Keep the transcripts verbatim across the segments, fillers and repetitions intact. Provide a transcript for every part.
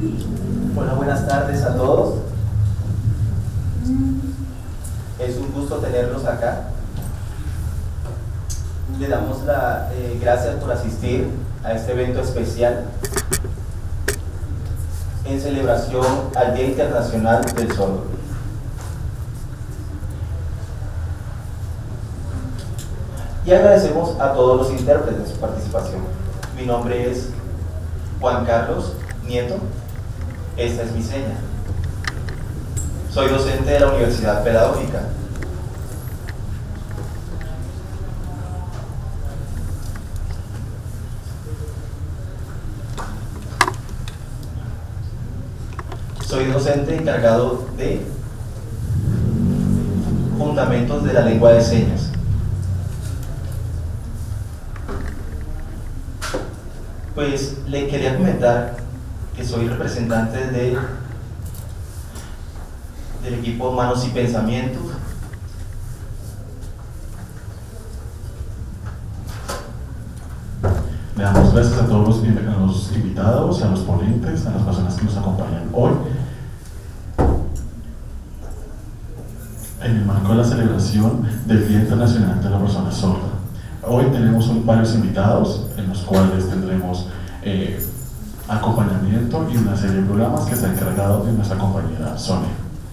Hola, buenas tardes a todos. Es un gusto tenerlos acá. Le damos las eh, gracias por asistir a este evento especial en celebración al Día Internacional del Sordo. Y agradecemos a todos los intérpretes su participación. Mi nombre es Juan Carlos Nieto. Esta es mi seña. Soy docente de la Universidad Pedagógica. Soy docente encargado de fundamentos de la lengua de señas. Pues le quería comentar que soy representante de, del equipo Manos y Pensamientos. Le damos gracias a todos los, a los invitados, a los ponentes, a las personas que nos acompañan hoy en el marco de la celebración del Día Internacional de la Persona Sorda. Hoy tenemos varios invitados en los cuales tendremos eh, acompañamiento y una serie de programas que se ha encargado de nuestra compañera Sonia.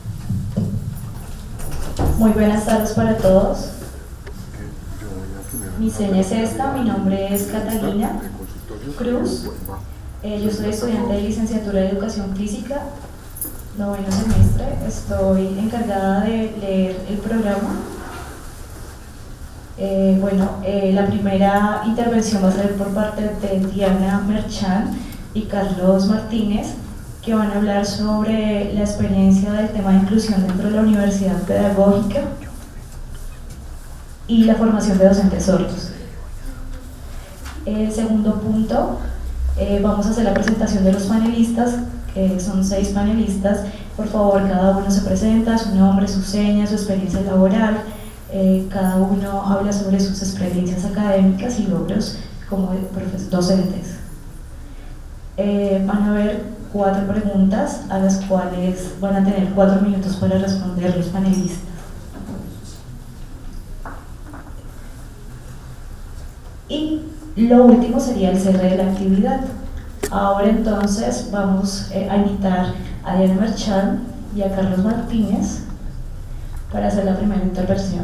Muy buenas tardes para todos. Mi seña es esta, mi nombre es Catalina Cruz. Eh, yo soy estudiante de licenciatura de Educación Física, noveno semestre. Estoy encargada de leer el programa. Eh, bueno, eh, la primera intervención va a ser por parte de Diana Merchán y Carlos Martínez, que van a hablar sobre la experiencia del tema de inclusión dentro de la Universidad Pedagógica y la formación de docentes sordos. El segundo punto, eh, vamos a hacer la presentación de los panelistas, que son seis panelistas. Por favor, cada uno se presenta, su nombre, su seña, su experiencia laboral. Eh, cada uno habla sobre sus experiencias académicas y logros como docentes. Eh, van a haber cuatro preguntas a las cuales van a tener cuatro minutos para responder los panelistas. Y lo último sería el cierre de la actividad. Ahora entonces vamos eh, a invitar a Diana Merchán y a Carlos Martínez para hacer la primera intervención.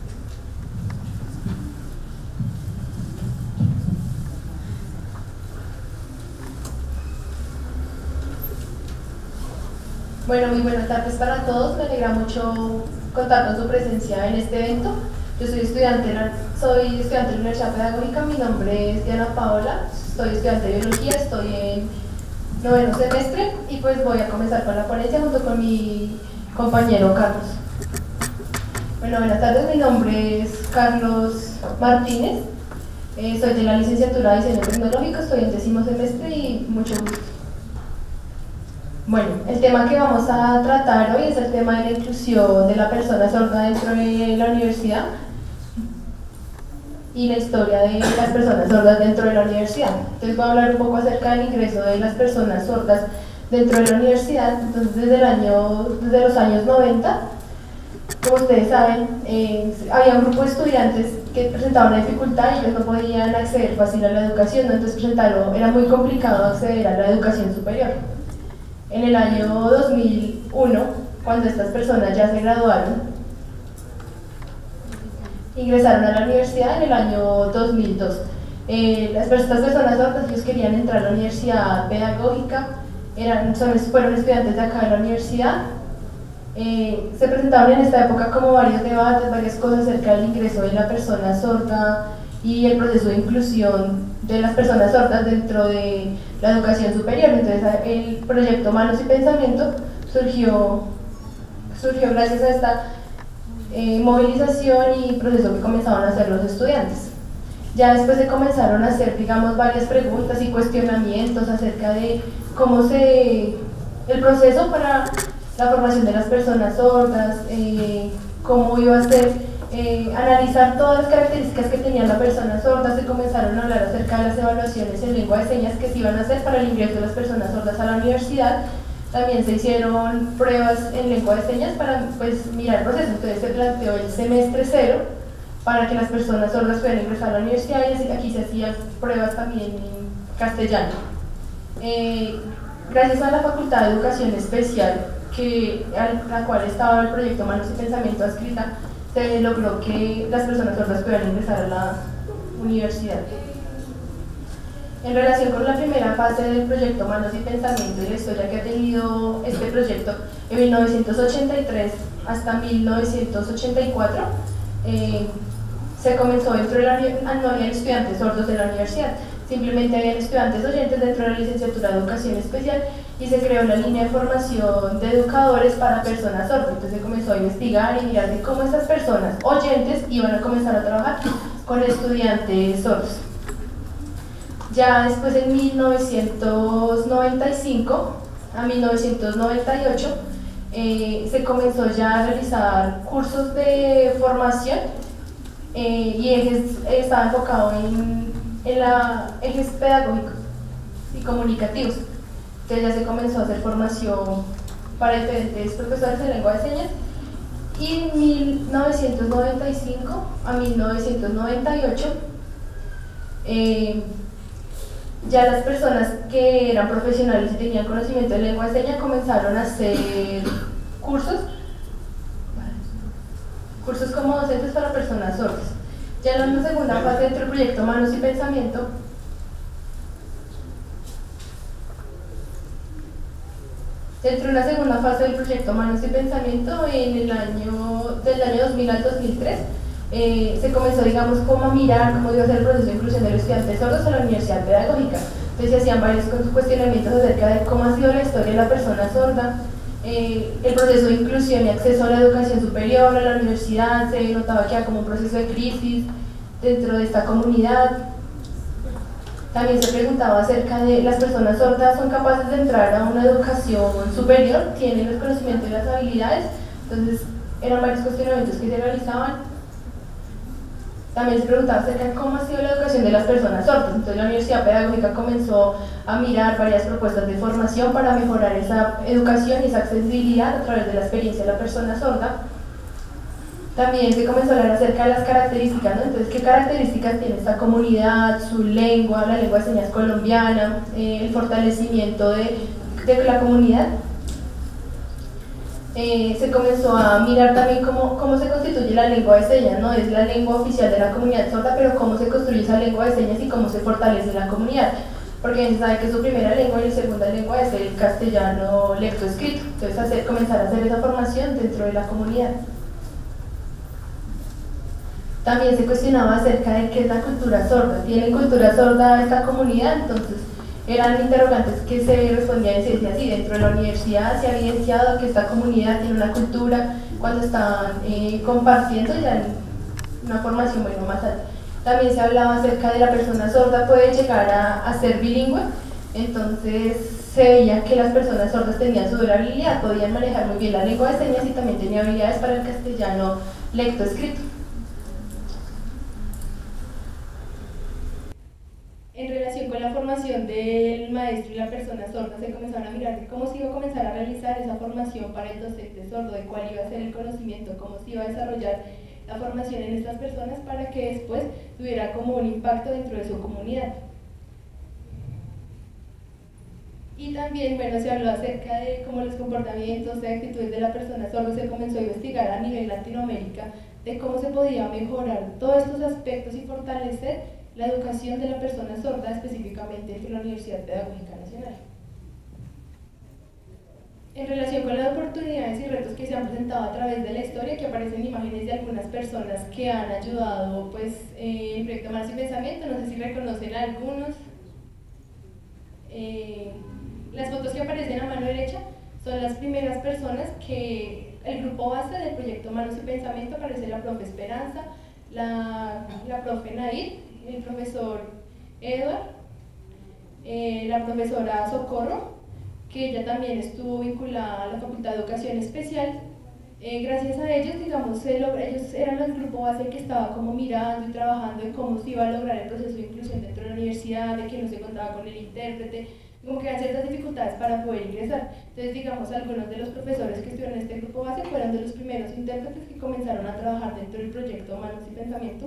Bueno, muy buenas tardes para todos. Me alegra mucho contar con su presencia en este evento. Yo soy estudiante, soy estudiante de la Universidad Pedagógica. Mi nombre es Diana Paola. Soy estudiante de Biología, estoy en noveno semestre y pues voy a comenzar con la ponencia junto con mi compañero Carlos. Bueno, buenas tardes, mi nombre es Carlos Martínez, eh, soy de la licenciatura de Diseño Tecnológico, estoy en décimo semestre y mucho gusto. Bueno, el tema que vamos a tratar hoy es el tema de la inclusión de la persona sorda dentro de la universidad y la historia de las personas sordas dentro de la universidad. Entonces voy a hablar un poco acerca del ingreso de las personas sordas dentro de la universidad. Entonces desde, el año, desde los años noventa, como ustedes saben, eh, había un grupo de estudiantes que presentaban una dificultad y ellos no podían acceder fácil a la educación, ¿no? Entonces presentaron, era muy complicado acceder a la educación superior. En el año dos mil uno, cuando estas personas ya se graduaron, ingresaron a la universidad en el año dos mil dos. Eh, las, estas personas sordas, ellos querían entrar a la universidad pedagógica, eran, son, fueron estudiantes de acá de la universidad. Eh, se presentaron en esta época como varios debates, varias cosas acerca del ingreso de la persona sorda y el proceso de inclusión de las personas sordas dentro de la educación superior. Entonces el proyecto Manos y Pensamiento surgió, surgió gracias a esta eh, movilización y proceso que comenzaron a hacer los estudiantes. Ya después se comenzaron a hacer, digamos, varias preguntas y cuestionamientos acerca de cómo se, el proceso para la formación de las personas sordas, eh, cómo iba a ser eh, analizar todas las características que tenía la persona sorda, se comenzaron a hablar acerca de las evaluaciones en lengua de señas que se iban a hacer para el ingreso de las personas sordas a la universidad. También se hicieron pruebas en lengua de señas para pues, mirar el proceso. Entonces se planteó el semestre cero para que las personas sordas pudieran ingresar a la universidad, y así aquí se hacían pruebas también en castellano. Eh, gracias a la Facultad de Educación Especial, que, a la cual estaba el proyecto Manos y Pensamiento adscrita, se logró que las personas sordas pudieran ingresar a la universidad. En relación con la primera fase del proyecto Manos y Pensamiento y la historia que ha tenido este proyecto, en mil novecientos ochenta y tres hasta mil novecientos ochenta y cuatro, eh, se comenzó dentro de la no había estudiantes sordos de la universidad, simplemente habían estudiantes oyentes dentro de la licenciatura de Educación Especial, y se creó la línea de formación de educadores para personas sordas. Entonces se comenzó a investigar y mirar de cómo estas personas oyentes iban a comenzar a trabajar con estudiantes sordos. Ya después, en mil novecientos noventa y cinco a mil novecientos noventa y ocho, eh, se comenzó ya a realizar cursos de formación eh, y ejes, estaba enfocado en, en la, ejes pedagógicos y comunicativos. Entonces ya se comenzó a hacer formación para diferentes profesores de lengua de señas, y en mil novecientos noventa y cinco a mil novecientos noventa y ocho eh, ya las personas que eran profesionales y tenían conocimiento de lengua de señas comenzaron a hacer cursos, cursos como docentes para personas sordas. Ya en la segunda fase dentro del proyecto Manos y Pensamiento, dentro de la segunda fase del proyecto Manos y Pensamiento, en el año, del año dos mil al dos mil tres, Eh, se comenzó, digamos, como a mirar cómo iba a ser el proceso de inclusión de los estudiantes sordos en la universidad pedagógica. Entonces se hacían varios cuestionamientos acerca de cómo ha sido la historia de la persona sorda, eh, el proceso de inclusión y acceso a la educación superior, a la universidad. Se notaba que había como un proceso de crisis dentro de esta comunidad. También se preguntaba acerca de las personas sordas son capaces de entrar a una educación superior, tienen los conocimientos y las habilidades. Entonces eran varios cuestionamientos que se realizaban. También se preguntaba acerca de cómo ha sido la educación de las personas sordas. Entonces la Universidad Pedagógica comenzó a mirar varias propuestas de formación para mejorar esa educación y esa accesibilidad a través de la experiencia de la persona sorda. También se comenzó a hablar acerca de las características, ¿no? Entonces, ¿qué características tiene esta comunidad, su lengua, la lengua de señas colombiana, eh, el fortalecimiento de, de la comunidad? Eh, se comenzó a mirar también cómo, cómo se constituye la lengua de señas, ¿no? Es la lengua oficial de la comunidad sorda, pero cómo se construye esa lengua de señas y cómo se fortalece la comunidad, porque se sabe que su primera lengua y su segunda lengua es el castellano lectoescrito. Entonces hacer, comenzar a hacer esa formación dentro de la comunidad. También se cuestionaba acerca de qué es la cultura sorda. ¿Tiene cultura sorda esta comunidad? Entonces eran interrogantes que se respondían y se decía así: dentro de la universidad se ha evidenciado que esta comunidad tiene una cultura cuando estaban eh, compartiendo ya en una formación bueno, más alta. También se hablaba acerca de la persona sorda puede llegar a, a ser bilingüe. Entonces se veía que las personas sordas tenían su habilidad, podían manejar muy bien la lengua de señas y también tenían habilidades para el castellano lectoescrito. En relación con la formación del maestro y la persona sorda, se comenzaron a mirar de cómo se iba a comenzar a realizar esa formación para el docente sordo, de cuál iba a ser el conocimiento, cómo se iba a desarrollar la formación en estas personas para que después tuviera como un impacto dentro de su comunidad. Y también, bueno, se habló acerca de cómo los comportamientos y actitudes de la persona sorda. Se comenzó a investigar a nivel Latinoamérica de cómo se podía mejorar todos estos aspectos y fortalecer la educación de la persona sorda, específicamente en la Universidad Pedagógica Nacional. En relación con las oportunidades y retos que se han presentado a través de la historia, que aparecen imágenes de algunas personas que han ayudado pues, eh, el proyecto Manos y Pensamiento, no sé si reconocen a algunos. Eh, las fotos que aparecen a mano derecha son las primeras personas que el grupo base del proyecto Manos y Pensamiento. Aparece la profe Esperanza, la, la profe Nair, el profesor Edward, eh, la profesora Socorro, que ella también estuvo vinculada a la Facultad de Educación Especial, Eh, gracias a ellos, digamos, se logra, ellos eran el grupo base que estaba como mirando y trabajando en cómo se iba a lograr el proceso de inclusión dentro de la universidad, de que no se contaba con el intérprete, como que había ciertas dificultades para poder ingresar. Entonces, digamos, algunos de los profesores que estuvieron en este grupo base fueron de los primeros intérpretes que comenzaron a trabajar dentro del proyecto Manos y Pensamiento.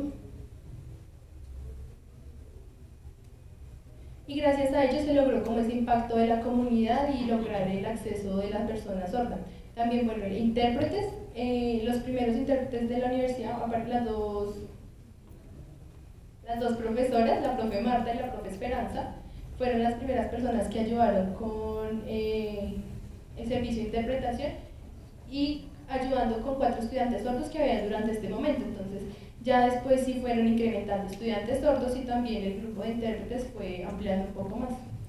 Y gracias a ellos se logró como ese impacto de la comunidad y lograr el acceso de las personas sordas. También, bueno, intérpretes, eh, los primeros intérpretes de la universidad, aparte las dos, las dos profesoras, la profe Marta y la profe Esperanza, fueron las primeras personas que ayudaron con eh, el servicio de interpretación y ayudando con cuatro estudiantes sordos que había durante este momento. Entonces, ya después sí fueron incrementando estudiantes sordos y también el grupo de intérpretes fue ampliando un poco más.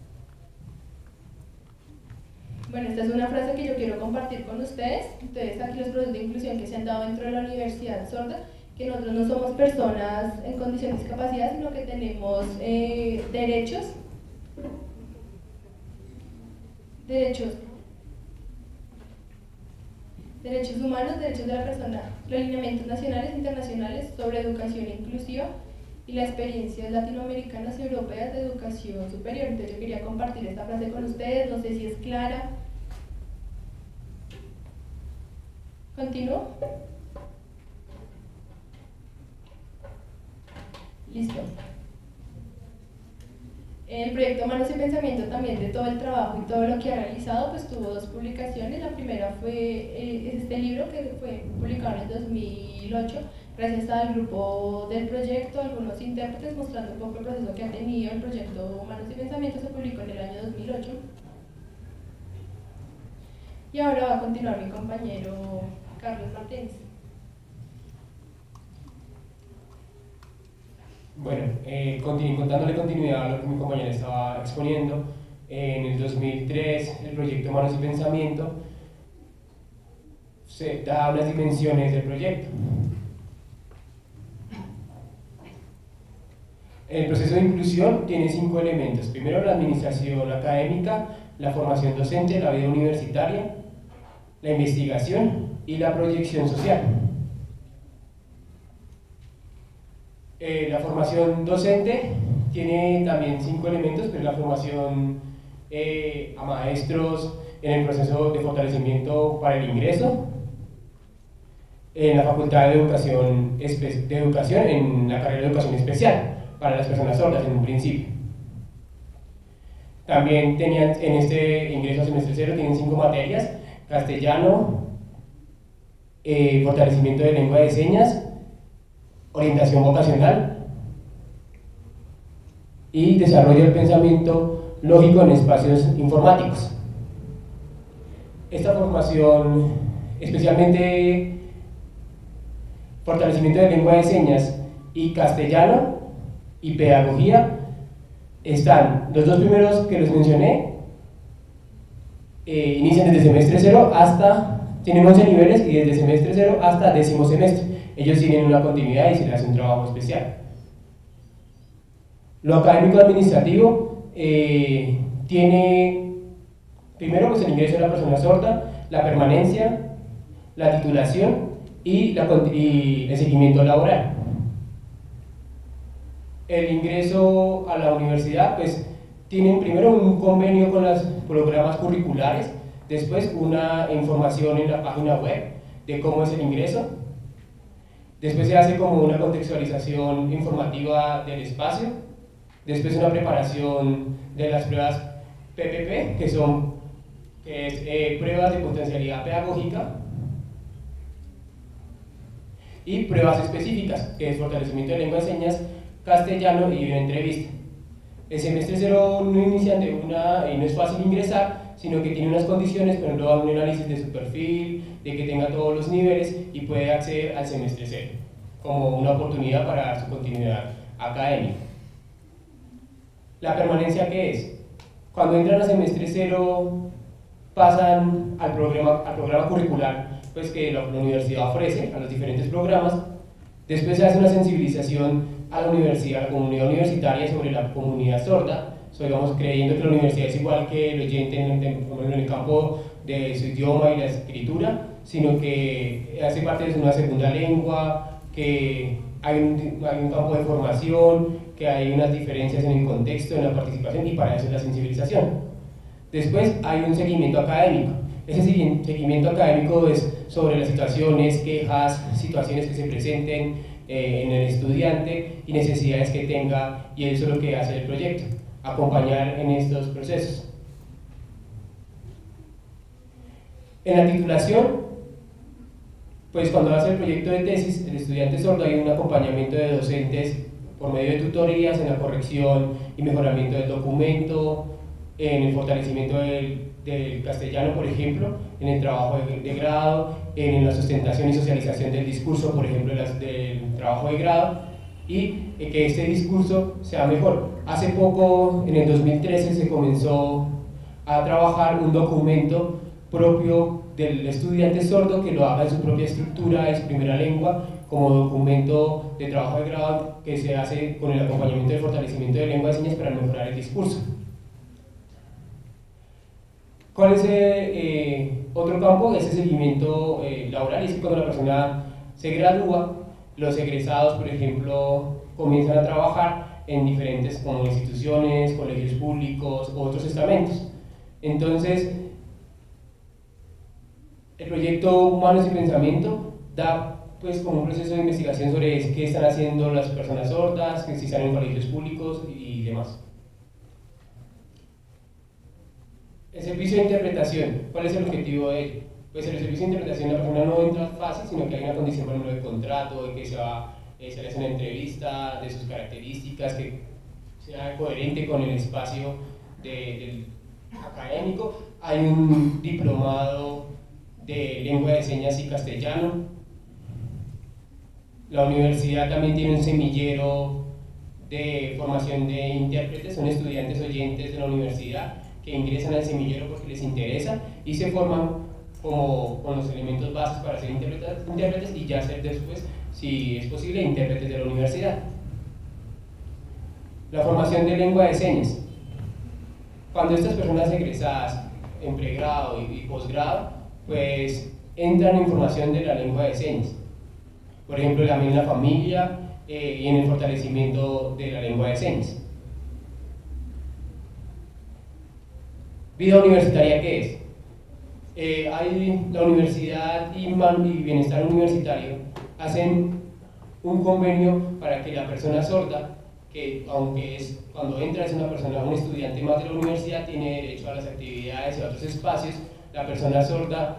Bueno, esta es una frase que yo quiero compartir con ustedes. Entonces, aquí los procesos de inclusión que se han dado dentro de la Universidad Sorda, que nosotros no somos personas en condiciones de discapacidad, sino que tenemos eh, derechos, derechos, derechos humanos, derechos de la persona, los lineamientos nacionales e internacionales sobre educación inclusiva y las experiencias latinoamericanas y europeas de educación superior. Entonces yo quería compartir esta frase con ustedes, no sé si es clara. ¿Continúo? Listo. El proyecto Manos y Pensamiento también, de todo el trabajo y todo lo que ha realizado, pues tuvo dos publicaciones. La primera fue eh, este libro que fue publicado en el dos mil ocho, gracias al grupo del proyecto, algunos intérpretes, mostrando un poco el proceso que ha tenido el proyecto Manos y Pensamiento. Se publicó en el año dos mil ocho. Y ahora va a continuar mi compañero Carlos Martínez. Bueno, eh, continu contándole continuidad a lo que mi compañera estaba exponiendo, eh, en el dos mil tres el proyecto Manos y Pensamiento se da unas dimensiones del proyecto. El proceso de inclusión tiene cinco elementos. Primero, la administración académica, la formación docente, la vida universitaria, la investigación y la proyección social. Eh, la formación docente tiene también cinco elementos, pero la formación eh, a maestros en el proceso de fortalecimiento para el ingreso, en la Facultad de Educación, de Educación en la carrera de Educación Especial para las personas sordas en un principio. También tenían en este ingreso a semestre cero, tienen cinco materias: castellano, eh, fortalecimiento de lengua de señas, orientación vocacional y desarrollo del pensamiento lógico en espacios informáticos. Esta formación, especialmente fortalecimiento de lengua de señas y castellano y pedagogía, están los dos primeros que los mencioné, eh, inician desde semestre cero hasta, tienen once niveles, y desde semestre cero hasta décimo semestre. Ellos tienen una continuidad y se les hace un trabajo especial. Lo académico administrativo eh, tiene primero pues el ingreso de la persona sorda, la permanencia, la titulación y, la, y el seguimiento laboral. El ingreso a la universidad pues tienen primero un convenio con los programas curriculares, después una información en la página web de cómo es el ingreso. Después se hace como una contextualización informativa del espacio, después una preparación de las pruebas P P P, que son que es, eh, pruebas de potencialidad pedagógica, y pruebas específicas, que es fortalecimiento de lengua de señas, castellano y una entrevista. El semestre cero no inician de una, y no es fácil ingresar, sino que tiene unas condiciones, por ejemplo, un análisis de su perfil, de que tenga todos los niveles y puede acceder al semestre cero, como una oportunidad para su continuidad académica. ¿La permanencia qué es? Cuando entran a semestre cero, pasan al programa, al programa curricular pues, que la, la universidad ofrece, a los diferentes programas. Después se hace una sensibilización a la universidad, a la comunidad universitaria sobre la comunidad sorda, so, digamos, creyendo que la universidad es igual que el oyente en, en, en el campo de su idioma y la escritura, sino que hace parte de una segunda lengua, que hay un, hay un campo de formación, que hay unas diferencias en el contexto, en la participación, y para eso es la sensibilización. Después hay un seguimiento académico. Ese seguimiento académico es sobre las situaciones, quejas, situaciones que se presenten eh, en el estudiante y necesidades que tenga, y eso es lo que hace el proyecto, acompañar en estos procesos. En la titulación, pues cuando hace el proyecto de tesis, el estudiante sordo, hay un acompañamiento de docentes por medio de tutorías en la corrección y mejoramiento del documento, en el fortalecimiento del, del castellano, por ejemplo, en el trabajo de, de grado, en la sustentación y socialización del discurso, por ejemplo, las, del trabajo de grado, y eh, que este discurso sea mejor. Hace poco, en el dos mil trece, se comenzó a trabajar un documento propio del estudiante sordo que lo haga en su propia estructura, en su primera lengua, como documento de trabajo de grado que se hace con el acompañamiento del fortalecimiento de lengua de señas para mejorar el discurso. ¿Cuál es eh, otro campo? Ese seguimiento eh, laboral, y es que cuando la persona se gradúa, los egresados, por ejemplo, comienzan a trabajar en diferentes como instituciones, colegios públicos u otros estamentos. Entonces, el proyecto Humanos y Pensamiento da pues como un proceso de investigación sobre qué están haciendo las personas sordas, que si están en colegios públicos y demás. El servicio de interpretación, ¿cuál es el objetivo de ello? Pues en el servicio de interpretación la persona no entra fácil, sino que hay una condición, por ejemplo, de contrato, de que se, va, eh, se le hace una entrevista, de sus características, que sea coherente con el espacio de, del académico. Hay un diplomado de lengua de señas y castellano. La universidad también tiene un semillero de formación de intérpretes, son estudiantes oyentes de la universidad que ingresan al semillero porque les interesa y se forman como, con los elementos bases para ser intérpretes y ya ser después, si es posible, intérpretes de la universidad. La formación de lengua de señas. Cuando estas personas egresadas en pregrado y, y posgrado, pues entran en formación de la lengua de señas. Por ejemplo, también en la familia eh, y en el fortalecimiento de la lengua de señas. ¿Vida universitaria qué es? Eh, hay la universidad y, y bienestar universitario hacen un convenio para que la persona sorda, que aunque es, cuando entra es una persona, un estudiante más de la universidad, tiene derecho a las actividades y a otros espacios, la persona sorda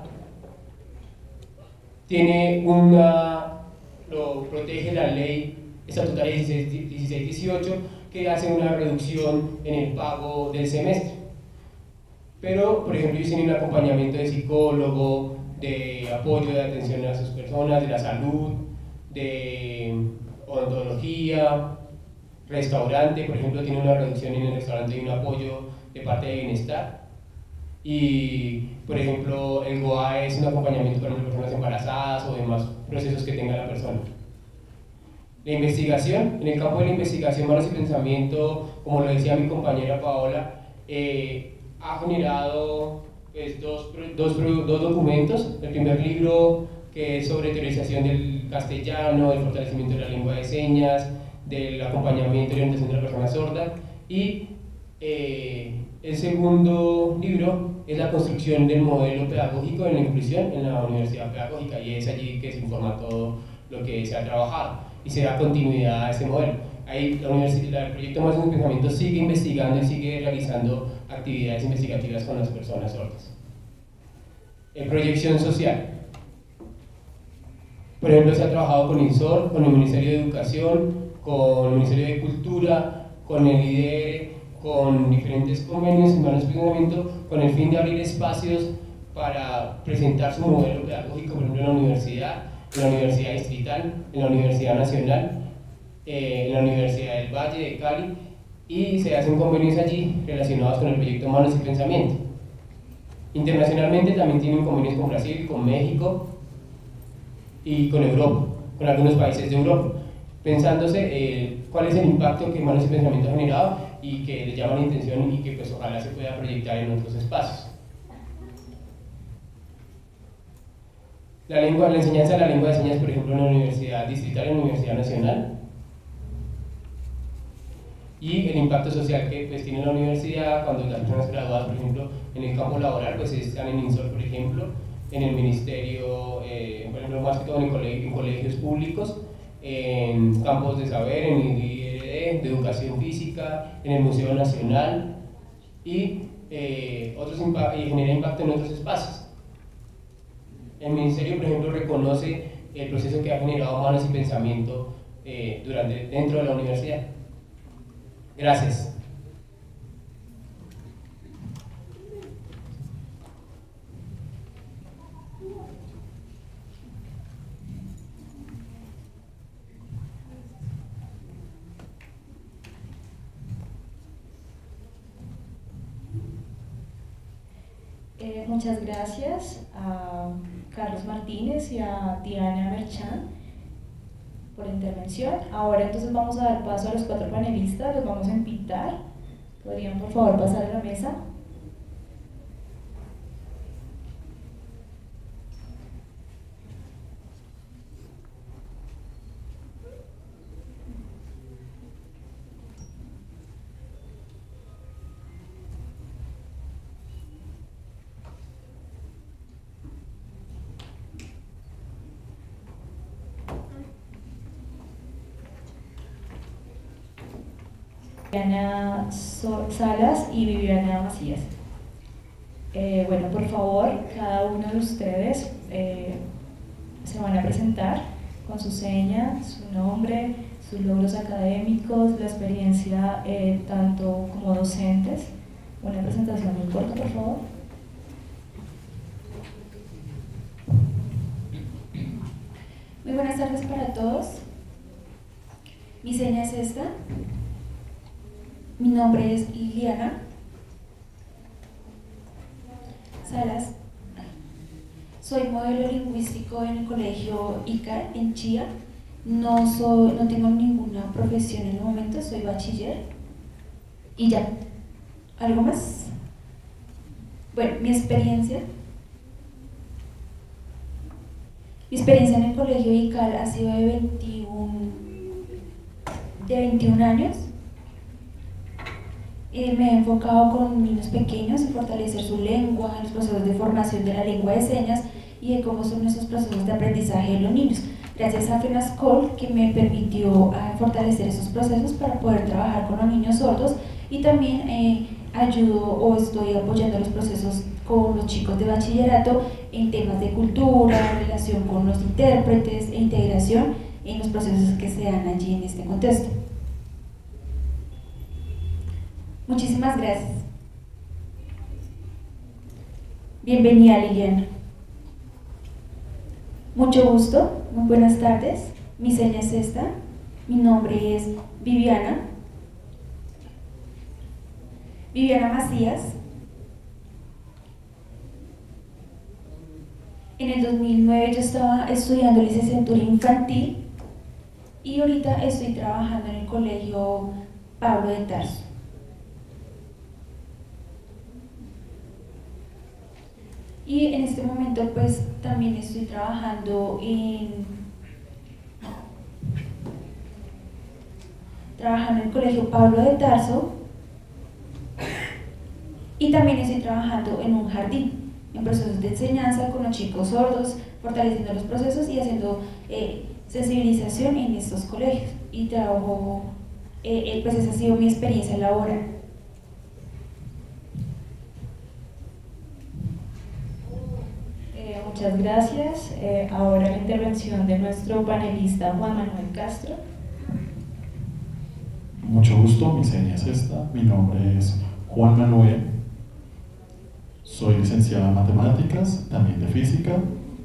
tiene una, lo protege la ley estatutaria dieciséis dieciocho, que hace una reducción en el pago del semestre. Pero, por ejemplo, ellos tienen un acompañamiento de psicólogo, de apoyo, de atención a sus personas, de la salud, de odontología, restaurante, por ejemplo, tiene una reducción en el restaurante y un apoyo de parte de bienestar. Y, por ejemplo, el G O A es un acompañamiento para personas embarazadas o demás procesos que tenga la persona. La investigación, en el campo de la investigación, Humanos y Pensamiento, como lo decía mi compañera Paola, eh, ha generado pues, dos, dos, dos documentos. El primer libro, que es sobre teorización del castellano, el fortalecimiento de la lengua de señas, del acompañamiento y orientación de la persona sorda, y eh, el segundo libro es la construcción del modelo pedagógico en la inclusión en la universidad pedagógica, y es allí que se informa todo lo que se ha trabajado y se da continuidad a ese modelo. Ahí la universidad, el proyecto Humanos y Pensamiento sigue investigando y sigue realizando actividades investigativas con las personas sordas. En proyección social, por ejemplo, se ha trabajado con INSOR, con el Ministerio de Educación, con el Ministerio de Cultura, con el I D E R, con diferentes convenios en Humanos y Pensamiento, con el fin de abrir espacios para presentar su modelo pedagógico, por ejemplo, en la universidad, en la Universidad Distrital, en la Universidad Nacional, eh, en la Universidad del Valle de Cali, y se hacen convenios allí relacionados con el proyecto Humanos y Pensamiento. Internacionalmente también tienen convenios con Brasil, con México y con Europa, con algunos países de Europa, pensándose eh, cuál es el impacto que Humanos y Pensamiento ha generado y que les llama la atención y que pues ojalá se pueda proyectar en otros espacios. La, lengua, la enseñanza de la lengua de señas, por ejemplo, en la Universidad Distrital y en la Universidad Nacional. Y el impacto social que pues, tiene la universidad cuando las personas graduadas, por ejemplo, en el campo laboral, pues están en INSOL, por ejemplo, en el ministerio, eh, por ejemplo, más que todo en, coleg en colegios públicos, en campos de saber, en el I R D, de educación física, en el Museo Nacional y, eh, otros y genera impacto en otros espacios. El ministerio, por ejemplo, reconoce el proceso que ha generado Manos y Pensamiento eh, durante, dentro de la universidad. Gracias. Eh, muchas gracias a Carlos Martínez y a Diana Merchán por la intervención. Ahora entonces vamos a dar paso a los cuatro panelistas, los vamos a invitar. ¿Podrían por favor pasar a la mesa? Viviana Salas y Viviana Macías. Eh, bueno, por favor, cada uno de ustedes eh, se van a presentar con su seña, su nombre, sus logros académicos, la experiencia eh, tanto como docentes. Una presentación muy corta, por favor. Muy buenas tardes para todos. Mi seña es esta. Mi nombre es Liliana Salas. Soy modelo lingüístico en el colegio I C A R en Chía. No, soy, no tengo ninguna profesión en el momento, soy bachiller. Y ya. ¿Algo más? Bueno, mi experiencia. Mi experiencia en el colegio I C A R ha sido de veintiún, de veintiún años. Eh, me he enfocado con niños pequeños en fortalecer su lengua, en los procesos de formación de la lengua de señas y de cómo son esos procesos de aprendizaje de los niños. Gracias a FENASCOL, que me permitió uh, fortalecer esos procesos para poder trabajar con los niños sordos, y también eh, ayudo o estoy apoyando los procesos con los chicos de bachillerato en temas de cultura, relación con los intérpretes e integración en los procesos que se dan allí en este contexto. Muchísimas gracias. Bienvenida, Liliana. Mucho gusto, muy buenas tardes. Mi seña es esta. Mi nombre es Viviana. Viviana Macías. En el dos mil nueve yo estaba estudiando licenciatura infantil y ahorita estoy trabajando en el colegio Pablo de Tarso. Y en este momento pues también estoy trabajando en trabajando en el colegio Pablo de Tarso, y también estoy trabajando en un jardín, en procesos de enseñanza con los chicos sordos, fortaleciendo los procesos y haciendo eh, sensibilización en estos colegios. Y trabajo, eh, pues esa ha sido mi experiencia laboral. Muchas gracias. Eh, ahora la intervención de nuestro panelista Juan Manuel Castro. Mucho gusto, mi seña es esta. Mi nombre es Juan Manuel. Soy licenciado en matemáticas, también de física.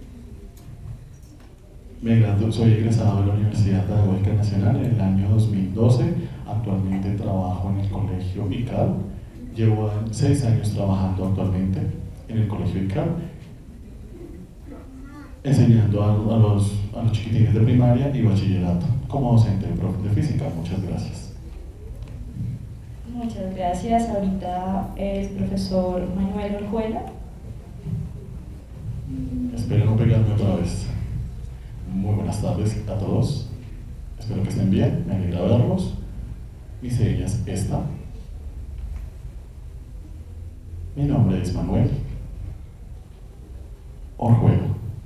Me gradué, soy egresado de la Universidad Pedagógica Nacional en el año dos mil doce. Actualmente trabajo en el colegio I C A R. Llevo seis años trabajando actualmente en el colegio I C A R, enseñando a, a, los, a los chiquitines de primaria y bachillerato como docente de, profe, de física. Muchas gracias. Muchas gracias. Ahorita el profesor Manuel Orjuela. Espera. Espero no pegarme otra vez. Muy buenas tardes a todos. Espero que estén bien, me alegra verlos. Mi seña es esta. Mi nombre es Manuel Orjuela.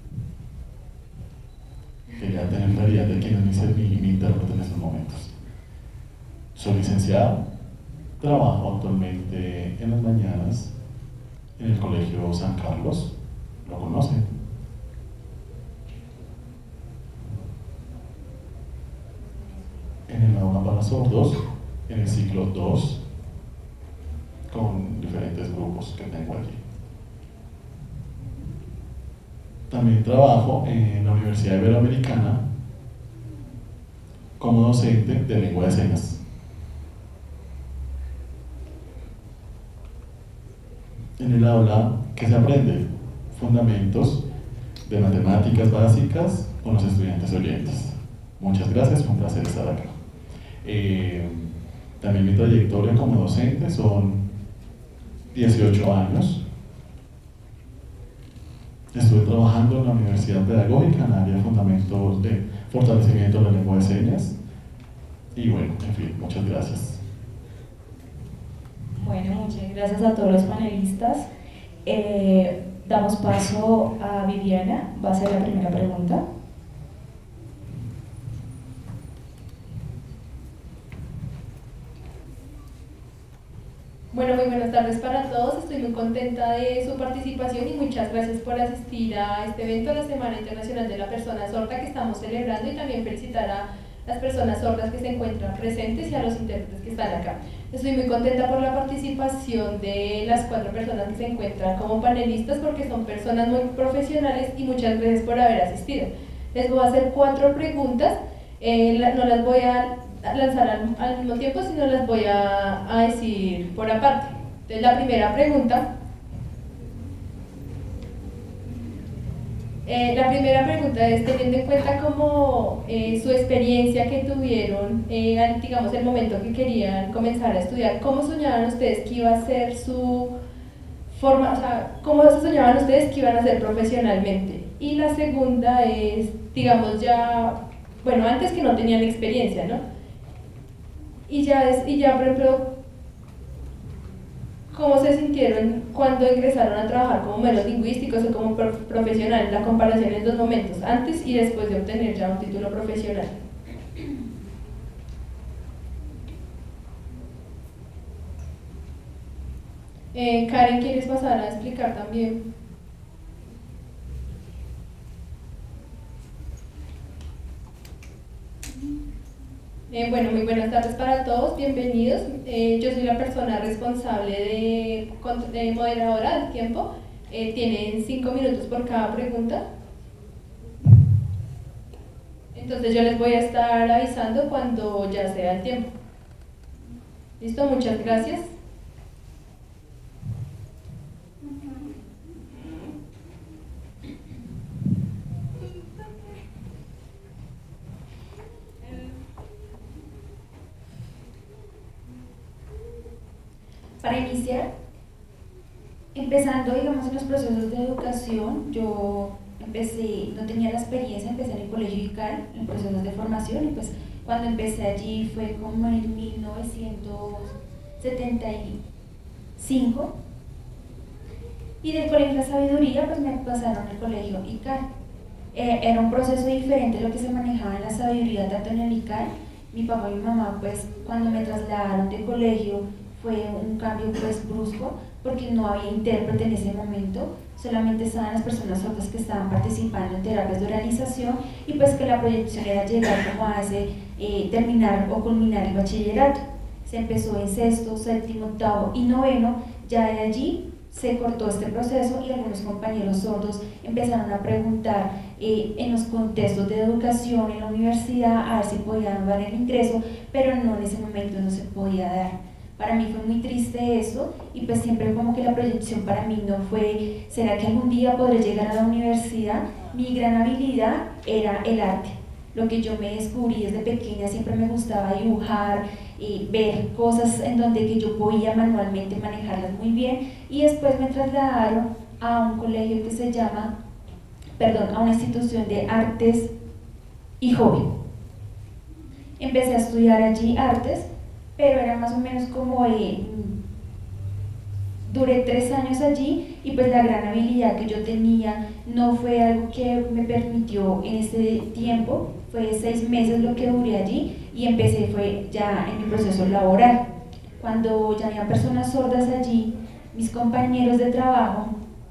Quería tener claridad de quién es mi, mi, mi intérprete en estos momentos. Soy licenciado, trabajo actualmente en las mañanas en el Colegio San Carlos. ¿Lo conocen? En el aula para sordos, en el ciclo dos, con diferentes grupos que tengo allí. También trabajo en la Universidad Iberoamericana como docente de lengua de señas. En el aula, ¿qué se aprende? Fundamentos de matemáticas básicas con los estudiantes oyentes. Muchas gracias, fue un placer estar acá. Eh, también mi trayectoria como docente son dieciocho años. Estuve trabajando en la Universidad Pedagógica en el área de fundamentos de fortalecimiento de la lengua de señas. Y bueno, en fin, muchas gracias. Bueno, muchas gracias a todos los panelistas. Eh, damos paso a Viviana, va a ser la primera pregunta. Bueno, muy buenas tardes para todos. Estoy muy contenta de su participación y muchas gracias por asistir a este evento, la Semana Internacional de la Persona Sorda que estamos celebrando, y también felicitar a las personas sordas que se encuentran presentes y a los intérpretes que están acá. Estoy muy contenta por la participación de las cuatro personas que se encuentran como panelistas, porque son personas muy profesionales, y muchas gracias por haber asistido. Les voy a hacer cuatro preguntas, eh, la, no las voy a lanzar al, al mismo tiempo, sino las voy a, a decir por aparte. Entonces, la primera pregunta, eh, la primera pregunta es, teniendo en cuenta como eh, su experiencia que tuvieron, eh, digamos el momento que querían comenzar a estudiar, ¿cómo soñaban ustedes que iba a ser su forma, o sea, cómo soñaban ustedes que iban a ser profesionalmente? Y la segunda es, digamos ya, bueno, antes que no tenían experiencia, ¿no? Y ya, es, y ya, por ejemplo, ¿cómo se sintieron cuando ingresaron a trabajar como modelos lingüísticos o como prof profesionales? La comparación en dos momentos, antes y después de obtener ya un título profesional. Eh, Karen, ¿quieres pasar a explicar también? Eh, bueno, muy buenas tardes para todos, bienvenidos. Eh, yo soy la persona responsable de, de moderadora del tiempo. Eh, tienen cinco minutos por cada pregunta. Entonces yo les voy a estar avisando cuando ya sea el tiempo. ¿Listo? Muchas gracias. Para iniciar, empezando digamos en los procesos de educación, yo empecé, no tenía la experiencia, empecé en el Colegio ICAL, en procesos de formación, y pues cuando empecé allí fue como en mil novecientos setenta y cinco, y del Colegio La Sabiduría pues me pasaron al Colegio ICAL. Eh, era un proceso diferente lo que se manejaba en La Sabiduría, tanto en el ICAL. Mi papá y mi mamá pues cuando me trasladaron de colegio fue un cambio pues brusco, porque no había intérprete en ese momento, solamente estaban las personas sordas que estaban participando en terapias de oralización, y pues que la proyección era llegar como a ese, eh, terminar o culminar el bachillerato. Se empezó en sexto, séptimo, octavo y noveno. Ya de allí se cortó este proceso y algunos compañeros sordos empezaron a preguntar eh, en los contextos de educación en la universidad a ver si podían dar el ingreso, pero no, en ese momento no se podía dar. Para mí fue muy triste eso, y pues siempre como que la proyección para mí no fue, ¿será que algún día podré llegar a la universidad? Mi gran habilidad era el arte. Lo que yo me descubrí desde pequeña, siempre me gustaba dibujar, y ver cosas en donde que yo podía manualmente manejarlas muy bien, y después me trasladaron a un colegio que se llama perdón, a una institución de artes y hobby. Empecé a estudiar allí artes, pero era más o menos como eh, duré tres años allí y pues la gran habilidad que yo tenía no fue algo que me permitió en ese tiempo, fue seis meses lo que duré allí y empecé fue ya en mi proceso laboral. Cuando ya había personas sordas allí, mis compañeros de trabajo,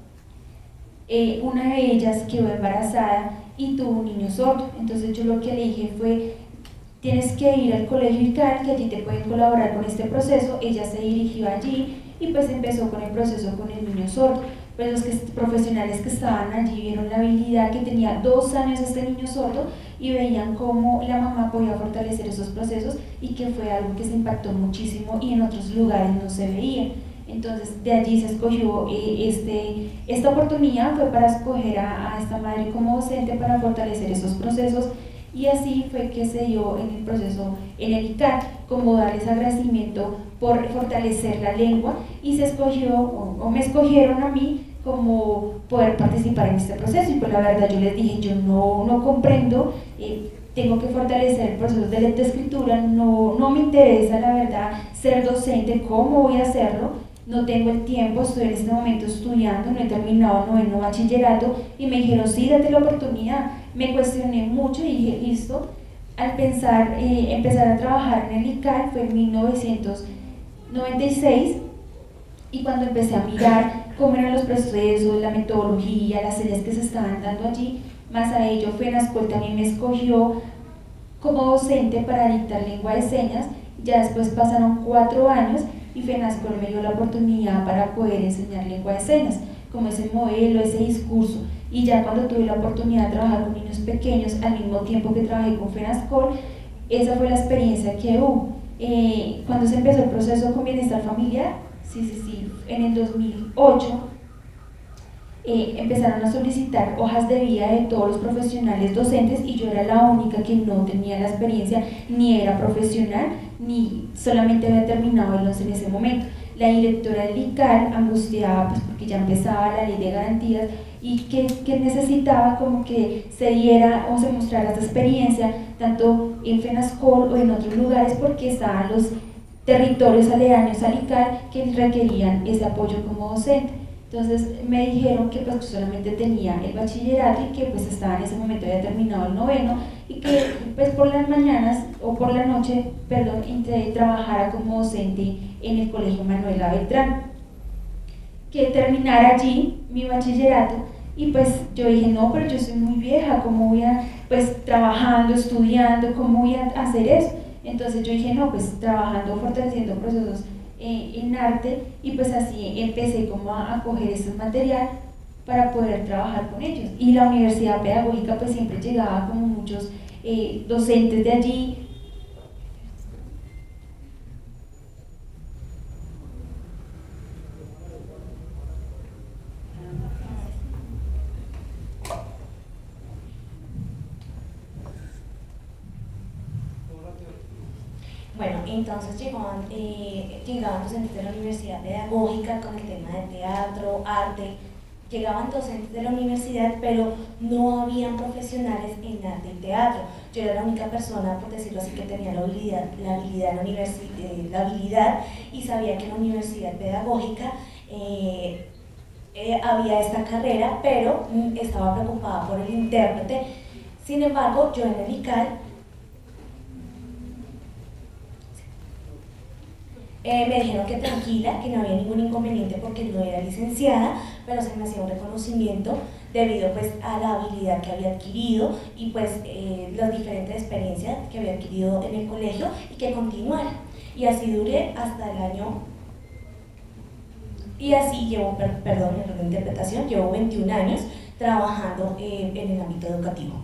eh, una de ellas quedó embarazada y tuvo un niño sordo, entonces yo lo que le dije fue: tienes que ir al colegio I C A L, que allí te pueden colaborar con este proceso. Ella se dirigió allí y pues empezó con el proceso con el niño sordo. Pues los que, profesionales que estaban allí vieron la habilidad que tenía dos años este niño sordo y veían cómo la mamá podía fortalecer esos procesos y que fue algo que se impactó muchísimo y en otros lugares no se veía. Entonces de allí se escogió eh, este, esta oportunidad, fue para escoger a, a esta madre como docente para fortalecer esos procesos. Y así fue que se dio en el proceso en el I C A L, como darles agradecimiento por fortalecer la lengua, y se escogió, o, o me escogieron a mí como poder participar en este proceso. Y pues la verdad yo les dije, yo no, no comprendo, eh, tengo que fortalecer el proceso de lectoescritura, no, no me interesa la verdad ser docente, ¿cómo voy a hacerlo? No tengo el tiempo, estoy en este momento estudiando, no he terminado noveno bachillerato, y me dijeron, sí, date la oportunidad. Me cuestioné mucho y dije, listo. Al pensar, eh, empezar a trabajar en el I C A L fue en mil novecientos noventa y seis, y cuando empecé a mirar cómo eran los procesos, la metodología, las series que se estaban dando allí, más a ello FENASCOL también me escogió como docente para dictar lengua de señas. Ya después pasaron cuatro años y FENASCOL me dio la oportunidad para poder enseñar lengua de señas, como ese modelo, ese discurso. Y ya cuando tuve la oportunidad de trabajar con niños pequeños, al mismo tiempo que trabajé con FENASCOL, esa fue la experiencia que hubo. Eh, cuando se empezó el proceso con bienestar familiar, sí, sí, sí, en el dos mil ocho, eh, empezaron a solicitar hojas de vida de todos los profesionales docentes, y yo era la única que no tenía la experiencia, ni era profesional, ni solamente había terminado el once en ese momento. La directora del I C A L, angustiada pues porque ya empezaba la ley de garantías, y que, que necesitaba como que se diera o se mostrara esta experiencia tanto en FENASCOL o en otros lugares, porque estaban los territorios aledaños al I C A L que requerían ese apoyo como docente. Entonces me dijeron que pues solamente tenía el bachillerato y que pues estaba en ese momento, había terminado el noveno, y que pues por las mañanas o por la noche, perdón, trabajara como docente en el Colegio Manuela Beltrán, que terminara allí mi bachillerato. Y pues yo dije, no, pero yo soy muy vieja, ¿cómo voy a, pues trabajando, estudiando, cómo voy a hacer eso? Entonces yo dije, no, pues trabajando, fortaleciendo procesos eh, en arte, y pues así empecé como a, a coger este material para poder trabajar con ellos. Y la universidad pedagógica pues siempre llegaba como muchos eh, docentes de allí. Bueno, entonces llegaban, eh, llegaban docentes de la Universidad Pedagógica con el tema de teatro, arte, llegaban docentes de la universidad, pero no habían profesionales en arte y teatro. Yo era la única persona, por decirlo así, que tenía la habilidad, la habilidad, la eh, la habilidad y sabía que en la Universidad Pedagógica eh, eh, había esta carrera, pero mm, estaba preocupada por el intérprete. Sin embargo, yo en el I C A L Eh, me dijeron que tranquila, que no había ningún inconveniente porque no era licenciada, pero se me hacía un reconocimiento debido pues a la habilidad que había adquirido y pues eh, las diferentes experiencias que había adquirido en el colegio, y que continuara. Y así duré hasta el año, y así llevo, per, perdón, error de interpretación, llevo veintiún años trabajando eh, en el ámbito educativo.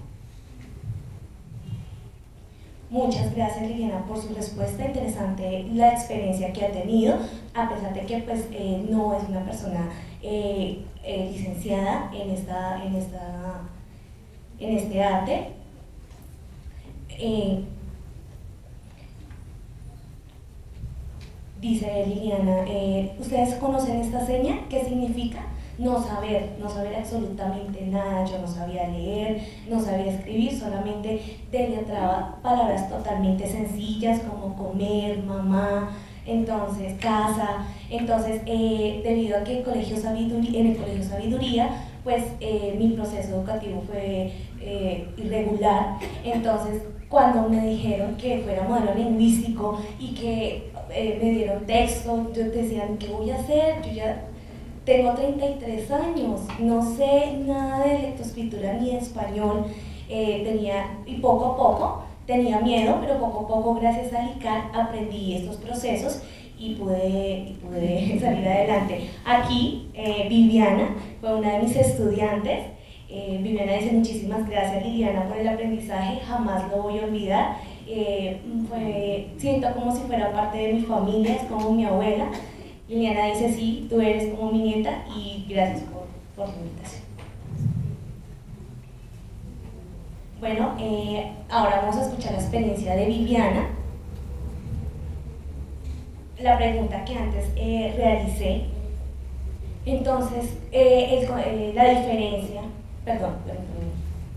Muchas gracias, Liliana, por su respuesta. Interesante la experiencia que ha tenido, a pesar de que pues, eh, no es una persona eh, eh, licenciada en, esta, en, esta, en este arte. Eh, dice Liliana, eh, ¿ustedes conocen esta seña? ¿Qué significa? no saber, no saber absolutamente nada. Yo no sabía leer, no sabía escribir, solamente deletreaba palabras totalmente sencillas como comer, mamá, entonces casa. Entonces, eh, debido a que el colegio Sabiduría, en el Colegio Sabiduría, pues eh, mi proceso educativo fue eh, irregular. Entonces, cuando me dijeron que fuera modelo lingüístico y que eh, me dieron texto, yo decía, ¿qué voy a hacer? Yo ya tengo treinta y tres años, no sé nada de lectoescritura ni de español, eh, tenía, y poco a poco tenía miedo, pero poco a poco, gracias a LICAR, aprendí estos procesos y pude, y pude salir adelante. Aquí, eh, Viviana fue una de mis estudiantes. Eh, Viviana dice: muchísimas gracias, Liliana, por el aprendizaje, jamás lo voy a olvidar. Eh, fue, siento como si fuera parte de mi familia, es como mi abuela. Liliana dice: sí, tú eres como mi nieta, y gracias por, por tu invitación. Bueno, eh, ahora vamos a escuchar la experiencia de Viviana. La pregunta que antes eh, realicé. Entonces, eh, el, eh, la diferencia, perdón, perdón, perdón.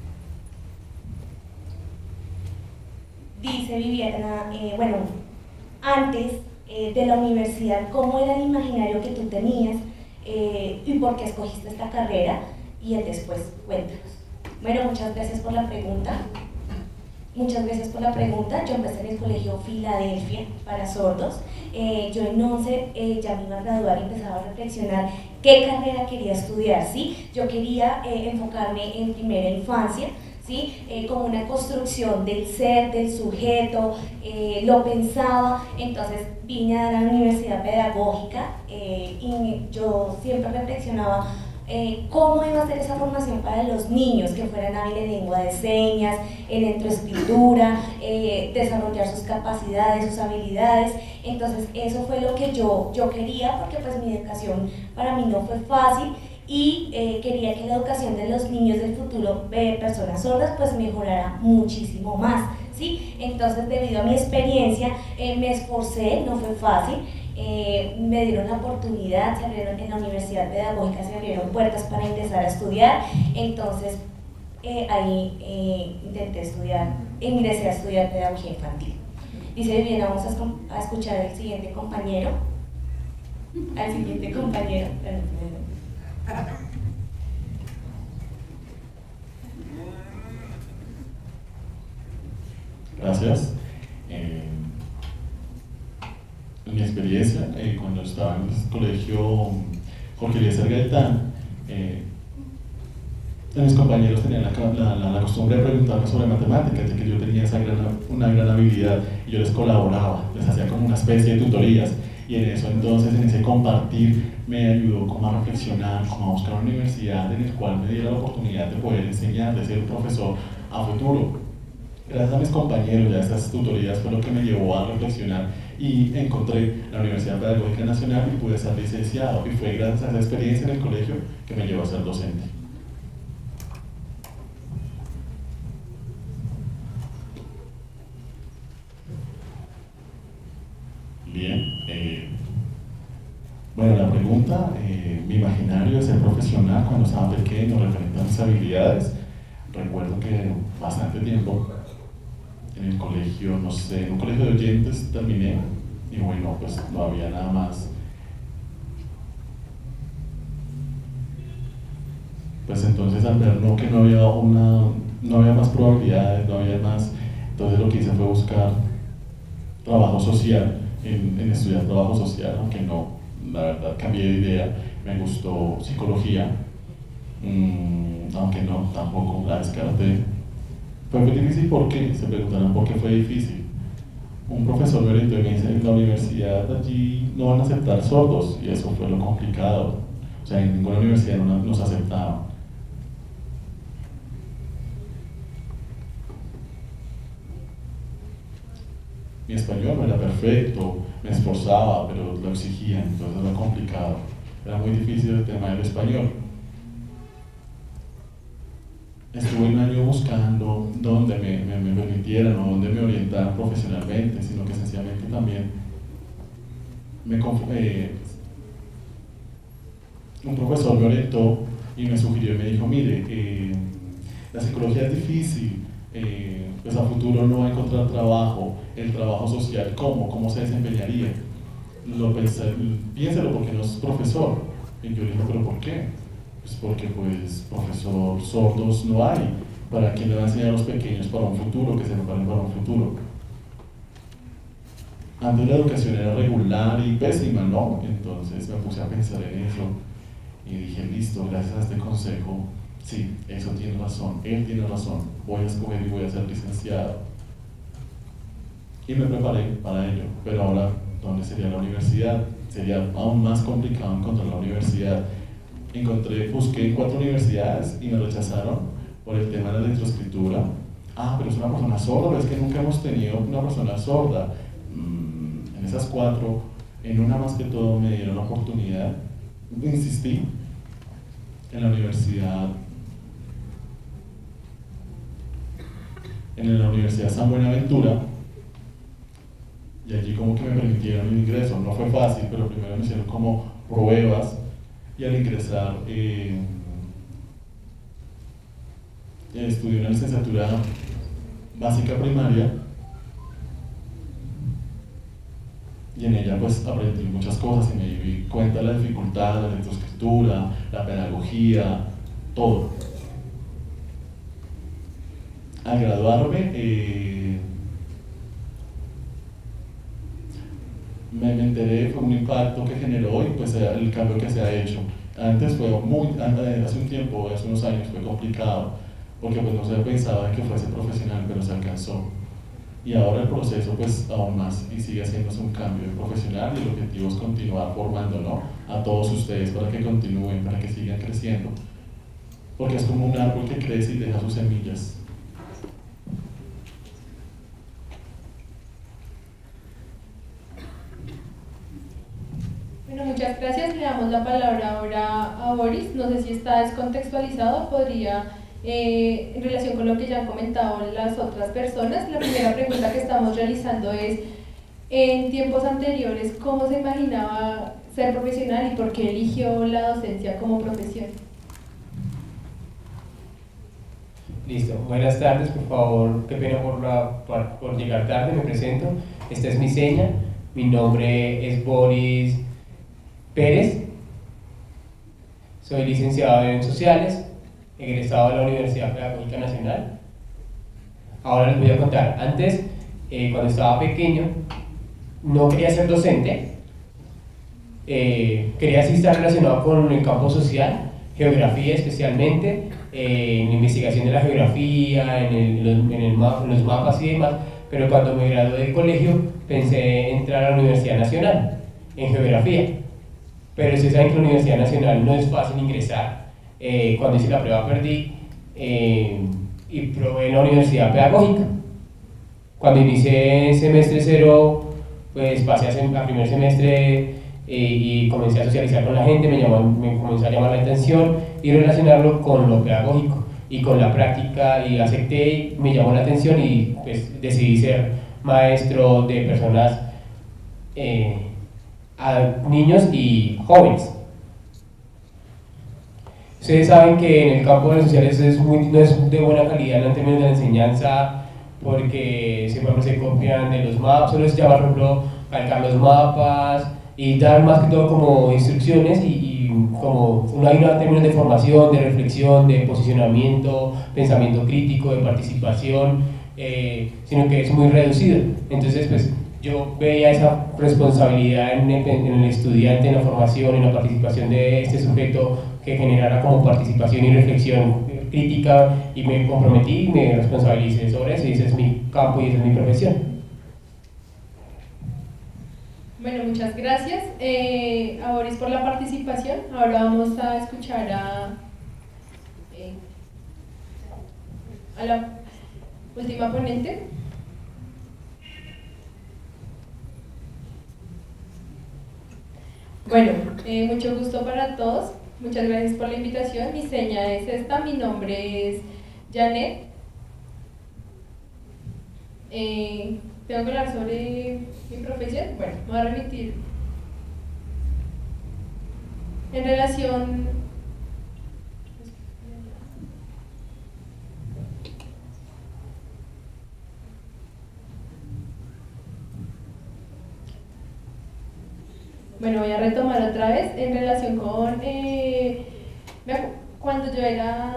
Dice Viviana, eh, bueno, antes eh, de la universidad, ¿cómo era el imaginario que tú tenías eh, y por qué escogiste esta carrera? Y el después, cuéntanos. Bueno, muchas gracias por la pregunta. Muchas gracias por la pregunta. Yo empecé en el colegio Filadelfia para sordos. Eh, yo en once eh, ya me iba a graduar y empezaba a reflexionar qué carrera quería estudiar, ¿sí? Yo quería eh, enfocarme en primera infancia, ¿sí? Eh, como una construcción del ser, del sujeto, eh, lo pensaba. Entonces vine a la Universidad Pedagógica eh, y yo siempre reflexionaba Eh, cómo iba a ser esa formación para los niños, que fueran hábiles en lengua de señas, en lectoescritura, eh, desarrollar sus capacidades, sus habilidades. Entonces eso fue lo que yo, yo quería, porque pues mi educación para mí no fue fácil, y eh, quería que la educación de los niños del futuro, de personas sordas, pues mejorara muchísimo más, ¿sí? Entonces, debido a mi experiencia, eh, me esforcé, no fue fácil. Eh, me dieron la oportunidad, se abrieron en la Universidad Pedagógica, se abrieron puertas para empezar a estudiar. Entonces eh, ahí eh, intenté estudiar, ingresé a estudiar pedagogía infantil. Dice Viviana: vamos a, a escuchar al siguiente compañero, al siguiente compañero. Gracias. Eh, En mi experiencia, eh, cuando estaba en el colegio Jorge Eliezer Gaitán, eh, mis compañeros tenían la, la, la, la costumbre de preguntarme sobre matemáticas, de que yo tenía esa gran, una gran habilidad, y yo les colaboraba, les hacía como una especie de tutorías, y en eso entonces, en ese compartir, me ayudó como a reflexionar, como a buscar una universidad en la cual me diera la oportunidad de poder enseñar, de ser un profesor a futuro. Gracias a mis compañeros y a estas tutorías fue lo que me llevó a reflexionar, y encontré la Universidad Pedagógica Nacional y pude ser licenciado, y fue gracias a esa experiencia en el colegio que me llevó a ser docente. Bien, eh, bueno, la pregunta, eh, mi imaginario de ser profesional cuando estaba pequeño, referente a mis habilidades. Recuerdo que bastante tiempo en el colegio, no sé, en un colegio de oyentes terminé, y bueno, pues no había nada más. Pues entonces, al ver no, que no había, una, no había más probabilidades, no había más, entonces lo que hice fue buscar trabajo social, en, en estudiar trabajo social, aunque no, la verdad cambié de idea, me gustó psicología, mmm, aunque no, tampoco la descarté. Fue muy difícil. ¿Por qué? Se preguntarán por qué fue difícil. Un profesor me orientó y me dice: en la universidad allí no van a aceptar sordos, y eso fue lo complicado. O sea, en ninguna universidad no nos aceptaban. Mi español no era perfecto, me esforzaba, pero lo exigían, entonces era complicado. Era muy difícil el tema del español. Estuve un año buscando dónde me, me, me permitieran o dónde me orientaran profesionalmente, sino que sencillamente también me, eh, un profesor me orientó y me sugirió y me dijo, mire, eh, la psicología es difícil, eh, pues a futuro no va a encontrar trabajo, el trabajo social, ¿cómo? ¿Cómo se desempeñaría? Lo pensé, piénselo porque no es profesor. Y yo le dije, ¿pero por qué? Pues porque pues profesor sordos no hay. ¿Para quién le va a enseñar a los pequeños para un futuro, que se preparen para un futuro? Antes la educación era regular y pésima, ¿no? Entonces me puse a pensar en eso y dije, listo, gracias a este consejo, sí, eso tiene razón, él tiene razón, voy a escoger y voy a ser licenciado. Y me preparé para ello, pero ahora, ¿dónde sería la universidad? Sería aún más complicado encontrar la universidad. Encontré, busqué en cuatro universidades y me rechazaron por el tema de la lectoescritura. Ah, pero es una persona sorda, pero es que nunca hemos tenido una persona sorda. Mm, en esas cuatro, en una más que todo me dieron la oportunidad. Insistí en la universidad, en la Universidad San Buenaventura, y allí como que me permitieron el ingreso. No fue fácil, pero primero me hicieron como pruebas y al ingresar eh, estudié una licenciatura básica primaria y en ella pues aprendí muchas cosas y me di cuenta de la dificultad, la lectoescritura, la pedagogía, todo. Al graduarme eh, me, me enteré, fue un impacto que generó y pues el cambio que se ha hecho. Antes fue muy, hace un tiempo, hace unos años fue complicado porque pues no se pensaba que fuese profesional, pero se alcanzó. Y ahora el proceso pues aún más y sigue haciéndose un cambio de profesional y el objetivo es continuar formando, ¿no?, a todos ustedes para que continúen, para que sigan creciendo. Porque es como un árbol que crece y deja sus semillas. Bueno, muchas gracias. Le damos la palabra ahora a Boris. No sé si está descontextualizado, podría, eh, en relación con lo que ya han comentado las otras personas. La primera pregunta que estamos realizando es, en tiempos anteriores, ¿cómo se imaginaba ser profesional y por qué eligió la docencia como profesión? Listo, buenas tardes, por favor, qué pena por, la, por, por llegar tarde, me presento. Esta es mi seña, mi nombre es Boris Pérez, soy licenciado en Sociales, egresado de la Universidad Pedagógica Nacional. Ahora les voy a contar, antes, eh, cuando estaba pequeño, no quería ser docente, eh, quería sí estar relacionado con el campo social, geografía especialmente, eh, en investigación de la geografía, en, el, en, el mapa, en los mapas y demás, pero cuando me gradué del colegio pensé en entrar a la Universidad Nacional en geografía. Pero ustedes saben que la Universidad Nacional no es fácil ingresar. Eh, cuando hice la prueba perdí eh, y probé en la Universidad Pedagógica. Cuando inicié semestre cero, pues pasé a, a primer semestre eh, y comencé a socializar con la gente, me, llamó, me comenzó a llamar la atención y relacionarlo con lo pedagógico y con la práctica, y acepté, me llamó la atención y pues decidí ser maestro de personas, eh, a niños y jóvenes. Ustedes saben que en el campo de las sociales es muy, no es de buena calidad en términos de la enseñanza, porque se, bueno, se copian de los mapas, solo se llama, por ejemplo, calcar los mapas y dar más que todo como instrucciones y, y como no hay una términos de formación, de reflexión, de posicionamiento, pensamiento crítico, de participación, eh, sino que es muy reducido. Entonces, pues, yo veía esa responsabilidad en el, en el estudiante, en la formación, en la participación de este sujeto que generara como participación y reflexión crítica, y me comprometí y me responsabilicé sobre eso, y ese es mi campo y esa es mi profesión. Bueno, muchas gracias eh, a Boris por la participación. Ahora vamos a escuchar a, eh, a la última ponente. Bueno, eh, mucho gusto para todos, muchas gracias por la invitación. Mi seña es esta, mi nombre es Janet. Eh, ¿Tengo que hablar sobre mi profesión? Bueno, me voy a remitir. En relación... Bueno, voy a retomar otra vez en relación con... Eh, cuando yo era...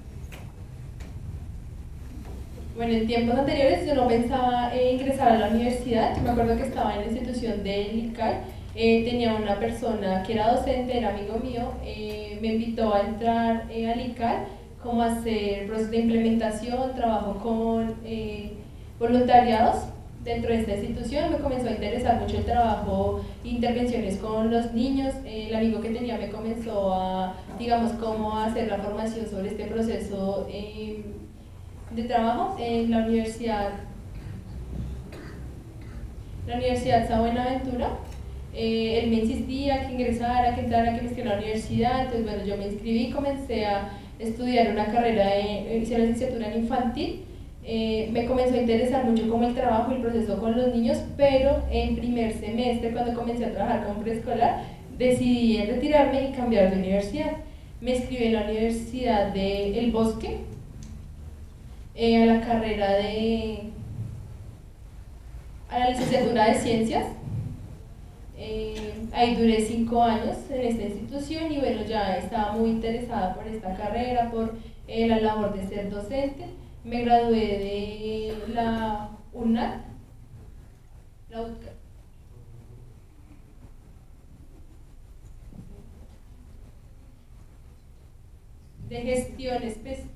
Bueno, en tiempos anteriores yo no pensaba eh, ingresar a la universidad. Yo me acuerdo que estaba en la institución del I C A R, eh, tenía una persona que era docente, era amigo mío, eh, me invitó a entrar eh, al I C A R, como a hacer procesos de implementación, trabajo con eh, voluntariados dentro de esta institución. Me comenzó a interesar mucho el trabajo, intervenciones con los niños. Eh, el amigo que tenía me comenzó a, digamos, cómo hacer la formación sobre este proceso eh, de trabajo en la universidad, la Universidad San Buenaventura. Eh, él me insistía que ingresara, que entrara, que me inscribiera a la universidad. Entonces, bueno, yo me inscribí y comencé a estudiar una carrera, en, hice la licenciatura en infantil. Eh, me comenzó a interesar mucho como el trabajo y el proceso con los niños, pero en primer semestre, cuando comencé a trabajar como preescolar, decidí retirarme y cambiar de universidad. Me inscribí en la Universidad de El Bosque, eh, a la carrera de... a la licenciatura de Ciencias. Eh, ahí duré cinco años en esta institución y bueno, ya estaba muy interesada por esta carrera, por eh, la labor de ser docente. Me gradué de la UNAD, la U C A, de gestión específica.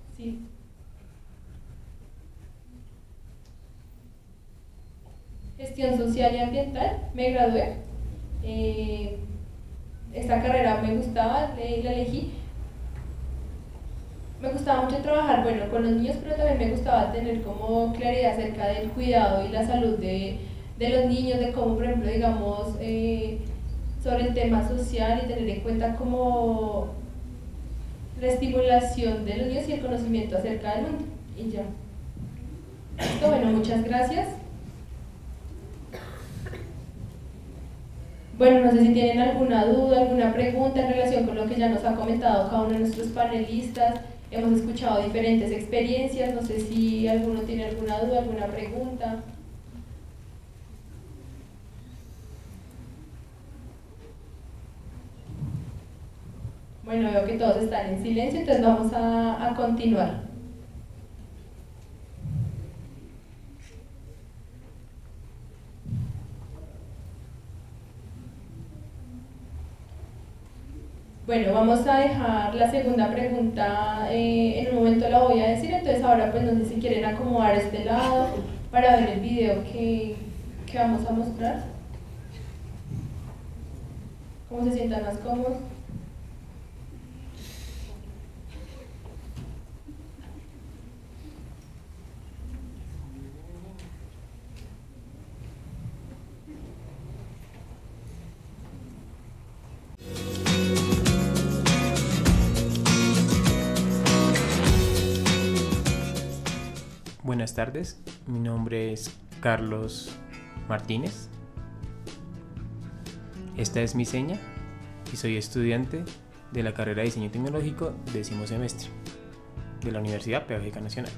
Gestión social y ambiental, me gradué. Eh, esta carrera me gustaba, eh, la elegí. Me gustaba mucho trabajar, bueno, con los niños, pero también me gustaba tener como claridad acerca del cuidado y la salud de, de los niños, de cómo, por ejemplo, digamos, eh, sobre el tema social y tener en cuenta como la estimulación de los niños y el conocimiento acerca del mundo. Y ya. Esto, bueno, muchas gracias. Bueno, no sé si tienen alguna duda, alguna pregunta en relación con lo que ya nos ha comentado cada uno de nuestros panelistas. Hemos escuchado diferentes experiencias, no sé si alguno tiene alguna duda, alguna pregunta. Bueno, veo que todos están en silencio, entonces vamos a, a continuar. Bueno, vamos a dejar la segunda pregunta, eh, en un momento la voy a decir, entonces ahora pues no sé si quieren acomodar este lado para ver el video que, que vamos a mostrar. ¿Cómo se sientan más cómodos? Buenas tardes, mi nombre es Carlos Martínez. Esta es mi seña y soy estudiante de la carrera de Diseño Tecnológico, décimo semestre, de la Universidad Pedagógica Nacional.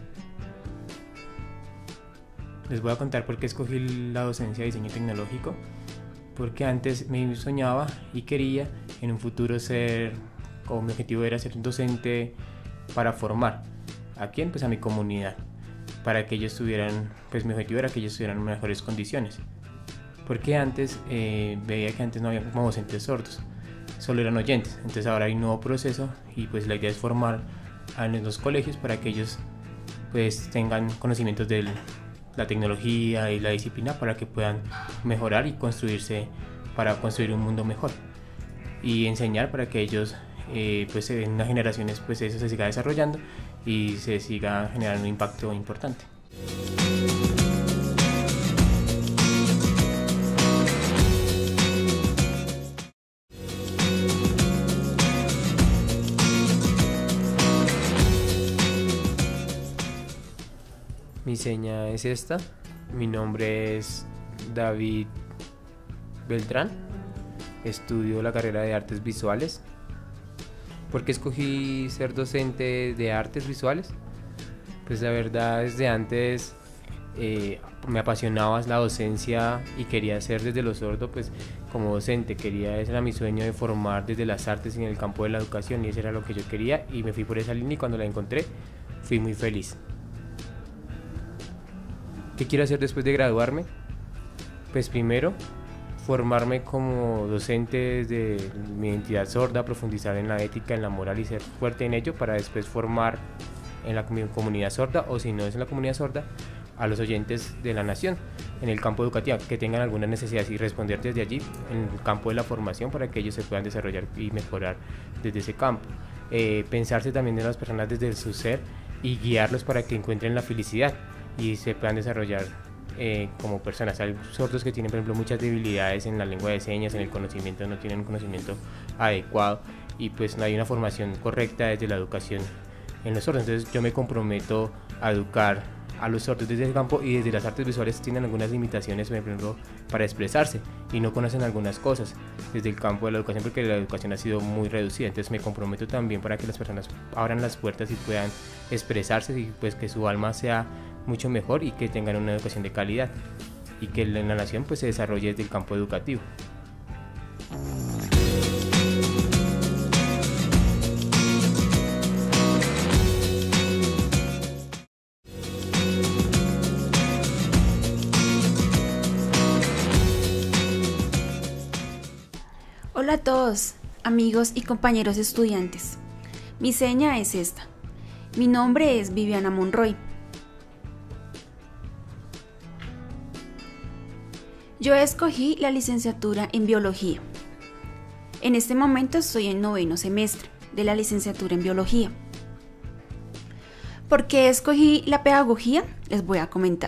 Les voy a contar por qué escogí la docencia de Diseño Tecnológico, porque antes me soñaba y quería en un futuro ser, como mi objetivo era ser un docente para formar. ¿A quién? Pues a mi comunidad, para que ellos tuvieran, pues mi objetivo era que ellos tuvieran mejores condiciones. Porque antes eh, veía que antes no había como docentes sordos, solo eran oyentes. Entonces ahora hay un nuevo proceso y pues la idea es formar a los colegios para que ellos pues tengan conocimientos de la tecnología y la disciplina para que puedan mejorar y construirse para construir un mundo mejor, y enseñar para que ellos eh, pues en las generaciones pues eso se siga desarrollando y se siga generando un impacto importante. Mi seña es esta. Mi nombre es David Beltrán. Estudio la carrera de Artes Visuales ¿Por qué escogí ser docente de artes visuales? Pues la verdad, desde antes eh, me apasionaba la docencia y quería ser desde lo sordo, pues como docente, quería, ese era mi sueño, de formar desde las artes en el campo de la educación, y eso era lo que yo quería, y me fui por esa línea, y cuando la encontré fui muy feliz. ¿Qué quiero hacer después de graduarme? Pues primero, formarme como docente desde mi identidad sorda, profundizar en la ética, en la moral y ser fuerte en ello, para después formar en la comunidad sorda, o si no es en la comunidad sorda, a los oyentes de la nación en el campo educativo que tengan alguna necesidad, y responder desde allí en el campo de la formación para que ellos se puedan desarrollar y mejorar desde ese campo. Eh, pensarse también en las personas desde su ser y guiarlos para que encuentren la felicidad y se puedan desarrollar eh, como personas. Hay sordos que tienen, por ejemplo, muchas debilidades en la lengua de señas, en el conocimiento, no tienen un conocimiento adecuado, y pues no hay una formación correcta desde la educación en los sordos. Entonces yo me comprometo a educar a los sordos desde el campo, y desde las artes visuales tienen algunas limitaciones, por ejemplo, para expresarse, y no conocen algunas cosas desde el campo de la educación, porque la educación ha sido muy reducida. Entonces me comprometo también para que las personas abran las puertas y puedan expresarse, y pues que su alma sea mucho mejor y que tengan una educación de calidad, y que la nación pues se desarrolle desde el campo educativo. Hola a todos, amigos y compañeros estudiantes. Mi seña es esta. Mi nombre es Viviana Monroy. Yo escogí la licenciatura en biología. En este momento estoy en noveno semestre de la licenciatura en biología. ¿Por qué escogí la pedagogía? Les voy a comentar.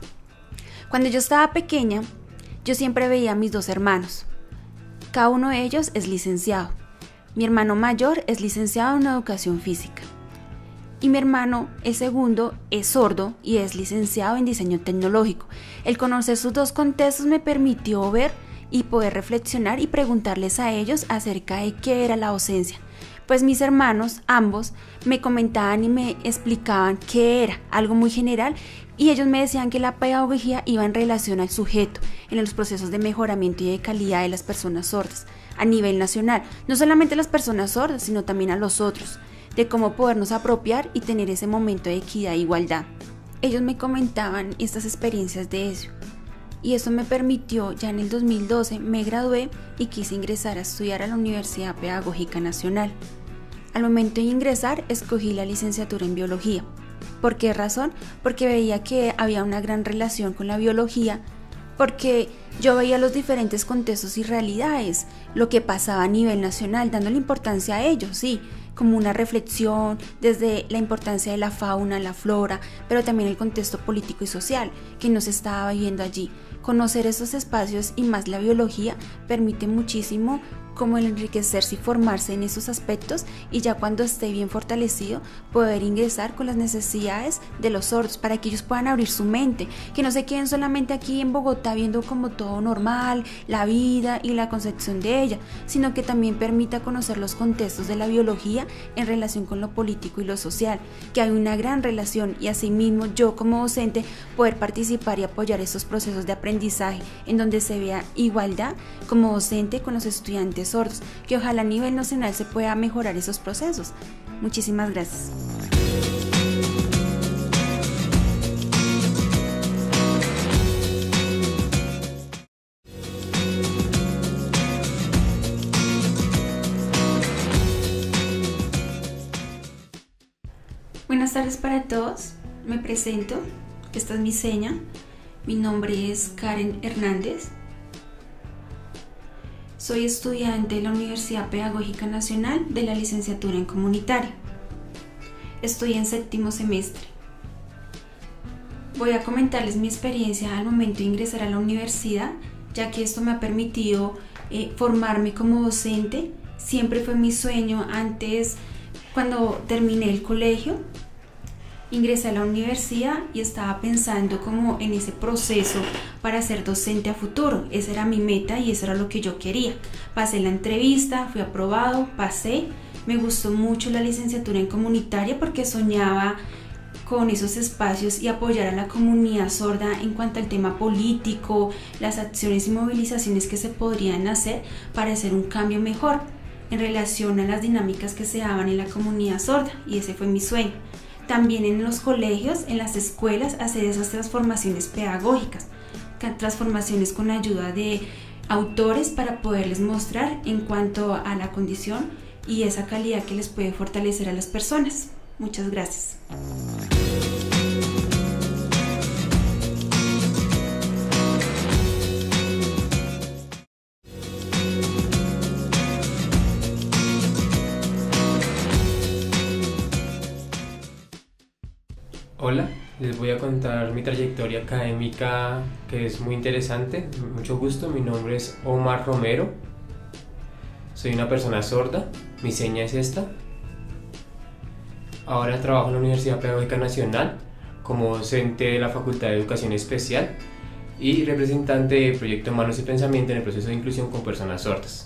Cuando yo estaba pequeña, yo siempre veía a mis dos hermanos. Cada uno de ellos es licenciado. Mi hermano mayor es licenciado en educación física. Y mi hermano, el segundo, es sordo y es licenciado en diseño tecnológico. El conocer sus dos contextos me permitió ver y poder reflexionar y preguntarles a ellos acerca de qué era la docencia. Pues mis hermanos, ambos, me comentaban y me explicaban qué era, algo muy general, y ellos me decían que la pedagogía iba en relación al sujeto, en los procesos de mejoramiento y de calidad de las personas sordas, a nivel nacional, no solamente a las personas sordas, sino también a los otros, de cómo podernos apropiar y tener ese momento de equidad e igualdad. Ellos me comentaban estas experiencias de eso, y eso me permitió, ya en el dos mil doce me gradué y quise ingresar a estudiar a la Universidad Pedagógica Nacional. Al momento de ingresar, escogí la licenciatura en biología. ¿Por qué razón? Porque veía que había una gran relación con la biología, porque yo veía los diferentes contextos y realidades, lo que pasaba a nivel nacional, dándole importancia a ello, sí, como una reflexión desde la importancia de la fauna, la flora, pero también el contexto político y social que nos estaba viviendo allí. Conocer esos espacios y más la biología permite muchísimo como el enriquecerse y formarse en esos aspectos, y ya cuando esté bien fortalecido poder ingresar con las necesidades de los sordos para que ellos puedan abrir su mente, que no se queden solamente aquí en Bogotá viendo como todo normal, la vida y la concepción de ella, sino que también permita conocer los contextos de la biología en relación con lo político y lo social, que hay una gran relación, y asimismo yo como docente poder participar y apoyar estos procesos de aprendizaje en donde se vea igualdad como docente con los estudiantes sordos, que ojalá a nivel nacional se pueda mejorar esos procesos. Muchísimas gracias. Buenas tardes para todos, me presento, esta es mi seña, mi nombre es Karen Hernández. Soy estudiante de la Universidad Pedagógica Nacional de la licenciatura en comunitaria. Estoy en séptimo semestre. Voy a comentarles mi experiencia al momento de ingresar a la universidad, ya que esto me ha permitido eh, formarme como docente. Siempre fue mi sueño antes, cuando terminé el colegio, ingresé a la universidad y estaba pensando como en ese proceso para ser docente a futuro. Esa era mi meta y eso era lo que yo quería. Pasé la entrevista, fui aprobado, pasé me gustó mucho la licenciatura en comunitaria porque soñaba con esos espacios y apoyar a la comunidad sorda en cuanto al tema político, las acciones y movilizaciones que se podrían hacer para hacer un cambio mejor en relación a las dinámicas que se daban en la comunidad sorda, y ese fue mi sueño. También en los colegios, en las escuelas, hacer esas transformaciones pedagógicas, transformaciones con ayuda de autores para poderles mostrar en cuanto a la condición y esa calidad que les puede fortalecer a las personas. Muchas gracias. Hola, les voy a contar mi trayectoria académica, que es muy interesante. Mucho gusto, mi nombre es Omar Romero. Soy una persona sorda, mi seña es esta. Ahora trabajo en la Universidad Pedagógica Nacional como docente de la Facultad de Educación Especial y representante del proyecto Manos y Pensamiento en el proceso de inclusión con personas sordas.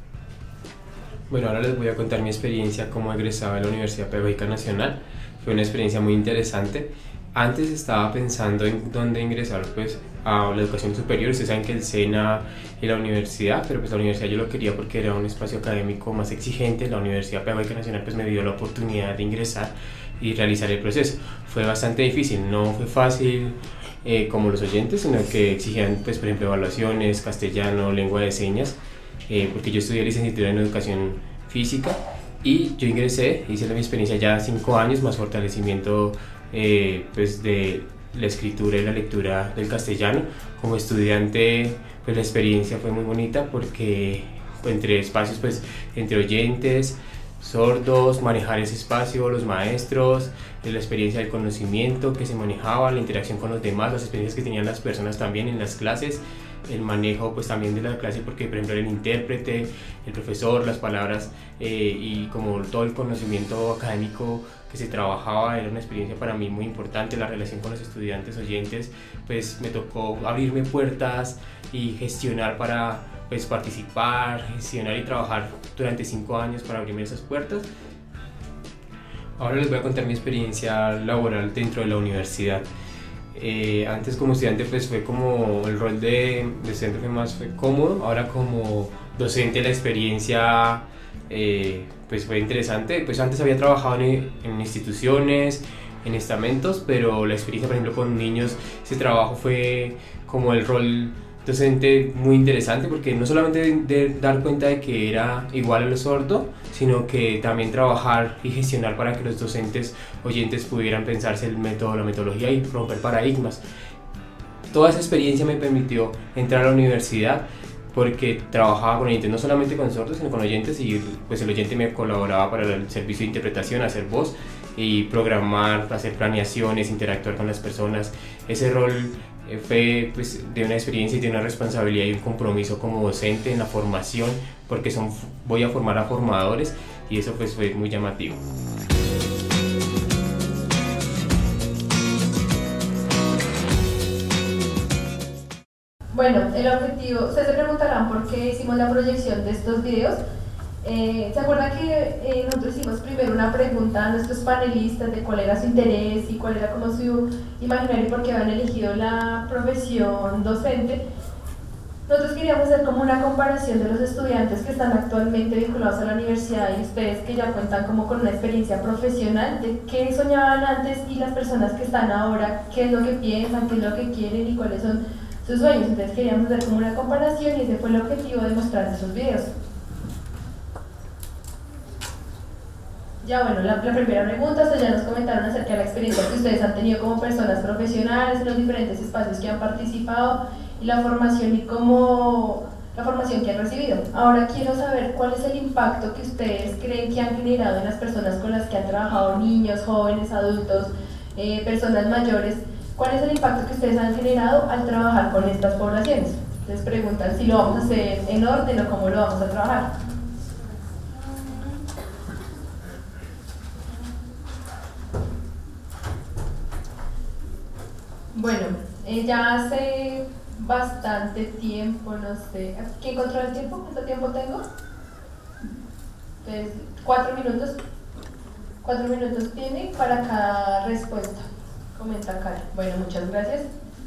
Bueno, ahora les voy a contar mi experiencia como egresado de la Universidad Pedagógica Nacional. Fue una experiencia muy interesante. Antes estaba pensando en dónde ingresar pues, a la educación superior. Ustedes saben que el SENA y la universidad, pero pues la universidad yo lo quería porque era un espacio académico más exigente. La Universidad Pedagógica Nacional pues, me dio la oportunidad de ingresar y realizar el proceso. Fue bastante difícil, no fue fácil eh, como los oyentes, sino que exigían, pues, por ejemplo, evaluaciones, castellano, lengua de señas, eh, porque yo estudié licenciatura en educación física. Y yo ingresé, hice mi experiencia ya cinco años, más fortalecimiento eh, pues de la escritura y la lectura del castellano. Como estudiante, pues la experiencia fue muy bonita porque entre espacios, pues entre oyentes, sordos, manejar ese espacio, los maestros, la experiencia del conocimiento que se manejaba, la interacción con los demás, las experiencias que tenían las personas también en las clases, el manejo pues también de la clase porque por ejemplo el intérprete, el profesor, las palabras eh, y como todo el conocimiento académico que se trabajaba era una experiencia para mí muy importante. La relación con los estudiantes oyentes pues me tocó abrirme puertas y gestionar para pues participar, gestionar y trabajar durante cinco años para abrirme esas puertas. Ahora les voy a contar mi experiencia laboral dentro de la universidad. Eh, antes como estudiante pues fue como el rol de, de estudiante fue más fue cómodo. Ahora como docente la experiencia eh, pues fue interesante. Pues antes había trabajado en, en instituciones, en estamentos, pero la experiencia por ejemplo con niños, ese trabajo fue como el rol docente muy interesante porque no solamente de, de dar cuenta de que era igual a lo sordo, sino que también trabajar y gestionar para que los docentes oyentes pudieran pensarse el método, la metodología y romper paradigmas. Toda esa experiencia me permitió entrar a la universidad porque trabajaba con oyentes, no solamente con sordos, sino con oyentes, y pues el oyente me colaboraba para el servicio de interpretación, hacer voz y programar, hacer planeaciones, interactuar con las personas. Ese rol fue pues, de una experiencia y de una responsabilidad y un compromiso como docente en la formación, porque son, voy a formar a formadores y eso pues, fue muy llamativo. Bueno, el objetivo, ustedes se preguntarán por qué hicimos la proyección de estos videos. Eh, ¿Se acuerdan que eh, nosotros hicimos primero una pregunta a nuestros panelistas de cuál era su interés y cuál era como su imaginario y por qué habían elegido la profesión docente? Nosotros queríamos hacer como una comparación de los estudiantes que están actualmente vinculados a la universidad y ustedes que ya cuentan como con una experiencia profesional de qué soñaban antes y las personas que están ahora, qué es lo que piensan, qué es lo que quieren y cuáles son sus sueños. Entonces queríamos hacer como una comparación y ese fue el objetivo de mostrar esos videos. Ya bueno, la, la primera pregunta, ustedes ya nos comentaron acerca de la experiencia que ustedes han tenido como personas profesionales en los diferentes espacios que han participado y la formación y cómo la formación que han recibido. Ahora quiero saber cuál es el impacto que ustedes creen que han generado en las personas con las que han trabajado, niños, jóvenes, adultos, eh, personas mayores. ¿Cuál es el impacto que ustedes han generado al trabajar con estas poblaciones? Ustedes preguntan si lo vamos a hacer en orden o cómo lo vamos a trabajar. Bueno, eh, ya hace bastante tiempo, no sé, ¿quién controla el tiempo? ¿Cuánto tiempo tengo? Entonces, cuatro minutos, cuatro minutos tiene para cada respuesta. Comenta Karen. Bueno, muchas gracias.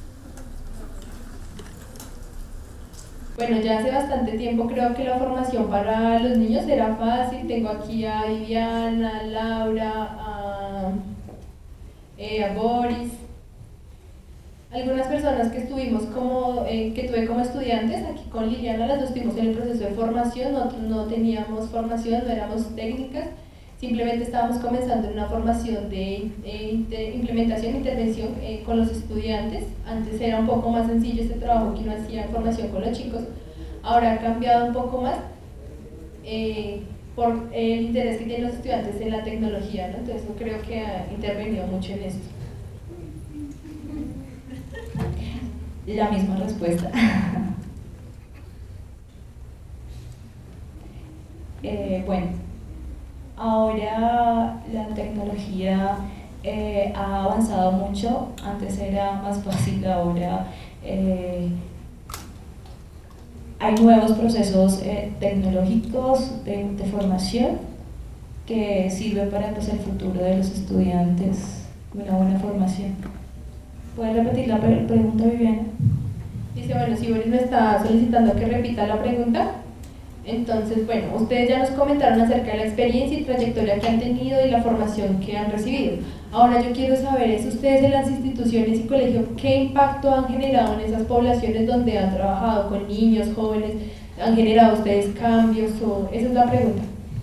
Bueno, ya hace bastante tiempo creo que la formación para los niños era fácil. Tengo aquí a Viviana, a Laura, a, eh, a Boris. Algunas personas que estuvimos como, eh, que tuve como estudiantes, aquí con Liliana, las dos estuvimos en el proceso de formación, nosotros no teníamos formación, no éramos técnicas, simplemente estábamos comenzando en una formación de eh, implementación e intervención eh, con los estudiantes. Antes era un poco más sencillo este trabajo que uno hacía en formación con los chicos, ahora ha cambiado un poco más eh, por el interés que tienen los estudiantes en la tecnología, ¿no? Entonces yo creo que ha intervenido mucho en esto. La misma respuesta. eh, bueno, ahora la tecnología eh, ha avanzado mucho. Antes era más fácil, ahora eh, hay nuevos procesos eh, tecnológicos de, de formación que sirven para pues, el futuro de los estudiantes, una buena formación. ¿Puedes repetir la pre pregunta, Viviana? Dice, bueno, si Boris me está solicitando que repita la pregunta, entonces, bueno, ustedes ya nos comentaron acerca de la experiencia y trayectoria que han tenido y la formación que han recibido. Ahora yo quiero saber, es ustedes en las instituciones y colegios, ¿qué impacto han generado en esas poblaciones donde han trabajado con niños, jóvenes? ¿Han generado ustedes cambios? O esa es la pregunta.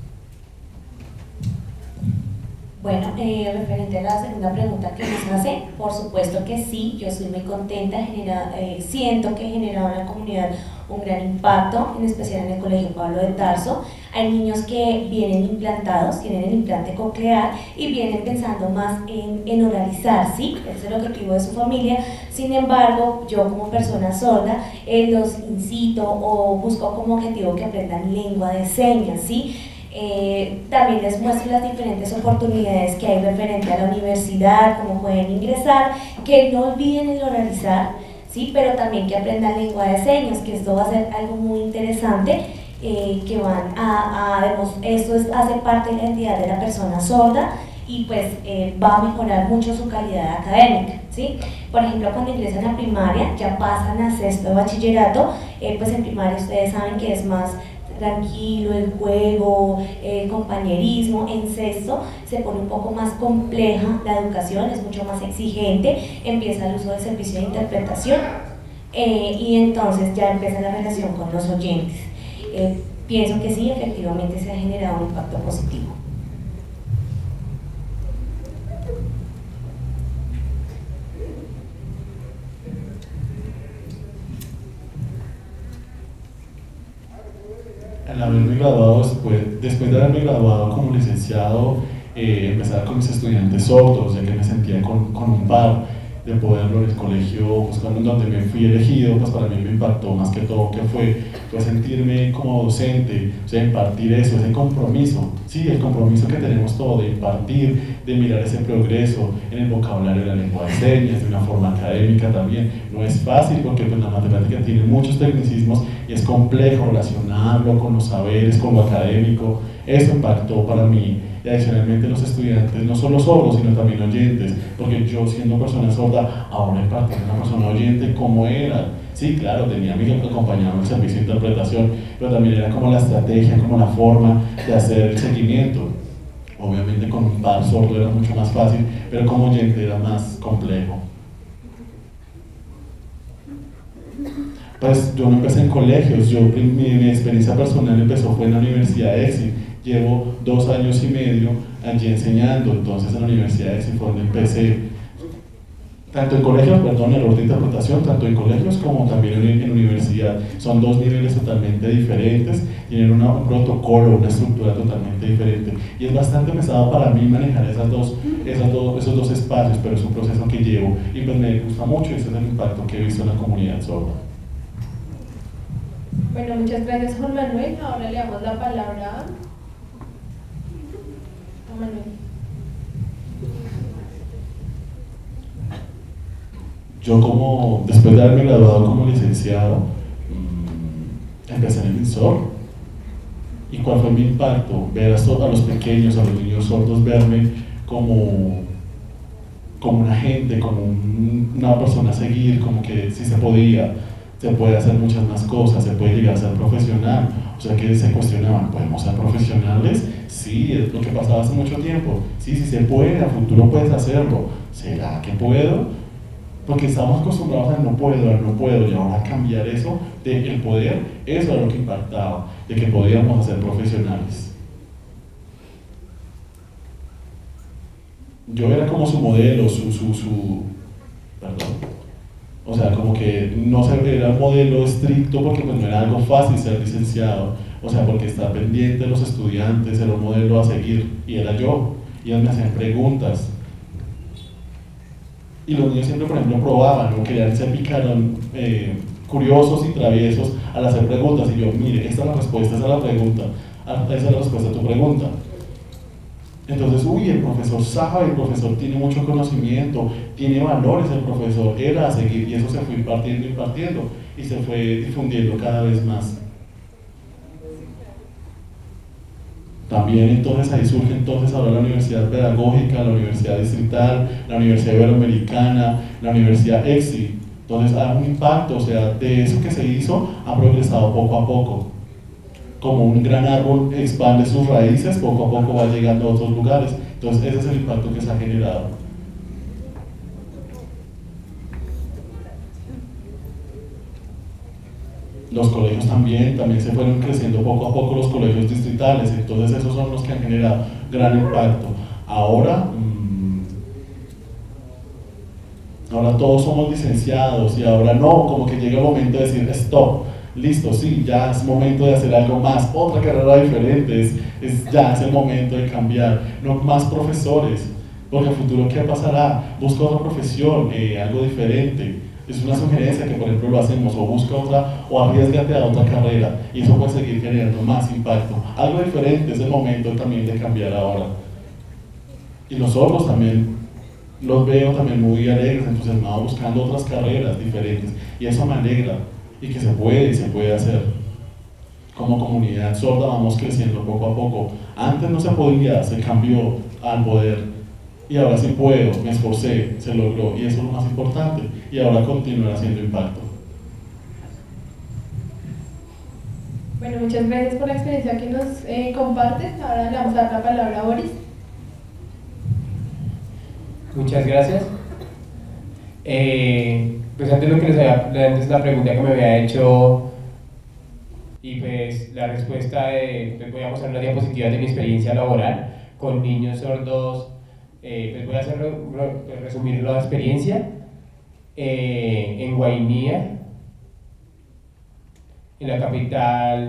Bueno, eh, referente a la segunda pregunta que nos hace, por supuesto que sí, yo estoy muy contenta, genera, eh, siento que he generado en la comunidad un gran impacto, en especial en el Colegio Pablo de Tarso. Hay niños que vienen implantados, tienen el implante coclear y vienen pensando más en, en oralizar, ¿sí? Ese es el objetivo de su familia. Sin embargo, yo como persona sorda eh, los incito o busco como objetivo que aprendan lengua de señas, ¿sí? Eh, también les muestro las diferentes oportunidades que hay referente a la universidad, cómo pueden ingresar, que no olviden el oralizar, ¿sí? Pero también que aprendan lengua de señas, que esto va a ser algo muy interesante, eh, que van a, a esto es, hace parte de la identidad de la persona sorda y pues eh, va a mejorar mucho su calidad académica, ¿sí? Por ejemplo, cuando ingresan a primaria, ya pasan a sexto de bachillerato, eh, pues en primaria ustedes saben que es más tranquilo, el juego, el compañerismo. En sexto se pone un poco más compleja la educación, es mucho más exigente, empieza el uso del servicio de interpretación eh, y entonces ya empieza la relación con los oyentes. Eh, pienso que sí, efectivamente se ha generado un impacto positivo. Al haberme graduado, después, después de haberme graduado como licenciado, eh, empezar con mis estudiantes sordos, ya que me sentía con, con un par de poderlo en el colegio, pues cuando donde me fui elegido, pues para mí me impactó más que todo, que fue, fue sentirme como docente, o sea, impartir eso, ese compromiso, sí, el compromiso que tenemos todos de impartir, de mirar ese progreso en el vocabulario de la lengua de señas, de una forma académica también. No es fácil porque pues, la matemática tiene muchos tecnicismos y es complejo relacionarlo con los saberes, con lo académico. Eso impactó para mí. Y adicionalmente los estudiantes, no solo sordos, sino también oyentes, porque yo siendo persona sorda, ahora impartir a una persona oyente como era. Sí, claro, tenía a mí que acompañarme en el servicio de interpretación, pero también era como la estrategia, como la forma de hacer el seguimiento. Obviamente con un par sordo era mucho más fácil, pero como oyente era más complejo. Pues yo no empecé en colegios, yo, mi, mi experiencia personal empezó fue en la Universidad de EXI. Llevo dos años y medio allí enseñando, entonces en la Universidad de EXI fue donde empecé, tanto en colegios, perdón, error de interpretación, tanto en colegios como también en, en universidad. Son dos niveles totalmente diferentes, tienen una, un protocolo, una estructura totalmente diferente. Y es bastante pesado para mí manejar esas dos, esas dos, esos dos espacios, pero es un proceso que llevo y pues me gusta mucho y ese es el impacto que he visto en la comunidad sorda. Bueno, muchas gracias Juan Manuel. Ahora le damos la palabra a Juan Manuel. Yo como, después de haberme graduado como licenciado, empecé en el INSOR ¿Y cuál fue mi impacto? Ver a, a los pequeños, a los niños sordos, verme como, como una gente, como un, una persona a seguir, como que sí se podía, se puede hacer muchas más cosas, se puede llegar a ser profesional. O sea que se cuestionaban, ¿podemos ser profesionales? Sí, es lo que pasaba hace mucho tiempo. Sí, sí se puede, a futuro puedes hacerlo. ¿Será que puedo? Porque estamos acostumbrados al no puedo, al no puedo, y ahora cambiar eso del poder, eso era lo que impactaba, de que podíamos ser profesionales. Yo era como su modelo, su, su, su, perdón, o sea, como que no se, era un modelo estricto porque pues no era algo fácil ser licenciado, o sea, porque estar pendiente de los estudiantes era un modelo a seguir, y era yo, y ellos me hacían preguntas. Y los niños siempre, por ejemplo, probaban, ¿no? Querían ser picaron, eh, curiosos y traviesos al hacer preguntas. Y yo, mire, esta es la respuesta, esa es la pregunta, esa es la respuesta a tu pregunta. Entonces, uy, el profesor sabe, el profesor tiene mucho conocimiento, tiene valores el profesor, era a seguir, y eso se fue impartiendo, impartiendo, y se fue difundiendo cada vez más. También entonces ahí surge entonces ahora la Universidad Pedagógica, la Universidad Distrital, la Universidad Iberoamericana, la Universidad EXI. Entonces hay un impacto, o sea, de eso que se hizo ha progresado poco a poco. Como un gran árbol expande sus raíces, poco a poco va llegando a otros lugares. Entonces ese es el impacto que se ha generado. Los colegios también, también se fueron creciendo poco a poco los colegios distritales, entonces esos son los que han generado gran impacto. Ahora, mmm, ahora todos somos licenciados y ahora no, como que llega el momento de decir stop, listo, sí, ya es momento de hacer algo más, otra carrera diferente, es, es, ya es el momento de cambiar, no más profesores, porque a futuro ¿qué pasará? Busca otra profesión, eh, algo diferente. Es una sugerencia que por ejemplo lo hacemos, o busca otra, o arriesgate a otra carrera, y eso puede seguir generando más impacto. Algo diferente, es el momento también de cambiar ahora. Y nosotros también los veo también muy alegres, entusiasmados, buscando otras carreras diferentes, y eso me alegra, y que se puede, y se puede hacer. Como comunidad sorda vamos creciendo poco a poco. Antes no se podía, se cambió al poder. Y ahora sí puedo, me esforcé, se logró, y eso es lo más importante, y ahora continuar haciendo impacto. Bueno, muchas gracias por la experiencia que nos eh, compartes. Ahora le vamos a dar la palabra a Boris. Muchas gracias. Eh, pues antes lo que les había, antes la pregunta que me había hecho, y pues la respuesta de, les voy a mostrar una diapositiva de mi experiencia laboral con niños sordos. Eh, pues voy a hacer, re, resumir la experiencia eh, en Guainía, en la capital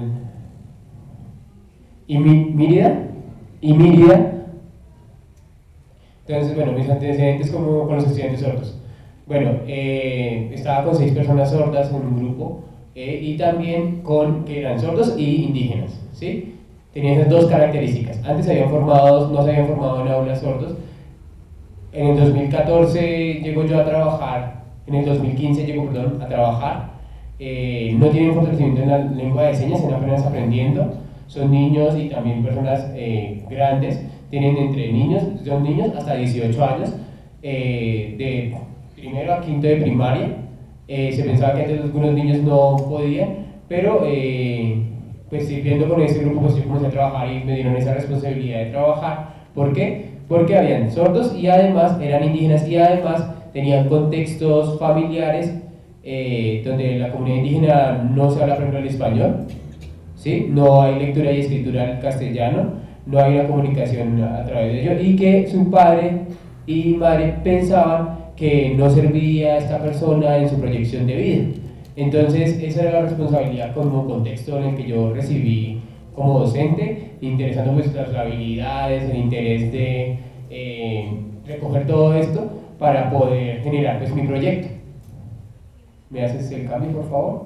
y Mérida, y Mérida. Entonces, bueno, mis antecedentes como con los estudiantes sordos. Bueno, eh, estaba con seis personas sordas en un grupo eh, y también con que eran sordos y indígenas, ¿sí? Tenían esas dos características. Antes se habían formado, no se habían formado en aulas sordos. En el dos mil catorce llego yo a trabajar, en el dos mil quince llego, perdón, a trabajar. Eh, no tienen fortalecimiento en la lengua de señas, están apenas aprendiendo. Son niños y también personas eh, grandes, tienen entre niños, son niños hasta dieciocho años, eh, de primero a quinto de primaria. Eh, se pensaba que antes algunos niños no podían, pero eh, pues viendo con este grupo pues yo comencé a trabajar y me dieron esa responsabilidad de trabajar. ¿Por qué? Porque habían sordos y además eran indígenas y además tenían contextos familiares eh, donde la comunidad indígena no se habla, por ejemplo, el español, ¿sí? No hay lectura y escritura en castellano, no hay una comunicación a través de ello, y que su padre y madre pensaban que no servía a esta persona en su proyección de vida. Entonces esa era la responsabilidad como contexto en el que yo recibí como docente, interesando pues las habilidades, el interés de eh, recoger todo esto para poder generar pues mi proyecto. ¿Me haces el cambio, por favor?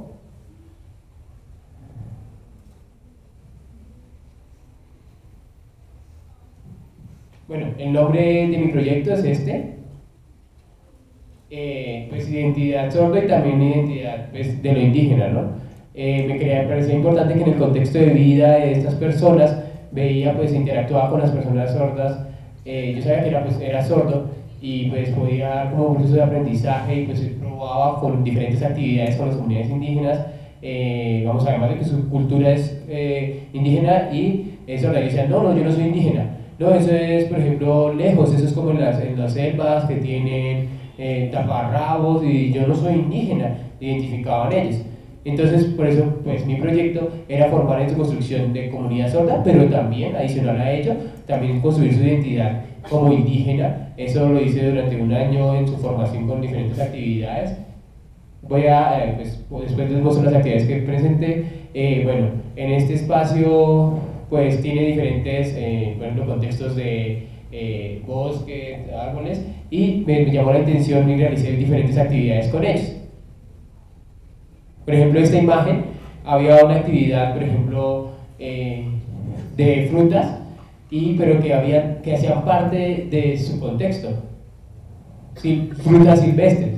Bueno, el nombre de mi proyecto es este, eh, pues identidad sorda y también identidad pues, de lo indígena, ¿no? eh, me, quería, me parecía importante que en el contexto de vida de estas personas veía, pues interactuaba con las personas sordas, eh, yo sabía que era, pues, era sordo y pues podía dar como un proceso de aprendizaje y pues probaba con diferentes actividades con las comunidades indígenas, eh, vamos a además de que su cultura es eh, indígena y es sorda, y decían, no, no, yo no soy indígena. No, eso es, por ejemplo, lejos, eso es como en las, en las selvas que tienen eh, taparrabos y yo no soy indígena, identificaban ellos. Entonces, por eso, pues mi proyecto era formar en su construcción de comunidad sorda, pero también, adicional a ello, también construir su identidad como indígena. Eso lo hice durante un año en su formación con diferentes actividades. Voy a, eh, pues, después les muestro las actividades que presenté. Eh, bueno, en este espacio pues tiene diferentes, eh, por ejemplo, contextos de eh, bosque, árboles, y me, me llamó la atención y realicé diferentes actividades con ellos. Por ejemplo, esta imagen, había una actividad, por ejemplo, eh, de frutas, y, pero que, había, que hacían parte de su contexto, sí, frutas silvestres.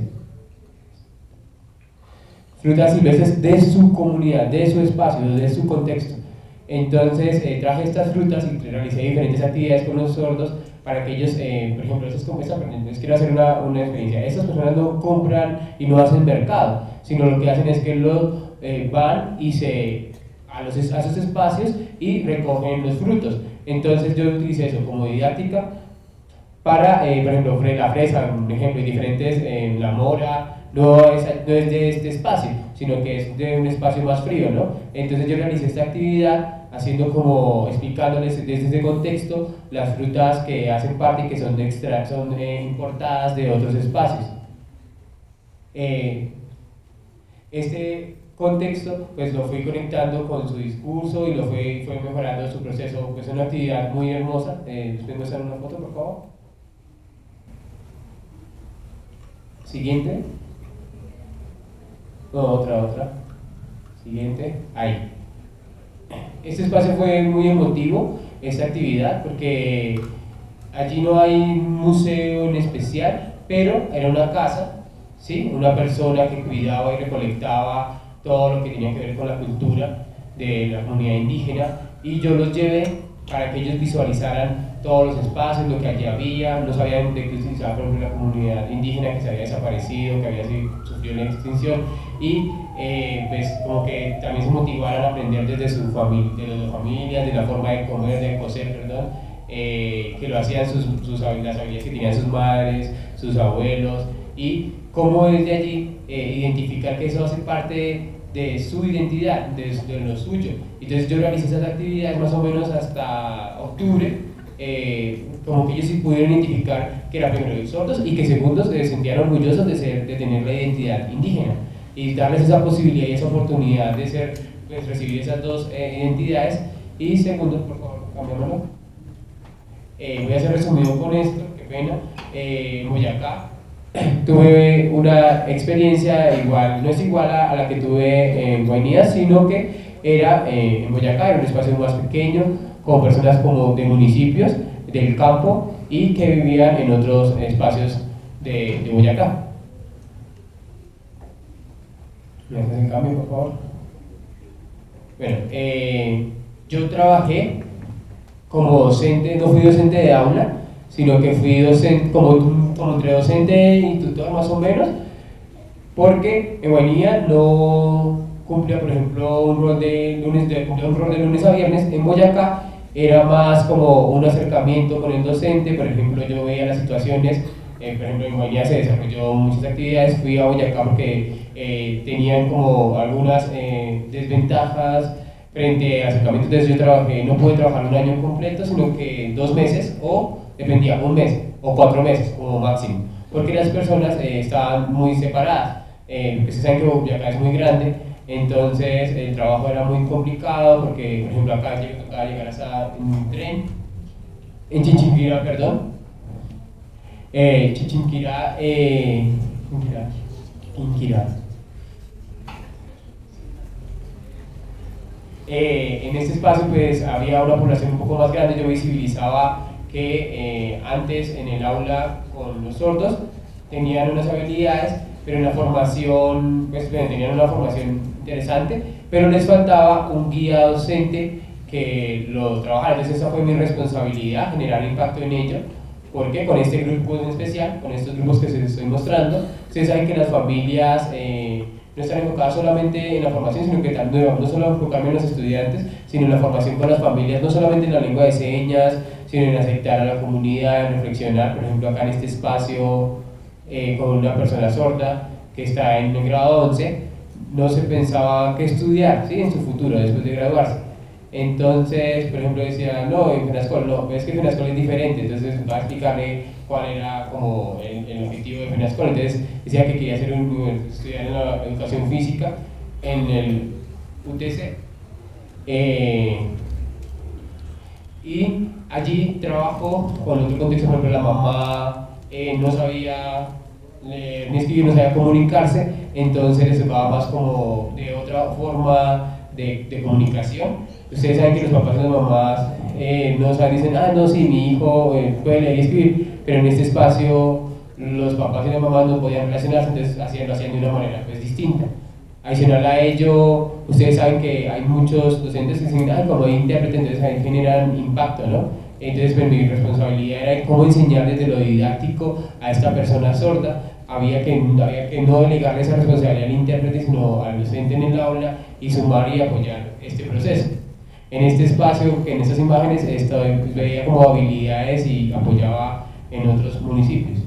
Frutas silvestres de su comunidad, de su espacio, de su contexto. Entonces eh, traje estas frutas y realicé diferentes actividades con los sordos para que ellos, eh, por ejemplo, estas como esta, les quiero hacer una, una experiencia. Estas personas no compran y no hacen mercado, sino lo que hacen es que lo, eh, van y se, a, los, a esos espacios y recogen los frutos. Entonces yo utilicé eso como didáctica para, eh, por ejemplo, la fresa, un ejemplo, y diferentes, eh, la mora, no es, no es de este espacio, sino que es de un espacio más frío, ¿no? Entonces yo realicé esta actividad haciendo como, explicándoles desde ese contexto las frutas que hacen parte y que son, de extra, son eh, importadas de otros espacios. Eh, este contexto pues lo fui conectando con su discurso y lo fue, fue mejorando su proceso, pues es una actividad muy hermosa. Eh, ¿Ustedes muestran una foto, por favor? Siguiente. No, otra, otra. Siguiente. Ahí. Este espacio fue muy emotivo, esta actividad, porque allí no hay un museo en especial, pero era una casa, ¿sí? Una persona que cuidaba y recolectaba todo lo que tenía que ver con la cultura de la comunidad indígena, y yo los llevé para que ellos visualizaran todos los espacios, lo que allí había. No sabían de qué se utilizaba, por ejemplo, la comunidad indígena que se había desaparecido, que había sufrido la extinción, y eh, pues como que también se motivaron a aprender desde su familia, de las familias, de la forma de comer, de coser, perdón, eh, que lo hacían sus, sus, las habilidades que tenían sus madres, sus abuelos, y cómo desde allí eh, identificar que eso hace parte de su identidad, de, de lo suyo. Entonces yo realicé esas actividades más o menos hasta octubre, eh, como que ellos sí pudieron identificar que era primero sordos y que segundo se sentían orgullosos de, ser, de tener la identidad indígena y darles esa posibilidad y esa oportunidad de ser, pues, recibir esas dos eh, identidades. Y segundo, por favor, cambiámoslo. Eh, voy a hacer resumido con esto, qué pena. Eh, en Boyacá tuve una experiencia igual, no es igual a, a la que tuve en Guainía, sino que era eh, en Boyacá, era un espacio más pequeño, con personas como de municipios, del campo, y que vivían en otros espacios de, de Boyacá. ¿Me haces el cambio, por favor? Bueno, eh, yo trabajé como docente, no fui docente de aula, sino que fui docente, como, como entre docente y tutor más o menos, porque en Guainía no cumplía, por ejemplo, un rol de lunes, de, un rol de lunes a viernes. En Boyacá era más como un acercamiento con el docente. Por ejemplo, yo veía las situaciones, eh, por ejemplo, en Guainía se desarrolló muchas actividades, fui a Boyacá porque eh, tenían como algunas eh, desventajas frente a acercamientos. Entonces yo trabajé, no pude trabajar un año completo, sino que dos meses, o dependía, un mes o cuatro meses como máximo, porque las personas eh, estaban muy separadas, eh, porque se saben que Boyacá es muy grande. Entonces el trabajo era muy complicado porque, por ejemplo, acá tocaba llegar hasta en tren, en Chinchiquirá, perdón, eh, Chinchiquirá, eh, Chinchiquirá, Chinchiquirá. Eh, en este espacio pues había una población un poco más grande. Yo visibilizaba que eh, antes en el aula con los sordos tenían unas habilidades, pero en la formación, pues tenían una formación interesante, pero les faltaba un guía docente que lo trabajara. Entonces esa fue mi responsabilidad, generar impacto en ello, porque con este grupo en especial, con estos grupos que se les estoy mostrando, ustedes saben que las familias eh, no están enfocadas solamente en la formación, sino que también, no, no solo enfocarme en los estudiantes, sino en la formación con las familias, no solamente en la lengua de señas, sino en aceptar a la comunidad, en reflexionar, por ejemplo acá en este espacio eh, con una persona sorda que está en el grado once, no se pensaba qué estudiar, ¿sí?, en su futuro después de graduarse. Entonces, por ejemplo, decía, no, en FENASCOL, no, es que FENASCOL es diferente, entonces va a explicarle cuál era como el, el objetivo de FENASCOL. Entonces decía que quería hacer un, estudiar en la educación física en el U T C. Eh, y allí trabajó con otro contexto, por ejemplo, la mamá eh, no sabía leer ni escribir, no sabía comunicarse, entonces les tocaba más como de otra forma de, de comunicación. Ustedes saben que los papás y las mamás eh, no saben, dicen, ah, no, sí, mi hijo eh, puede leer y escribir, pero en este espacio los papás y las mamás no podían relacionarse, entonces hacían, lo hacían de una manera pues distinta. Adicional a ello, ustedes saben que hay muchos docentes que dicen, ah, como hay intérprete, entonces ahí generan impacto, ¿no? Entonces pues, mi responsabilidad era cómo enseñar desde lo didáctico a esta persona sorda. Había que, había que no delegarle esa responsabilidad al intérprete, sino al docente en el aula y sumar y apoyar este proceso. En este espacio, en estas imágenes, esto, pues, veía como habilidades y apoyaba en otros municipios.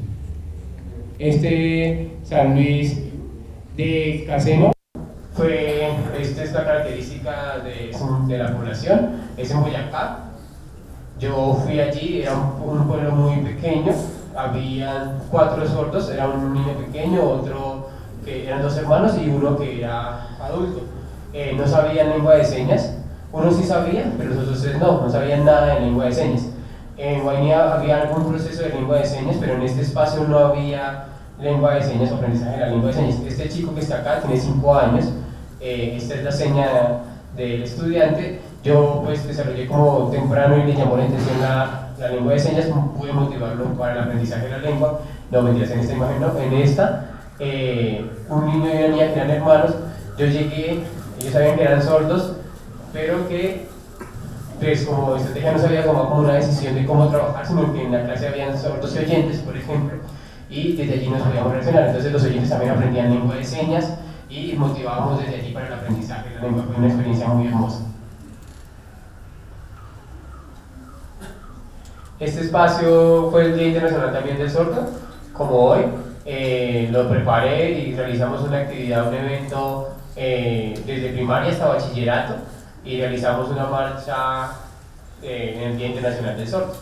Este San Luis de Caseno fue, esta es la característica de, de la población, es en Boyacá. Yo fui allí, era un, un pueblo muy pequeño, había cuatro sordos, era un niño pequeño, otro que eran dos hermanos y uno que era adulto. Eh, no sabían lengua de señas. Uno sí sabía, pero los otros tres no, no sabían nada de lengua de señas. En Guainía había algún proceso de lengua de señas, pero en este espacio no había lengua de señas o aprendizaje de la lengua de señas. Este chico que está acá tiene cinco años, eh, esta es la seña del estudiante. Yo pues desarrollé como temprano y le llamó la atención la, la lengua de señas, pude motivarlo para el aprendizaje de la lengua. No, mentiras, en esta imagen no, en esta, eh, un niño y una niña que eran hermanos, yo llegué, ellos sabían que eran sordos, pero que pues como estrategia no se había tomado como una decisión de cómo trabajar, sino que en la clase habían sordos y oyentes, por ejemplo, y desde allí nos podíamos relacionar. Entonces los oyentes también aprendían lengua de señas y motivábamos desde allí para el aprendizaje de la lengua. Fue una experiencia muy hermosa. Este espacio fue el Día Internacional también del Sordo, como hoy. Eh, lo preparé y realizamos una actividad, un evento eh, desde primaria hasta bachillerato, y realizamos una marcha eh, en el Día Internacional del Sordo.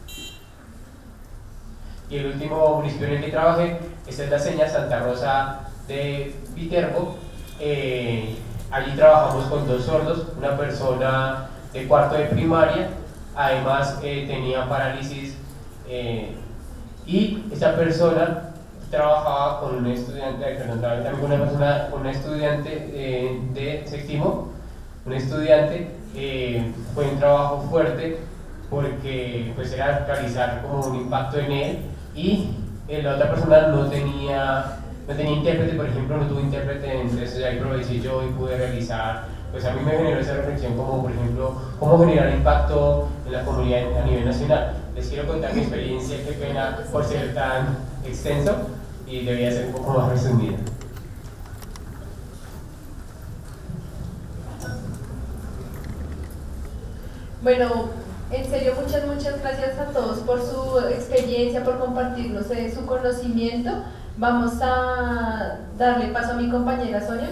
Y el último municipio en el que trabajé, esta es la seña Santa Rosa de Viterbo. Eh, allí trabajamos con dos sordos, una persona de cuarto de primaria, además eh, tenía parálisis, eh, y esta persona trabajaba con un estudiante, perdón, también con una persona, con una estudiante eh, de séptimo. Un estudiante, eh, fue un trabajo fuerte porque pues era realizar como un impacto en él, y eh, la otra persona no tenía, no tenía intérprete, por ejemplo, no tuvo intérprete, entonces ahí aproveché yo y pude realizar, pues a mí me generó esa reflexión como, por ejemplo, cómo generar impacto en la comunidad a nivel nacional. Les quiero contar mi experiencia, qué pena por ser tan extenso y debería ser un poco más resumida. Bueno, en serio, muchas, muchas gracias a todos por su experiencia, por compartirnos eh, su conocimiento. Vamos a darle paso a mi compañera Sonia.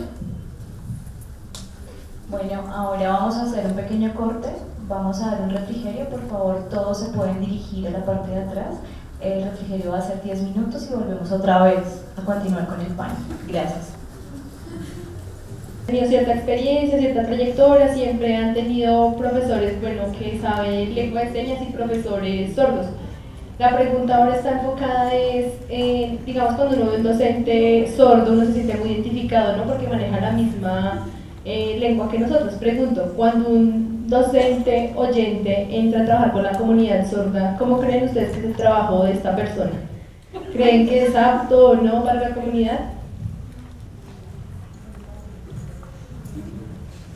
Bueno, ahora vamos a hacer un pequeño corte. Vamos a dar un refrigerio, por favor, todos se pueden dirigir a la parte de atrás. El refrigerio va a ser diez minutos y volvemos otra vez a continuar con el panel. Gracias. Han tenido cierta experiencia, cierta trayectoria, siempre han tenido profesores, bueno, que saben lengua de señas y profesores sordos. La pregunta ahora está enfocada es, eh, digamos, cuando uno es un docente sordo, uno se siente muy identificado, ¿no? Porque maneja la misma eh, lengua que nosotros. Pregunto, cuando un docente oyente entra a trabajar con la comunidad sorda, ¿cómo creen ustedes que es el trabajo de esta persona? ¿Creen que es apto o no para la comunidad?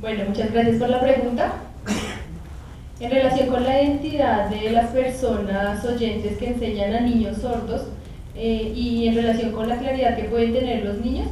Bueno, muchas gracias por la pregunta. En relación con la identidad de las personas oyentes que enseñan a niños sordos eh, y en relación con la claridad que pueden tener los niños,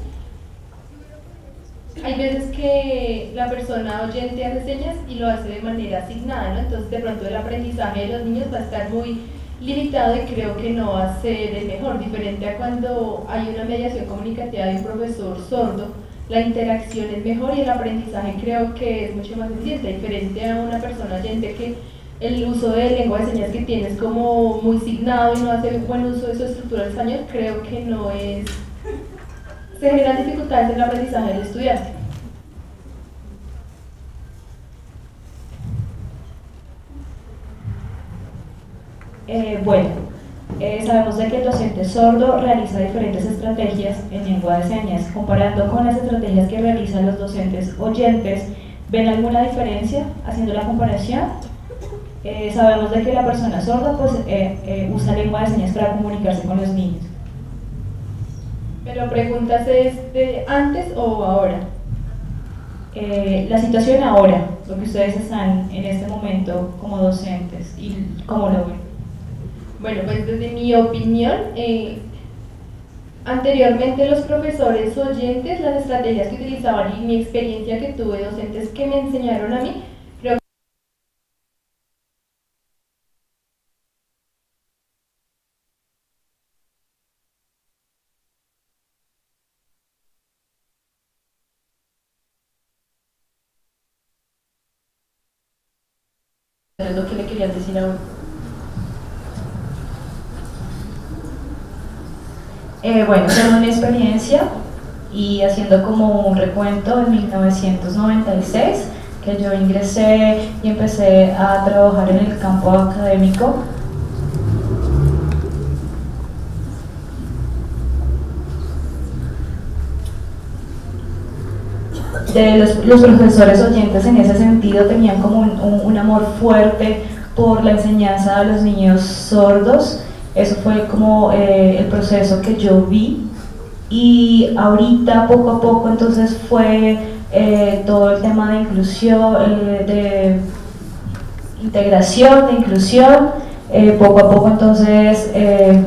hay veces que la persona oyente hace señas y lo hace de manera asignada, ¿no? Entonces de pronto el aprendizaje de los niños va a estar muy limitado y creo que no va a ser el mejor, diferente a cuando hay una mediación comunicativa de un profesor sordo, la interacción es mejor y el aprendizaje creo que es mucho más eficiente, diferente a una persona oyente que el uso de lengua de señas que tiene es como muy signado y no hace buen uso de su estructura del español, creo que no es... se generan dificultades en el aprendizaje del estudiante. Eh, bueno, eh, sabemos de que el docente sordo realiza diferentes estrategias en lengua de señas. Comparando con las estrategias que realizan los docentes oyentes, ¿ven alguna diferencia haciendo la comparación? Eh, sabemos de que la persona sorda pues, eh, eh, usa lengua de señas para comunicarse con los niños. ¿Pero preguntas es de antes o ahora? Eh, la situación ahora, lo que ustedes están en este momento como docentes y cómo lo ven. Bueno, pues desde mi opinión, eh, anteriormente los profesores oyentes, las estrategias que utilizaban y mi experiencia que tuve, docentes que me enseñaron a mí, creo que es lo que le quería decir a uno. Eh, bueno, según mi experiencia y haciendo como un recuento en mil novecientos noventa y seis, que yo ingresé y empecé a trabajar en el campo académico, de los, los profesores oyentes en ese sentido tenían como un, un, un amor fuerte por la enseñanza a los niños sordos. Eso fue como eh, el proceso que yo vi, y ahorita poco a poco entonces fue eh, todo el tema de inclusión, eh, de integración, de inclusión, eh, poco a poco entonces eh,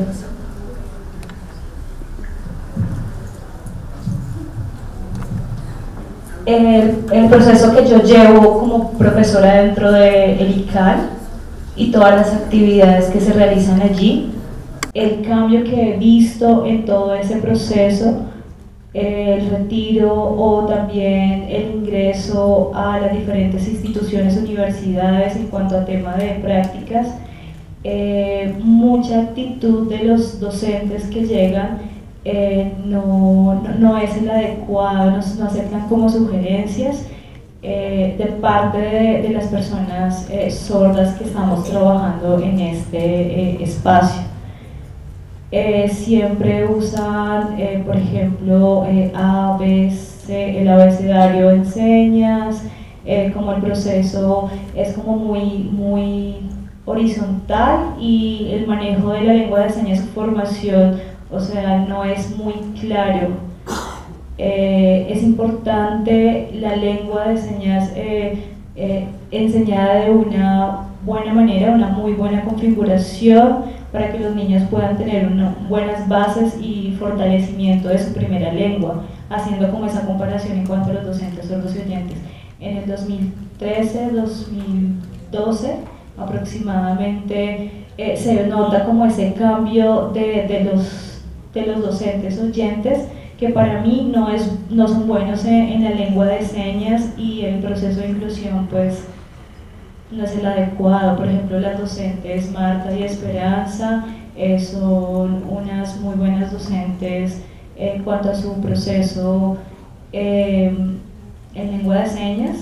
el, el proceso que yo llevo como profesora dentro de el I C A L y todas las actividades que se realizan allí, el cambio que he visto en todo ese proceso, el retiro o también el ingreso a las diferentes instituciones, universidades en cuanto a tema de prácticas, eh, mucha actitud de los docentes que llegan eh, no, no, no es el adecuado, no, no aceptan como sugerencias eh, de parte de, de las personas eh, sordas que estamos trabajando en este eh, espacio. Eh, siempre usan, eh, por ejemplo, eh, A B C, el abecedario en señas, eh, como el proceso es como muy, muy horizontal y el manejo de la lengua de señas, su formación, o sea, no es muy claro. Eh, es importante la lengua de señas eh, eh, enseñada de una buena manera, una muy buena configuración, para que los niños puedan tener una, buenas bases y fortalecimiento de su primera lengua, haciendo como esa comparación en cuanto a los docentes sordos y oyentes. En el dos mil trece, dos mil doce aproximadamente eh, se nota como ese cambio de, de, los, de los docentes oyentes, que para mí no, es, no son buenos en, en la lengua de señas, y el proceso de inclusión pues no es el adecuado. Por ejemplo, las docentes Marta y Esperanza eh, son unas muy buenas docentes en cuanto a su proceso eh, en lengua de señas,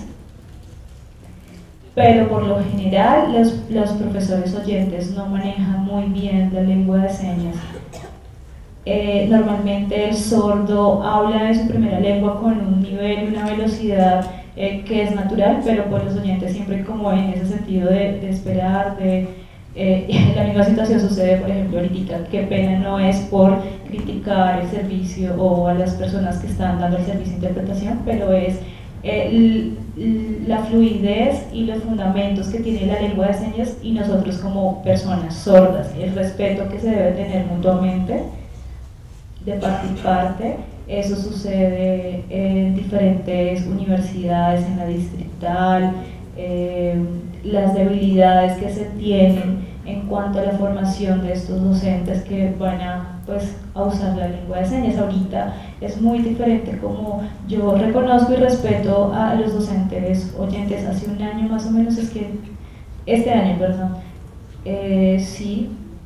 pero por lo general los, los profesores oyentes no manejan muy bien la lengua de señas. Eh, normalmente el sordo habla de su primera lengua con un nivel y una velocidad eh, que es natural, pero por los oyentes siempre como en ese sentido de, de esperar, de eh, la misma situación sucede, por ejemplo, ahorita, qué pena, no es por criticar el servicio o a las personas que están dando el servicio de interpretación, pero es el, la fluidez y los fundamentos que tiene la lengua de señas y nosotros como personas sordas, el respeto que se debe tener mutuamente de parte y parte. Eso sucede en diferentes universidades, en la distrital, eh, las debilidades que se tienen en cuanto a la formación de estos docentes que van a, pues, a usar la lengua de señas. Ahorita es muy diferente como yo reconozco y respeto a los docentes oyentes. Hace un año más o menos, es que este año, perdón, eh, sí,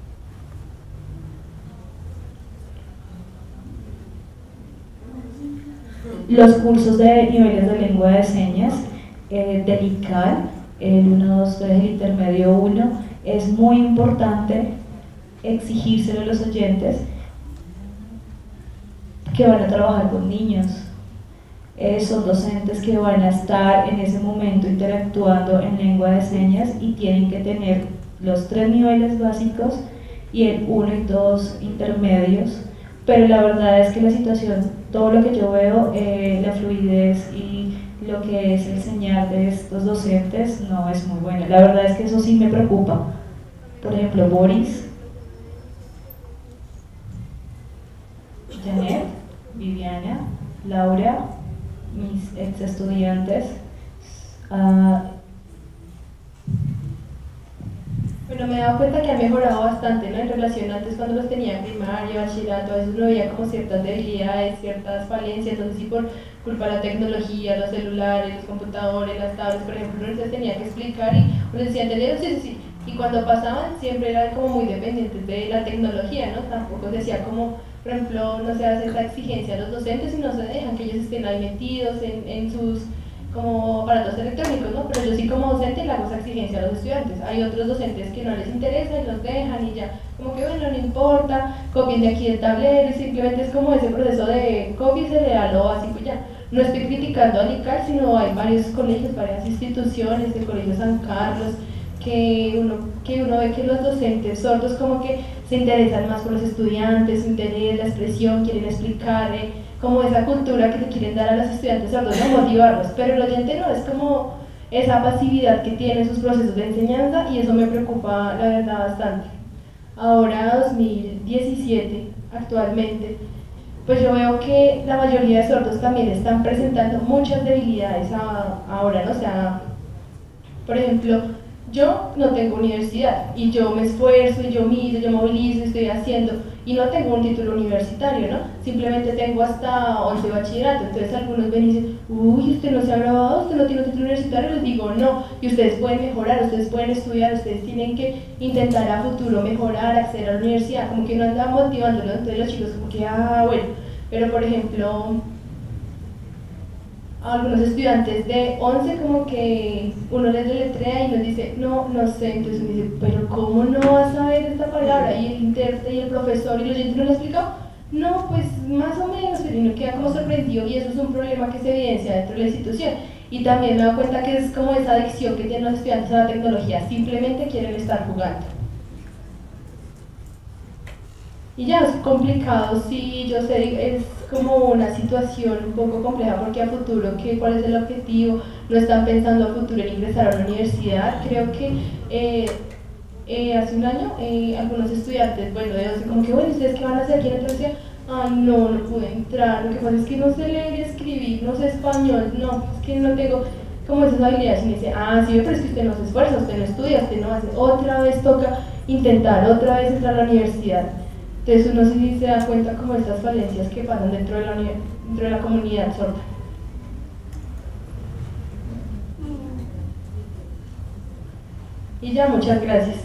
los cursos de niveles de lengua de señas eh, del I C A L, el uno, dos, tres, el intermedio uno, es muy importante exigírselo a los oyentes que van a trabajar con niños. Eh, son docentes que van a estar en ese momento interactuando en lengua de señas y tienen que tener los tres niveles básicos y el uno y dos intermedios, pero la verdad es que la situación, todo lo que yo veo, eh, la fluidez y lo que es enseñar de estos docentes no es muy bueno. La verdad es que eso sí me preocupa. Por ejemplo, Boris, Janet, Viviana, Laura, mis ex estudiantes. Uh, Bueno, me he dado cuenta que ha mejorado bastante, ¿no? En relación antes, cuando los tenía en primaria, bachillerato, a veces uno veía como ciertas debilidades, ciertas falencias. Entonces, sí, por culpa de la tecnología, los celulares, los computadores, las tablets, por ejemplo, uno les tenía que explicar y uno decía entender, sí, sí, sí. Y cuando pasaban, siempre eran como muy dependientes de la tecnología, ¿no? Tampoco se hacía como, por ejemplo, no se hace esa exigencia a los docentes y no se dejan que ellos estén ahí metidos en, en sus como aparatos electrónicos, ¿no? Pero yo sí, como docente, le hago esa exigencia a los estudiantes. Hay otros docentes que no les interesa y los dejan y ya, como que bueno, no importa, copien de aquí del tablero, y simplemente es como ese proceso de copia y se le da lo básico y ya. No estoy criticando al I C A L, sino hay varios colegios, varias instituciones, el Colegio San Carlos, que uno, que uno ve que los docentes sordos como que se interesan más por los estudiantes, su interés, la expresión, quieren explicar, eh, como esa cultura que le quieren dar a los estudiantes sordos, no motivarlos, pero el oyente no, es como esa pasividad que tiene en sus procesos de enseñanza y eso me preocupa la verdad bastante. Ahora, dos mil diecisiete, actualmente, pues yo veo que la mayoría de sordos también están presentando muchas debilidades a, ahora, ¿no? O sea, por ejemplo, yo no tengo universidad y yo me esfuerzo y yo miro, yo movilizo, estoy haciendo y no tengo un título universitario, ¿no? Simplemente tengo hasta once bachillerato. Entonces algunos ven y dicen, uy, usted no se ha graduado, usted no tiene un título universitario. Les digo, no, y ustedes pueden mejorar, ustedes pueden estudiar, ustedes tienen que intentar a futuro mejorar, acceder a la universidad, como que no andan motivándolos. Entonces los chicos como que, ah, bueno, pero por ejemplo, a algunos estudiantes de once como que uno les deletrea y nos dice, no, no sé, entonces uno dice, pero ¿cómo no vas a saber esta palabra? Y el intérprete y el profesor y el oyente no le explicó, no, pues más o menos, pero uno queda como sorprendido y eso es un problema que se evidencia dentro de la institución. Y también me doy cuenta que es como esa adicción que tienen los estudiantes a la tecnología, simplemente quieren estar jugando. Y ya es complicado, sí, yo sé, es como una situación un poco compleja porque a futuro, ¿qué, ¿cuál es el objetivo? No están pensando a futuro en ingresar a la universidad. Creo que eh, eh, hace un año eh, algunos estudiantes, bueno, de doce, como que, bueno, ¿ustedes qué van a hacer aquí en la universidad? Ay, no, no pude entrar, lo que pasa es que no sé leer y escribir, no sé español, no, es que no tengo como esas habilidades. Y me dice, ah, sí, pero es que usted no se esfuerza, usted no estudia, usted no hace, otra vez toca intentar, otra vez entrar a la universidad. Entonces uno sí se da cuenta como de estas falencias que pasan dentro de la, dentro de la comunidad sorda. Y ya, muchas gracias.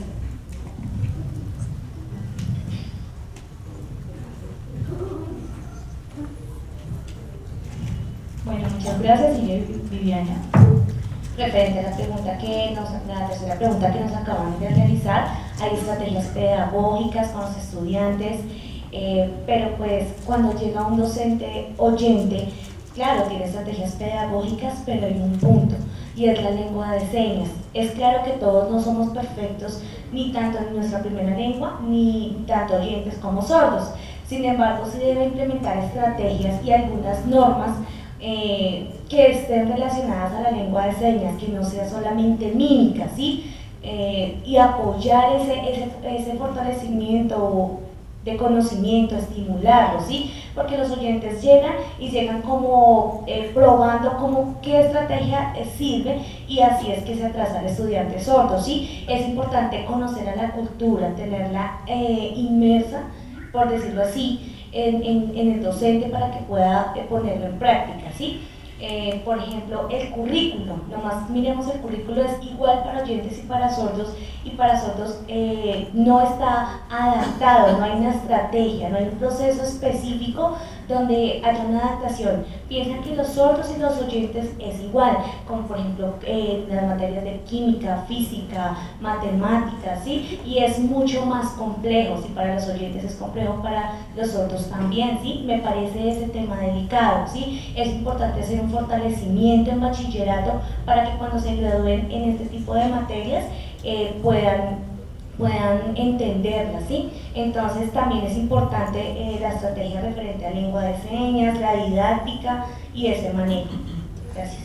Bueno, muchas gracias. Sigue Viviana. Referente a la pregunta que nos, la tercera pregunta que nos acaban de realizar, hay estrategias pedagógicas con los estudiantes, eh, pero pues cuando llega un docente oyente, claro, tiene estrategias pedagógicas, pero hay un punto, y es la lengua de señas. Es claro que todos no somos perfectos, ni tanto en nuestra primera lengua, ni tanto oyentes como sordos. Sin embargo, se deben implementar estrategias y algunas normas eh, que estén relacionadas a la lengua de señas, que no sea solamente mímica, ¿sí? Eh, y apoyar ese, ese, ese fortalecimiento de conocimiento, estimularlo, ¿sí? Porque los oyentes llegan y llegan como eh, probando como qué estrategia eh, sirve, y así es que se atrasa el estudiante sordo, ¿sí? Es importante conocer a la cultura, tenerla eh, inmersa, por decirlo así, en, en, en el docente para que pueda eh, ponerlo en práctica, ¿sí? Eh, por ejemplo, el currículo, nomás miremos, el currículo es igual para oyentes y para sordos, y para sordos eh, no está adaptado, no hay una estrategia, no hay un proceso específico donde haya una adaptación. Piensan que los sordos y los oyentes es igual, como por ejemplo eh, las materias de química, física, matemáticas, ¿sí? Y es mucho más complejo. Si para los oyentes es complejo, para los sordos también, ¿sí? Me parece ese tema delicado, ¿sí? Es importante hacer un fortalecimiento en bachillerato para que cuando se gradúen en este tipo de materias eh, puedan puedan entenderla, ¿sí? Entonces también es importante eh, la estrategia referente a lengua de señas, la didáctica y ese manejo. Gracias.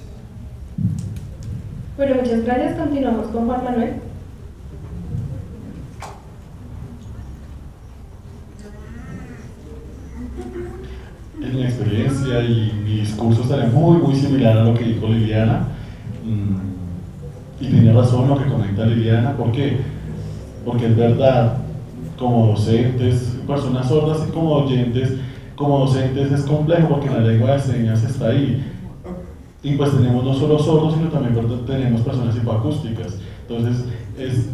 Bueno, muchas gracias. Continuamos con Juan Manuel. En mi experiencia y mi discurso estaría muy, muy similar a lo que dijo Liliana. Y tiene razón lo que comenta Liliana. ¿Por qué? Porque es verdad, como docentes, personas sordas y como oyentes, como docentes es complejo porque la lengua de señas está ahí. Y pues tenemos no solo sordos, sino también tenemos personas hipoacústicas. Entonces es,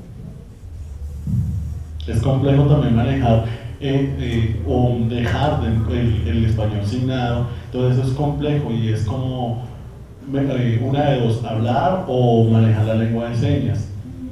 es complejo también manejar eh, eh, o dejar de, el, el español signado. Entonces eso es complejo y es como eh, una de dos, hablar o manejar la lengua de señas.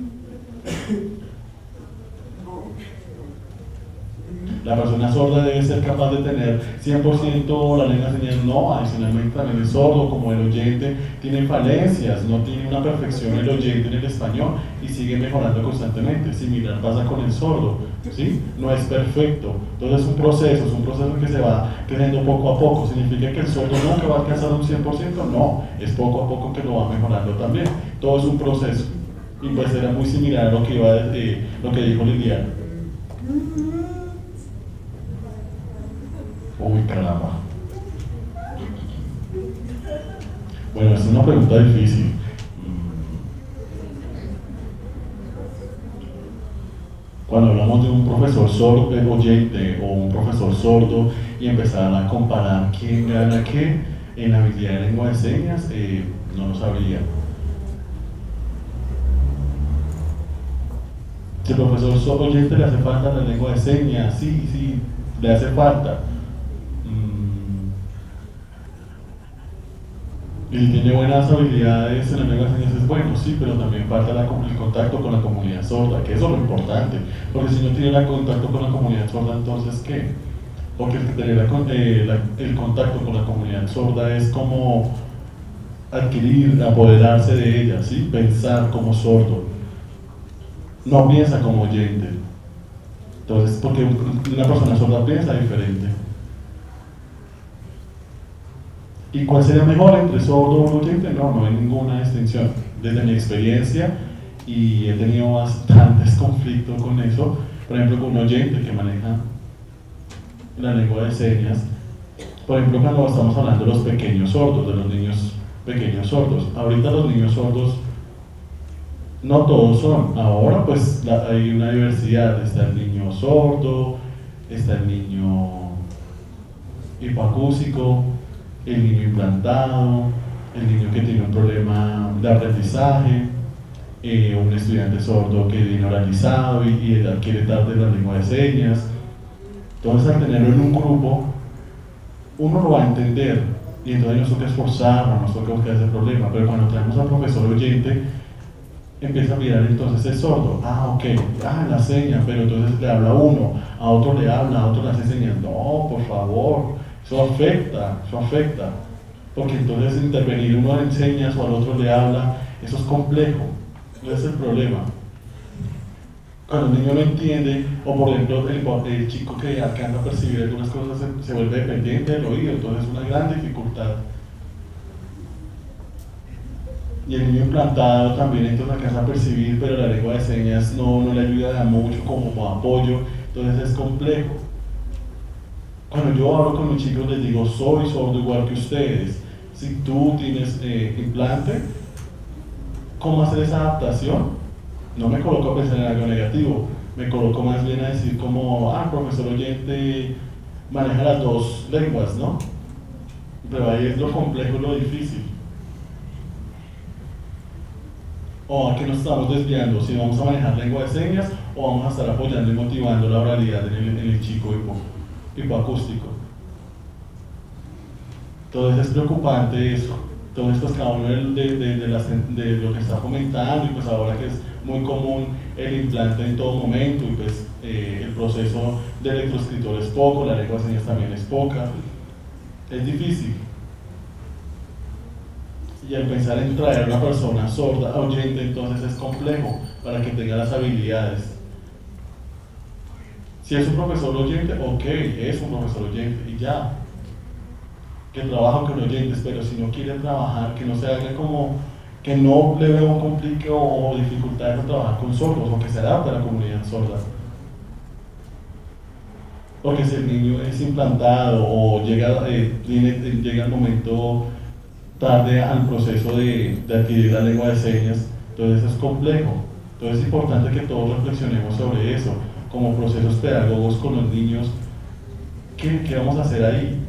La persona sorda debe ser capaz de tener cien por ciento la lengua de señas, no, adicionalmente también el sordo, como el oyente, tiene falencias, no tiene una perfección el oyente en el español y sigue mejorando constantemente. Similar pasa con el sordo, ¿sí? No es perfecto, entonces es un proceso, es un proceso que se va creciendo poco a poco. ¿Significa que el sordo nunca va a alcanzar un cien por ciento? No, es poco a poco que lo va mejorando también. Todo es un proceso, y pues era muy similar a lo que, iba a, eh, lo que dijo Liliana. Uy, caramba. Bueno, es una pregunta difícil. Cuando hablamos de un profesor sordo, oyente o un profesor sordo y empezar a comparar quién gana qué en la habilidad de lengua de señas, eh, no lo sabría. Si el profesor sordo oyente le hace falta la lengua de señas, sí, sí, le hace falta. Y tiene buenas habilidades en la lengua de señas, es bueno, sí, pero también falta la, el contacto con la comunidad sorda, que eso es lo importante, porque si no tiene el contacto con la comunidad sorda, entonces ¿qué? Porque el tener la, eh, la, el contacto con la comunidad sorda es como adquirir, apoderarse de ella, ¿sí? Pensar como sordo, no piensa como oyente. Entonces, porque una persona sorda piensa diferente. ¿Y cuál sería mejor entre sordo o oyente? No, no hay ninguna distinción. Desde mi experiencia, y he tenido bastantes conflictos con eso, por ejemplo, con un oyente que maneja la lengua de señas, por ejemplo, cuando estamos hablando de los pequeños sordos, de los niños pequeños sordos. Ahorita los niños sordos, no todos son. Ahora pues la, hay una diversidad. Está el niño sordo, está el niño hipoacústico, el niño implantado, el niño que tiene un problema de aprendizaje, eh, un estudiante sordo que viene oralizado y, y adquiere tarde la lengua de señas. Entonces, al tenerlo en un grupo, uno lo va a entender y entonces nos toca esforzarnos, nos toca buscar ese problema. Pero cuando traemos al profesor oyente, empieza a mirar entonces el sordo. Ah, ok, ah, la seña, pero entonces le habla a uno, a otro le habla, a otro le hace señas. No, por favor. Eso afecta, eso afecta, porque entonces intervenir uno en señas o al otro le habla, eso es complejo, ese es el problema. Cuando un niño no entiende, o por ejemplo el, el chico que alcanza a percibir algunas cosas se, se vuelve dependiente del oído, entonces es una gran dificultad. Y el niño implantado también entonces alcanza a percibir, pero la lengua de señas no, no le ayuda mucho como apoyo, entonces es complejo. Cuando yo hablo con mis chicos les digo, soy sordo igual que ustedes. Si tú tienes eh, implante, ¿cómo hacer esa adaptación? No me coloco a pensar en algo negativo, me coloco más bien a decir como, ah, profesor oyente maneja las dos lenguas, ¿no? Pero ahí es lo complejo, lo difícil. ¿O a qué nos estamos desviando? Si vamos a manejar lengua de señas o vamos a estar apoyando y motivando la oralidad en el, en el chico hipo, hipoacústico. Entonces es preocupante eso. Entonces pues cada uno de, de, de, las, de lo que está comentando, y pues ahora que es muy común el implante en todo momento, y pues eh, el proceso de electroescritor es poco, la lengua de señas también es poca, es difícil. Y al pensar en traer a una persona sorda, oyente, entonces es complejo para que tenga las habilidades. Si es un profesor oyente, ok, es un profesor oyente y ya. Que trabaja con oyentes, pero si no quiere trabajar, que no se haga como, que no le vea un complique o dificultad de trabajar con sordos, o que se adapte a la comunidad sorda. Porque si el niño es implantado o llega, eh, tiene, llega el momento tarde al proceso de, de adquirir la lengua de señas, entonces es complejo. Entonces es importante que todos reflexionemos sobre eso, como procesos pedagogos con los niños. ¿Qué, qué vamos a hacer ahí?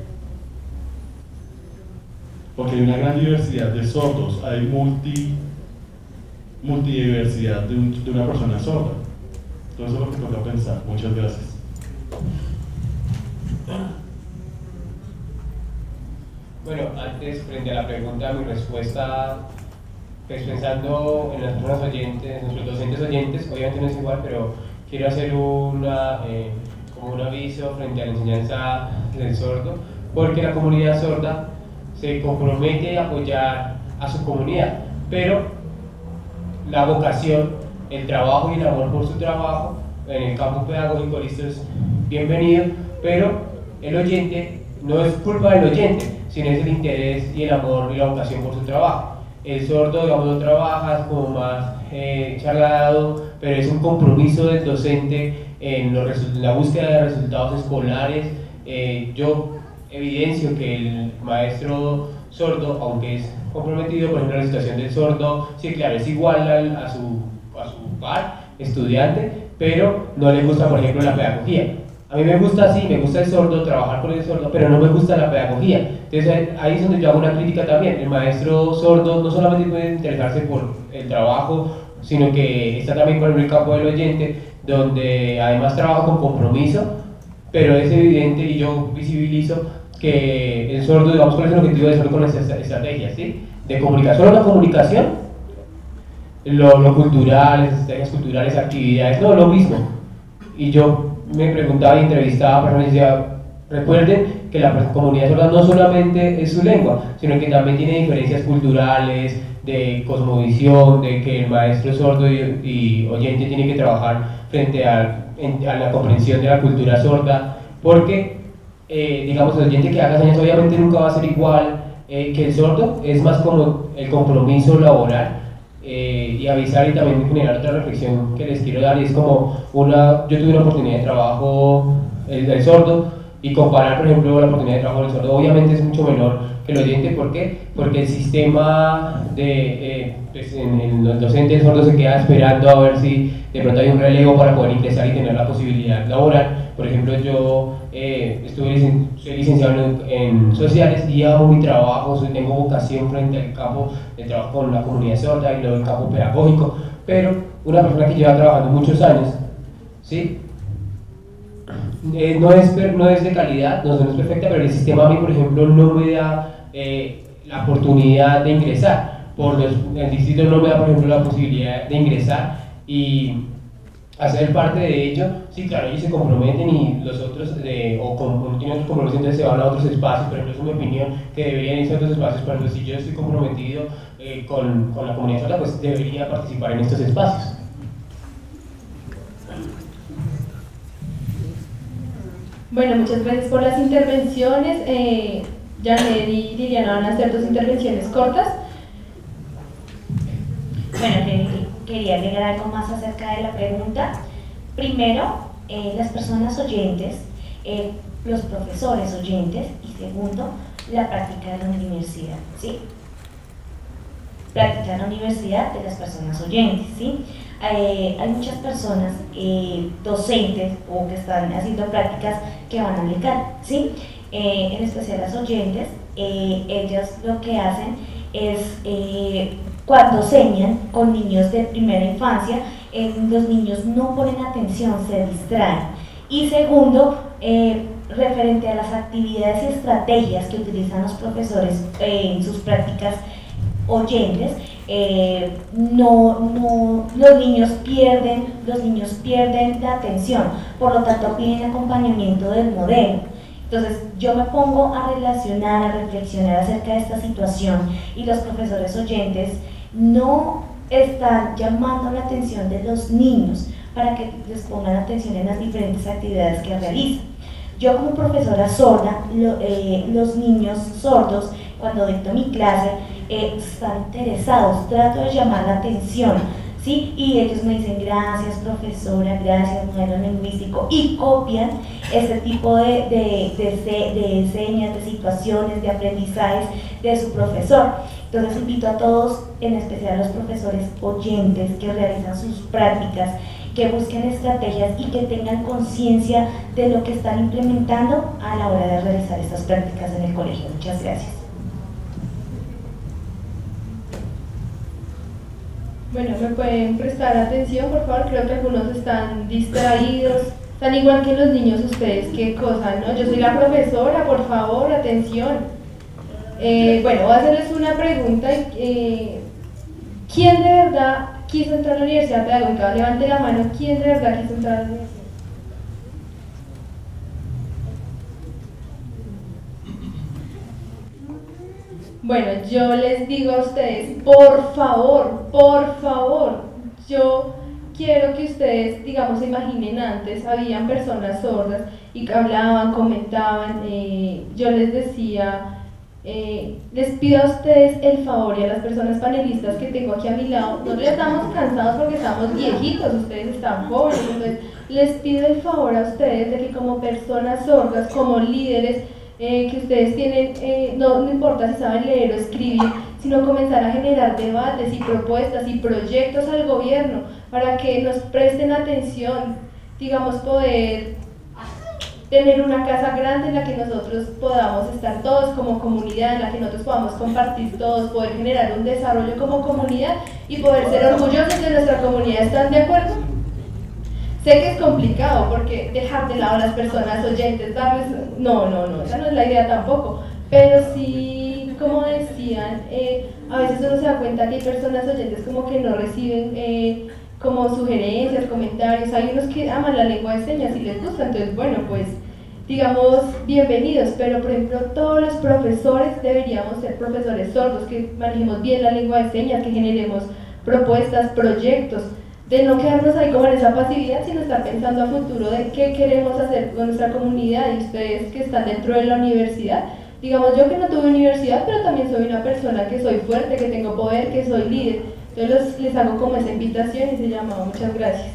Porque hay una gran diversidad de sordos, hay multi, multidiversidad de, un, de una persona sorda. Entonces eso es lo que toca pensar. Muchas gracias. Bueno, antes, frente a la pregunta, mi respuesta, pues pensando en las personas oyentes, en nuestros docentes oyentes, obviamente no es igual, pero quiero hacer una, eh, como un aviso frente a la enseñanza del sordo, porque la comunidad sorda se compromete a apoyar a su comunidad, pero la vocación, el trabajo y el amor por su trabajo en el campo pedagógico, listo, es bienvenido, pero el oyente no es culpa del oyente, sino es el interés y el amor y la vocación por su trabajo. El sordo, digamos, no trabaja, es como más eh, charlado, pero es un compromiso del docente en, los, en la búsqueda de resultados escolares. Eh, yo evidencio que el maestro sordo, aunque es comprometido, por ejemplo, la situación del sordo, sí, claro, es igual al, a, su, a su par, estudiante, pero no le gusta, por ejemplo, la pedagogía. A mí me gusta, sí, me gusta el sordo, trabajar con el sordo, pero no me gusta la pedagogía. Entonces ahí es donde yo hago una crítica también. El maestro sordo no solamente puede interesarse por el trabajo, sino que está también con el campo del oyente, donde además trabaja con compromiso, pero es evidente y yo visibilizo que el sordo, digamos, ¿cuál es el objetivo del sordo con esta estrategia, ¿sí? De comunicación. Solo la comunicación, lo, lo cultural, las estrategias culturales, actividades, no, lo mismo. Y yo me preguntaba y entrevistaba a personas y decía, recuerden que la comunidad sorda no solamente es su lengua, sino que también tiene diferencias culturales, de cosmovisión, de que el maestro sordo y, y oyente tiene que trabajar frente a, en, a la comprensión de la cultura sorda, porque eh, digamos, el oyente que haga señas obviamente nunca va a ser igual eh, que el sordo, es más como el compromiso laboral. Eh, y avisar y también generar otra reflexión que les quiero dar, y es como una, yo tuve una oportunidad de trabajo el, el sordo, y comparar, por ejemplo, la oportunidad de trabajo del sordo obviamente es mucho menor que el oyente. ¿Por qué? Porque el sistema de, eh, pues en, en los docentes sordos se queda esperando a ver si de pronto hay un relevo para poder ingresar y tener la posibilidad laboral. Por ejemplo, yo eh, estuve licen soy licenciado en, en sociales y amo mi trabajo, soy, tengo vocación frente al campo de trabajo con la comunidad sorda y luego el campo pedagógico, pero una persona que lleva trabajando muchos años, ¿sí? Eh, no, es, no es de calidad, no, no es perfecta, pero el sistema a mí, por ejemplo, no me da eh, la oportunidad de ingresar. Por los, el distrito no me da, por ejemplo, la posibilidad de ingresar y hacer parte de ello. Sí, claro, ellos se comprometen y los otros, de, o como no tienen otros compromisos, entonces se van a otros espacios, pero no es mi opinión que deberían irse a otros espacios. Pero si yo estoy comprometido eh, con, con la comunidad sorda, pues debería participar en estos espacios. Bueno, muchas gracias por las intervenciones. Eh, Janet y Liliana van a hacer dos intervenciones cortas. Bueno, quería agregar algo más acerca de la pregunta. Primero, eh, las personas oyentes, eh, los profesores oyentes, y segundo, la práctica de la universidad, ¿sí? Práctica de la universidad de las personas oyentes, ¿sí? Eh, hay muchas personas, eh, docentes o que están haciendo prácticas que van a aplicar, ¿sí? Eh, en especial las oyentes, eh, ellas lo que hacen es eh, cuando señan con niños de primera infancia, eh, los niños no ponen atención, se distraen. Y segundo, eh, referente a las actividades y estrategias que utilizan los profesores eh, en sus prácticas oyentes, eh, no, no, los niños pierden, los niños pierden la atención, por lo tanto piden acompañamiento del modelo. Entonces yo me pongo a relacionar, a reflexionar acerca de esta situación y los profesores oyentes no están llamando la atención de los niños para que les pongan atención en las diferentes actividades que realizan. Yo como profesora sorda, lo, eh, los niños sordos, cuando dicto mi clase, eh, están interesados, trato de llamar la atención, ¿sí? Y ellos me dicen gracias profesora, gracias modelo lingüístico, y copian este tipo de, de, de, de señas, de situaciones, de aprendizajes de su profesor. Entonces invito a todos, en especial a los profesores oyentes que realizan sus prácticas, que busquen estrategias y que tengan conciencia de lo que están implementando a la hora de realizar estas prácticas en el colegio. Muchas gracias. Bueno, ¿me pueden prestar atención, por favor? Creo que algunos están distraídos, están igual que los niños ustedes, qué cosa, ¿no? Yo soy la profesora, por favor, atención. Eh, bueno, voy a hacerles una pregunta. Eh, ¿Quién de verdad quiso entrar a la Universidad Pedagógica? Levante la mano, ¿quién de verdad quiso entrar a la universidad? Bueno, yo les digo a ustedes, por favor, por favor, yo quiero que ustedes, digamos, se imaginen antes, habían personas sordas y que hablaban, comentaban, eh, yo les decía, eh, les pido a ustedes el favor y a las personas panelistas que tengo aquí a mi lado, nosotros ya estamos cansados porque estamos viejitos, ustedes están jóvenes, entonces les pido el favor a ustedes de que como personas sordas, como líderes, Eh, que ustedes tienen, eh, no, no importa si saben leer o escribir, sino comenzar a generar debates y propuestas y proyectos al gobierno para que nos presten atención, digamos, poder tener una casa grande en la que nosotros podamos estar todos como comunidad, en la que nosotros podamos compartir todos, poder generar un desarrollo como comunidad y poder ser orgullosos de nuestra comunidad. ¿Están de acuerdo? Sé que es complicado porque dejar de lado a las personas oyentes, darles... No, no, no, esa no es la idea tampoco. Pero sí, como decían, eh, a veces uno se da cuenta que hay personas oyentes como que no reciben eh, como sugerencias, comentarios. Hay unos que aman la lengua de señas y les gusta, entonces bueno, pues digamos, bienvenidos. Pero por ejemplo, todos los profesores deberíamos ser profesores sordos, que manejemos bien la lengua de señas, que generemos propuestas, proyectos, de no quedarnos ahí como en esa pasividad, sino estar pensando a futuro de qué queremos hacer con nuestra comunidad. Y ustedes que están dentro de la universidad, digamos, yo que no tuve universidad, pero también soy una persona que soy fuerte, que tengo poder, que soy líder. Entonces los, les hago como esa invitación y se llama. Muchas gracias.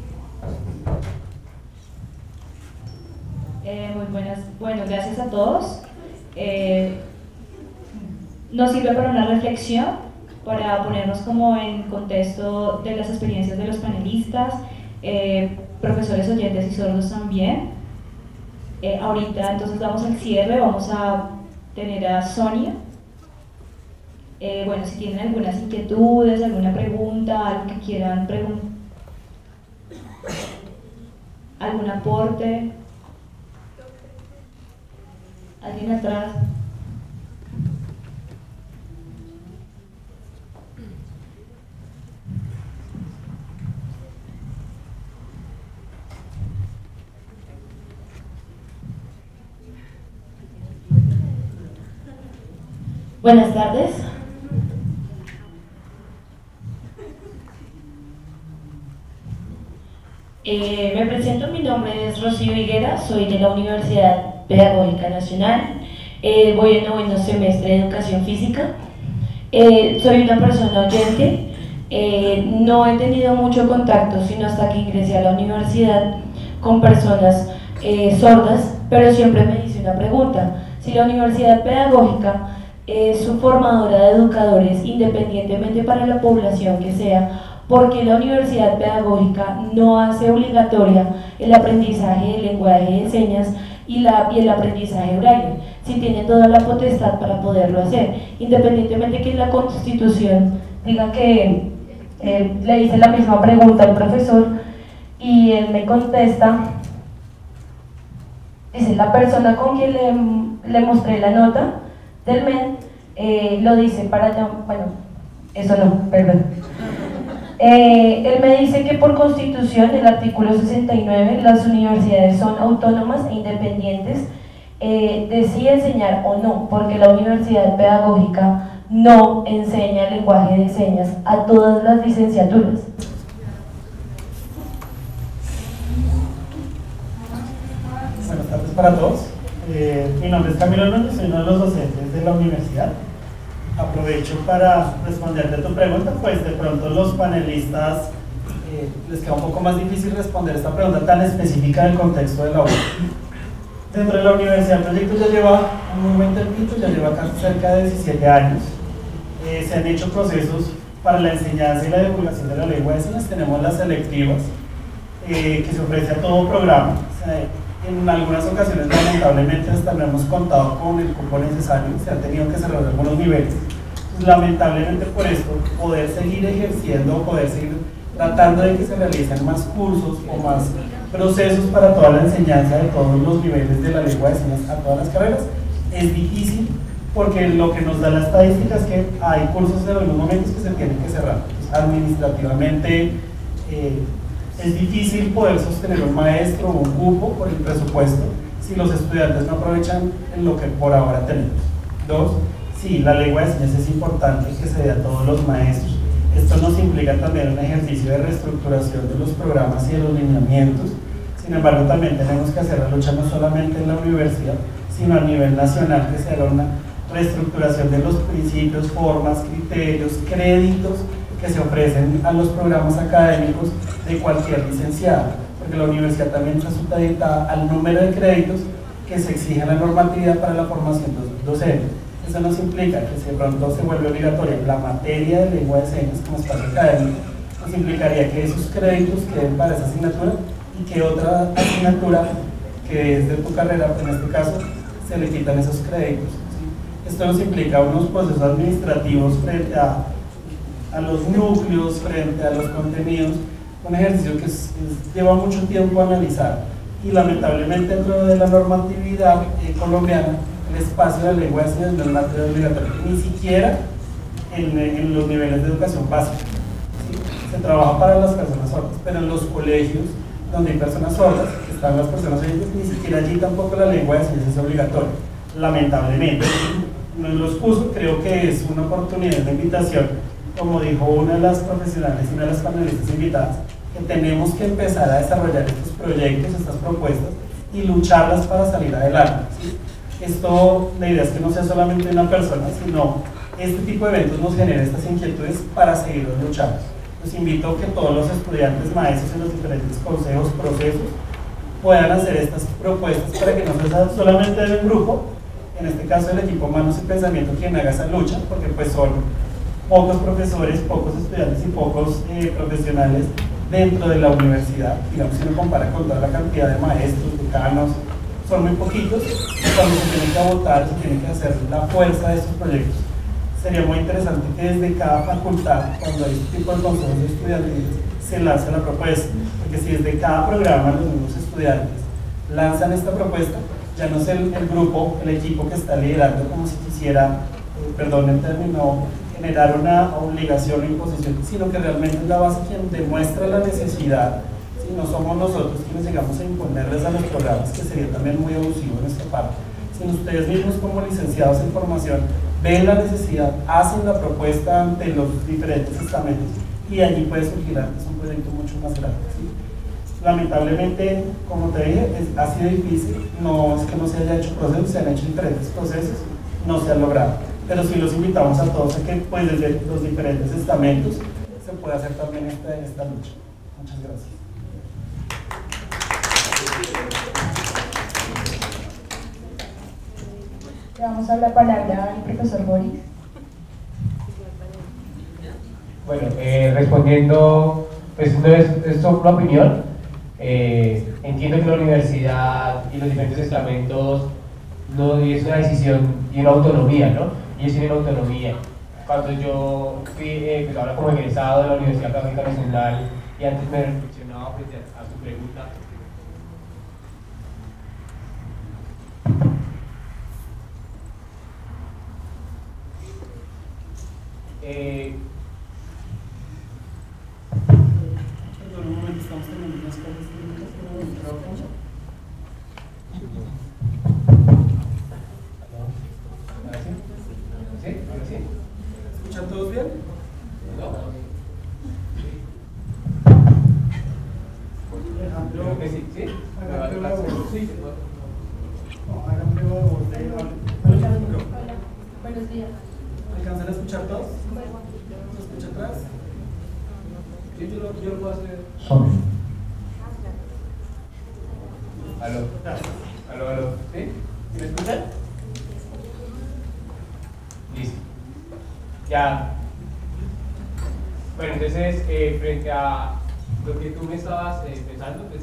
Eh, muy buenas, bueno, gracias a todos. Eh, nos sirve para una reflexión, para ponernos como en contexto de las experiencias de los panelistas, eh, profesores oyentes y sordos también. Eh, ahorita entonces damos el cierre, vamos a tener a Sonia. Eh, bueno, si tienen algunas inquietudes, alguna pregunta, algo que quieran preguntar, algún aporte. ¿Alguien atrás? Buenas tardes. Eh, me presento, mi nombre es Rocío Higuera, soy de la Universidad Pedagógica Nacional, eh, voy en noveno semestre de Educación Física, eh, soy una persona oyente, eh, no he tenido mucho contacto sino hasta que ingresé a la universidad con personas eh, sordas, pero siempre me hice una pregunta: si la Universidad Pedagógica es su formadora de educadores independientemente para la población que sea, ¿por qué la Universidad Pedagógica no hace obligatoria el aprendizaje del lenguaje de señas y, la, y el aprendizaje braille, si tiene toda la potestad para poderlo hacer? Independientemente que la Constitución diga que eh, le hice la misma pregunta al profesor y él me contesta, dice: la persona con quien le, le mostré la nota del M E N eh, lo dice para allá, bueno, eso no, perdón. Eh, él me dice que por Constitución, el artículo sesenta y nueve, las universidades son autónomas e independientes eh, de si enseñar o no, porque la Universidad Pedagógica no enseña el lenguaje de señas a todas las licenciaturas. Buenas tardes para todos. Eh, mi nombre es Camilo Núñez, soy uno de los docentes de la universidad. Aprovecho para responderte a tu pregunta, pues de pronto los panelistas eh, les queda un poco más difícil responder esta pregunta tan específica del contexto de la obra. Dentro de la universidad el proyecto ya lleva un buen tiempo, ya lleva casi cerca de diecisiete años. Eh, se han hecho procesos para la enseñanza y la divulgación de la lengua de señas. Tenemos las selectivas eh, que se ofrece a todo programa. O sea, en algunas ocasiones, lamentablemente, hasta no hemos contado con el cupo necesario, se han tenido que cerrar algunos niveles. Pues, lamentablemente, por esto, poder seguir ejerciendo, poder seguir tratando de que se realicen más cursos o más procesos para toda la enseñanza de todos los niveles de la lengua de señas a todas las carreras, es difícil, porque lo que nos da la estadística es que hay cursos en algunos momentos que se tienen que cerrar. Pues, administrativamente, eh, es difícil poder sostener un maestro o un cupo por el presupuesto si los estudiantes no aprovechan en lo que por ahora tenemos. Dos, sí, la lengua de señas es importante que se dé a todos los maestros. Esto nos implica también un ejercicio de reestructuración de los programas y de los lineamientos. Sin embargo, también tenemos que hacer la lucha no solamente en la universidad, sino a nivel nacional, que se haga una reestructuración de los principios, formas, criterios, créditos que se ofrecen a los programas académicos de cualquier licenciado, porque la universidad también está supeditada al número de créditos que se exige en la normatividad para la formación docente. Eso nos implica que si de pronto se vuelve obligatoria la materia de lengua de señas como espacio académico, nos implicaría que esos créditos queden para esa asignatura y que otra asignatura que es de tu carrera, en este caso, se le quitan esos créditos, ¿sí? Esto nos implica unos procesos administrativos frente a a los núcleos, frente a los contenidos, un ejercicio que es, es, lleva mucho tiempo analizar, y lamentablemente dentro de la normatividad eh, colombiana el espacio de la lengua de señas no es materia obligatoria, ni siquiera en, en los niveles de educación básica, ¿sí? Se trabaja para las personas sordas, pero en los colegios donde hay personas sordas, que están las personas oyentes, ni siquiera allí tampoco la lengua de señas es obligatoria, lamentablemente. En los cursos creo que es una oportunidad de invitación, como dijo una de las profesionales y una de las panelistas invitadas, que tenemos que empezar a desarrollar estos proyectos, estas propuestas y lucharlas para salir adelante, ¿sí? Esto, la idea es que no sea solamente una persona, sino este tipo de eventos nos genera estas inquietudes para seguir luchando. Los invito a que todos los estudiantes, maestros en los diferentes consejos, procesos, puedan hacer estas propuestas para que no sea solamente de un grupo, en este caso el equipo Manos y Pensamiento, quien haga esa lucha, porque pues son pocos profesores, pocos estudiantes y pocos eh, profesionales dentro de la universidad. Digamos, si uno compara con toda la cantidad de maestros, decanos, son muy poquitos. Cuando se tiene que votar, se tiene que hacer la fuerza de estos proyectos. Sería muy interesante que desde cada facultad, cuando hay este tipo de consejos de estudiantes, se lance la propuesta, porque si desde cada programa los mismos estudiantes lanzan esta propuesta, ya no es el, el grupo, el equipo que está liderando como si quisiera, eh, perdón el término, generar una obligación o imposición, sino que realmente es la base quien demuestra la necesidad. Si no somos nosotros quienes llegamos a imponerles a los programas, que sería también muy abusivo de nuestra parte, sino ustedes mismos como licenciados en formación ven la necesidad, hacen la propuesta ante los diferentes estamentos y allí puede surgir antes un proyecto mucho más grande, ¿sí? Lamentablemente, como te dije, es, ha sido difícil, no es que no se haya hecho procesos, se han hecho diferentes procesos, no se han logrado. Pero sí los invitamos a todos a que pues, desde los diferentes estamentos se pueda hacer también esta, esta lucha. Muchas gracias. Le damos a la palabra al profesor Boris. Bueno, eh, respondiendo, pues no es, es solo una opinión. Eh, entiendo que la universidad y los diferentes estamentos no es una decisión y una autonomía, ¿no? Ellos tienen autonomía. Cuando yo fui, eh, pues ahora como egresado de la Universidad Pedagógica Nacional, y antes me reflexionaba frente a, a su pregunta. Eh, Perdón, un momento, estamos teniendo unas cosas técnicas con el micrófono. ¿Ahora sí? ¿Sí? ¿Ahora sí? ¿Escuchan todos bien? ¿No? Alejandro, Creo que sí, ¿sí? hagan prueba de voz. Sí. No, hagan prueba de voz de Alejandro, el micrófono. Buenos días. ¿Alcanzan a escuchar todos? ¿Se escucha atrás? Sí, yo lo, yo lo puedo hacer. Son. Aló. Aló, aló. ¿Sí? ¿Sí me escuchan? Listo. Ya. Bueno, entonces, eh, frente a lo que tú me estabas eh, pensando, pues,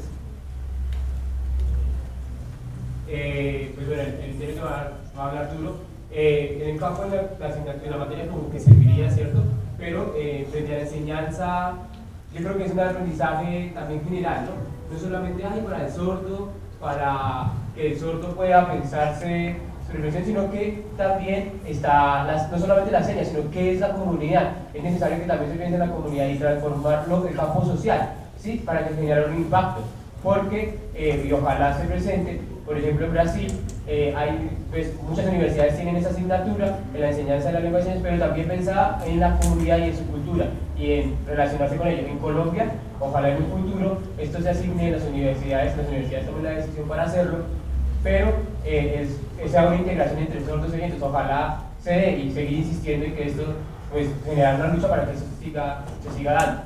eh, pues bueno, el, el tema que va, va a hablar duro, eh, en el campo de la, la asignatura, la materia como que serviría, ¿cierto? Pero eh, frente a la enseñanza, yo creo que es un aprendizaje también general, ¿no? No solamente ay, para el sordo, para que el sordo pueda pensarse su reflexión, sino que también está, las, no solamente la seña, sino que es la comunidad. Es necesario que también se piense en la comunidad y transformarlo en campo social, ¿sí? Para que genere un impacto. Porque, eh, y ojalá se presente, por ejemplo en Brasil, eh, hay, pues, muchas universidades tienen esa asignatura en la enseñanza de la lengua de señas, pero también pensada en la comunidad y en su cultura y en relacionarse con ellos. En Colombia, ojalá en un futuro esto se asigne en las universidades, las universidades tomen la decisión para hacerlo, pero eh, es, sea una integración entre sordos y oyentes. Ojalá se dé y seguir insistiendo en que esto, pues, generar una lucha para que eso se siga, se siga dando.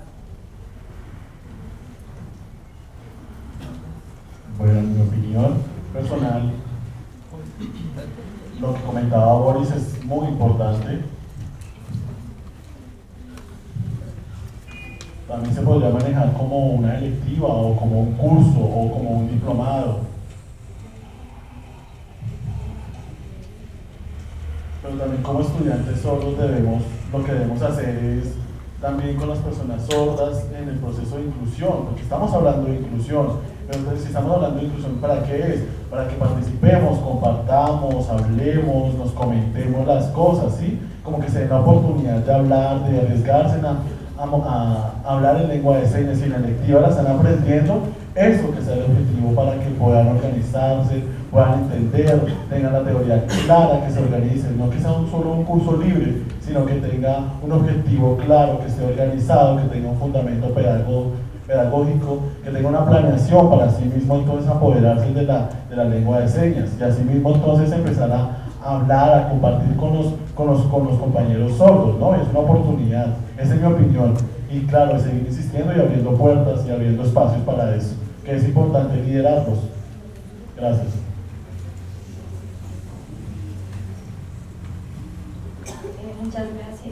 Bueno, en mi opinión personal, lo que comentaba Boris es muy importante. También se podría manejar como una electiva o como un curso o como un diplomado. Pero también como estudiantes sordos debemos, lo que debemos hacer es también con las personas sordas en el proceso de inclusión, porque estamos hablando de inclusión. Pero entonces, si estamos hablando de inclusión, ¿para qué es? Para que participemos, compartamos, hablemos, nos comentemos las cosas, ¿sí? Como que se den la oportunidad de hablar, de arriesgarse a, a, a hablar en lengua de señas y en la electiva la están aprendiendo. Eso que sea el objetivo para que puedan organizarse, puedan entender, tengan la teoría clara, que se organicen, no que sea un, solo un curso libre, sino que tenga un objetivo claro, que esté organizado, que tenga un fundamento pedagógico, pedagógico, que tenga una planeación para sí mismo entonces apoderarse de la, de la lengua de señas y así mismo entonces empezar a hablar, a compartir con los, con los, con los compañeros sordos, ¿no? Es una oportunidad, esa es mi opinión, y claro, seguir insistiendo y abriendo puertas y abriendo espacios para eso, que es importante liderarlos. Gracias. Eh, muchas gracias.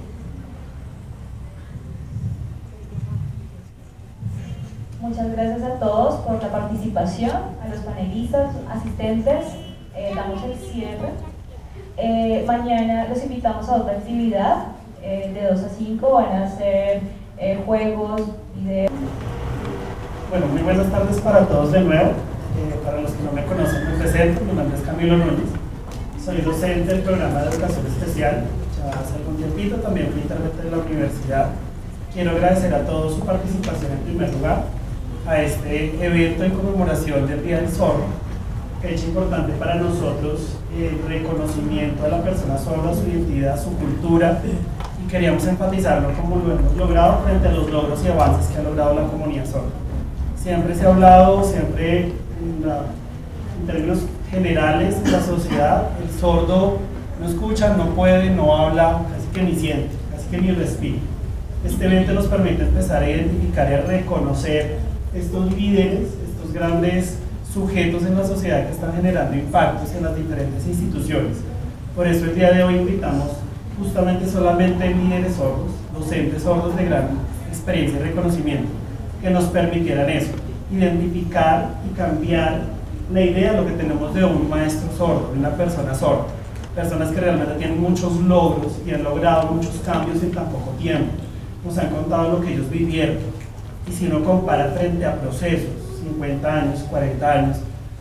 Muchas gracias a todos por la participación, a los panelistas, asistentes. Eh, damos el cierre. Eh, mañana los invitamos a otra actividad eh, de dos a cinco. Van a ser eh, juegos, videos. Bueno, muy buenas tardes para todos de nuevo. Eh, para los que no me conocen, me presento. Mi nombre es Camilo Núñez. Soy docente del programa de educación especial. Ya hace algún tiempito también fui intérprete de la universidad. Quiero agradecer a todos su participación en primer lugar a este evento en conmemoración del Día del Sordo, que es importante para nosotros el reconocimiento a la persona sorda, su identidad, su cultura, y queríamos enfatizarlo como lo hemos logrado frente a los logros y avances que ha logrado la comunidad sorda. Siempre se ha hablado, siempre en, la, en términos generales de la sociedad, el sordo no escucha, no puede, no habla, casi que ni siente, casi que ni respira. Este evento nos permite empezar a identificar y a reconocer estos líderes, estos grandes sujetos en la sociedad que están generando impactos en las diferentes instituciones. Por eso el día de hoy invitamos justamente solamente líderes sordos, docentes sordos de gran experiencia y reconocimiento, que nos permitieran eso, identificar y cambiar la idea de lo que tenemos de un maestro sordo, de una persona sorda, personas que realmente tienen muchos logros y han logrado muchos cambios en tan poco tiempo, nos han contado lo que ellos vivieron, y si uno compara frente a procesos, cincuenta años, cuarenta años,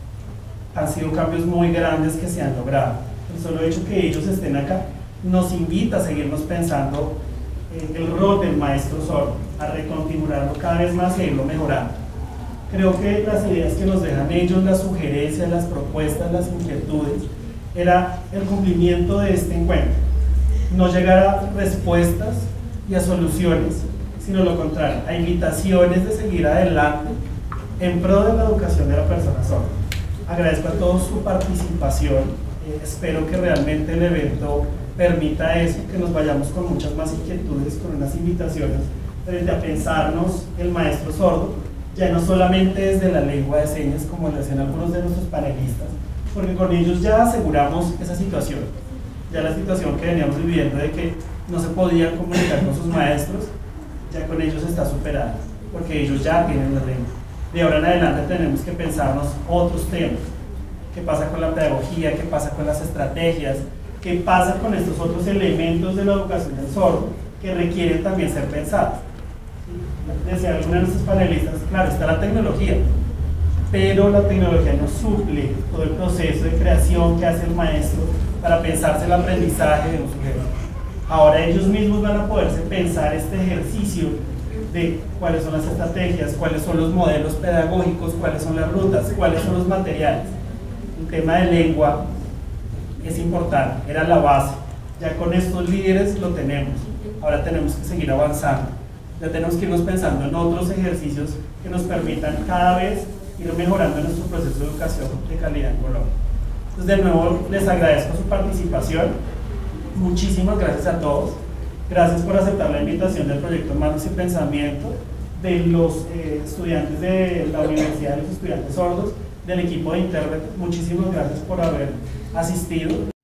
han sido cambios muy grandes que se han logrado. El solo hecho que ellos estén acá nos invita a seguirnos pensando eh, el rol del maestro sordo, a reconfigurarlo cada vez más y a irlo mejorando. Creo que las ideas que nos dejan ellos, las sugerencias, las propuestas, las inquietudes, era el cumplimiento de este encuentro. No llegar a respuestas y a soluciones, sino lo contrario, a invitaciones de seguir adelante en pro de la educación de la persona sorda. Agradezco a todos su participación, eh, espero que realmente el evento permita eso, que nos vayamos con muchas más inquietudes, con unas invitaciones frente a pensarnos el maestro sordo, ya no solamente desde la lengua de señas, como lo hacen algunos de nuestros panelistas, porque con ellos ya aseguramos esa situación, ya la situación que veníamos viviendo de que no se podían comunicar con sus maestros, ya con ellos está superada, porque ellos ya tienen la lengua. De ahora en adelante tenemos que pensarnos otros temas. ¿Qué pasa con la pedagogía? ¿Qué pasa con las estrategias? ¿Qué pasa con estos otros elementos de la educación del sordo que requieren también ser pensados? Decía alguno de nuestros panelistas, claro, está la tecnología, pero la tecnología no suple todo el proceso de creación que hace el maestro para pensarse el aprendizaje de un sujeto. Ahora ellos mismos van a poderse pensar este ejercicio de cuáles son las estrategias, cuáles son los modelos pedagógicos, cuáles son las rutas, cuáles son los materiales. El tema de lengua es importante, era la base. Ya con estos líderes lo tenemos. Ahora tenemos que seguir avanzando. Ya tenemos que irnos pensando en otros ejercicios que nos permitan cada vez ir mejorando nuestro proceso de educación de calidad en Colombia. Entonces, de nuevo, les agradezco su participación. Muchísimas gracias a todos. Gracias por aceptar la invitación del proyecto Manos y Pensamiento, de los eh, estudiantes de la Universidad, de los estudiantes sordos, del equipo de Internet. Muchísimas gracias por haber asistido.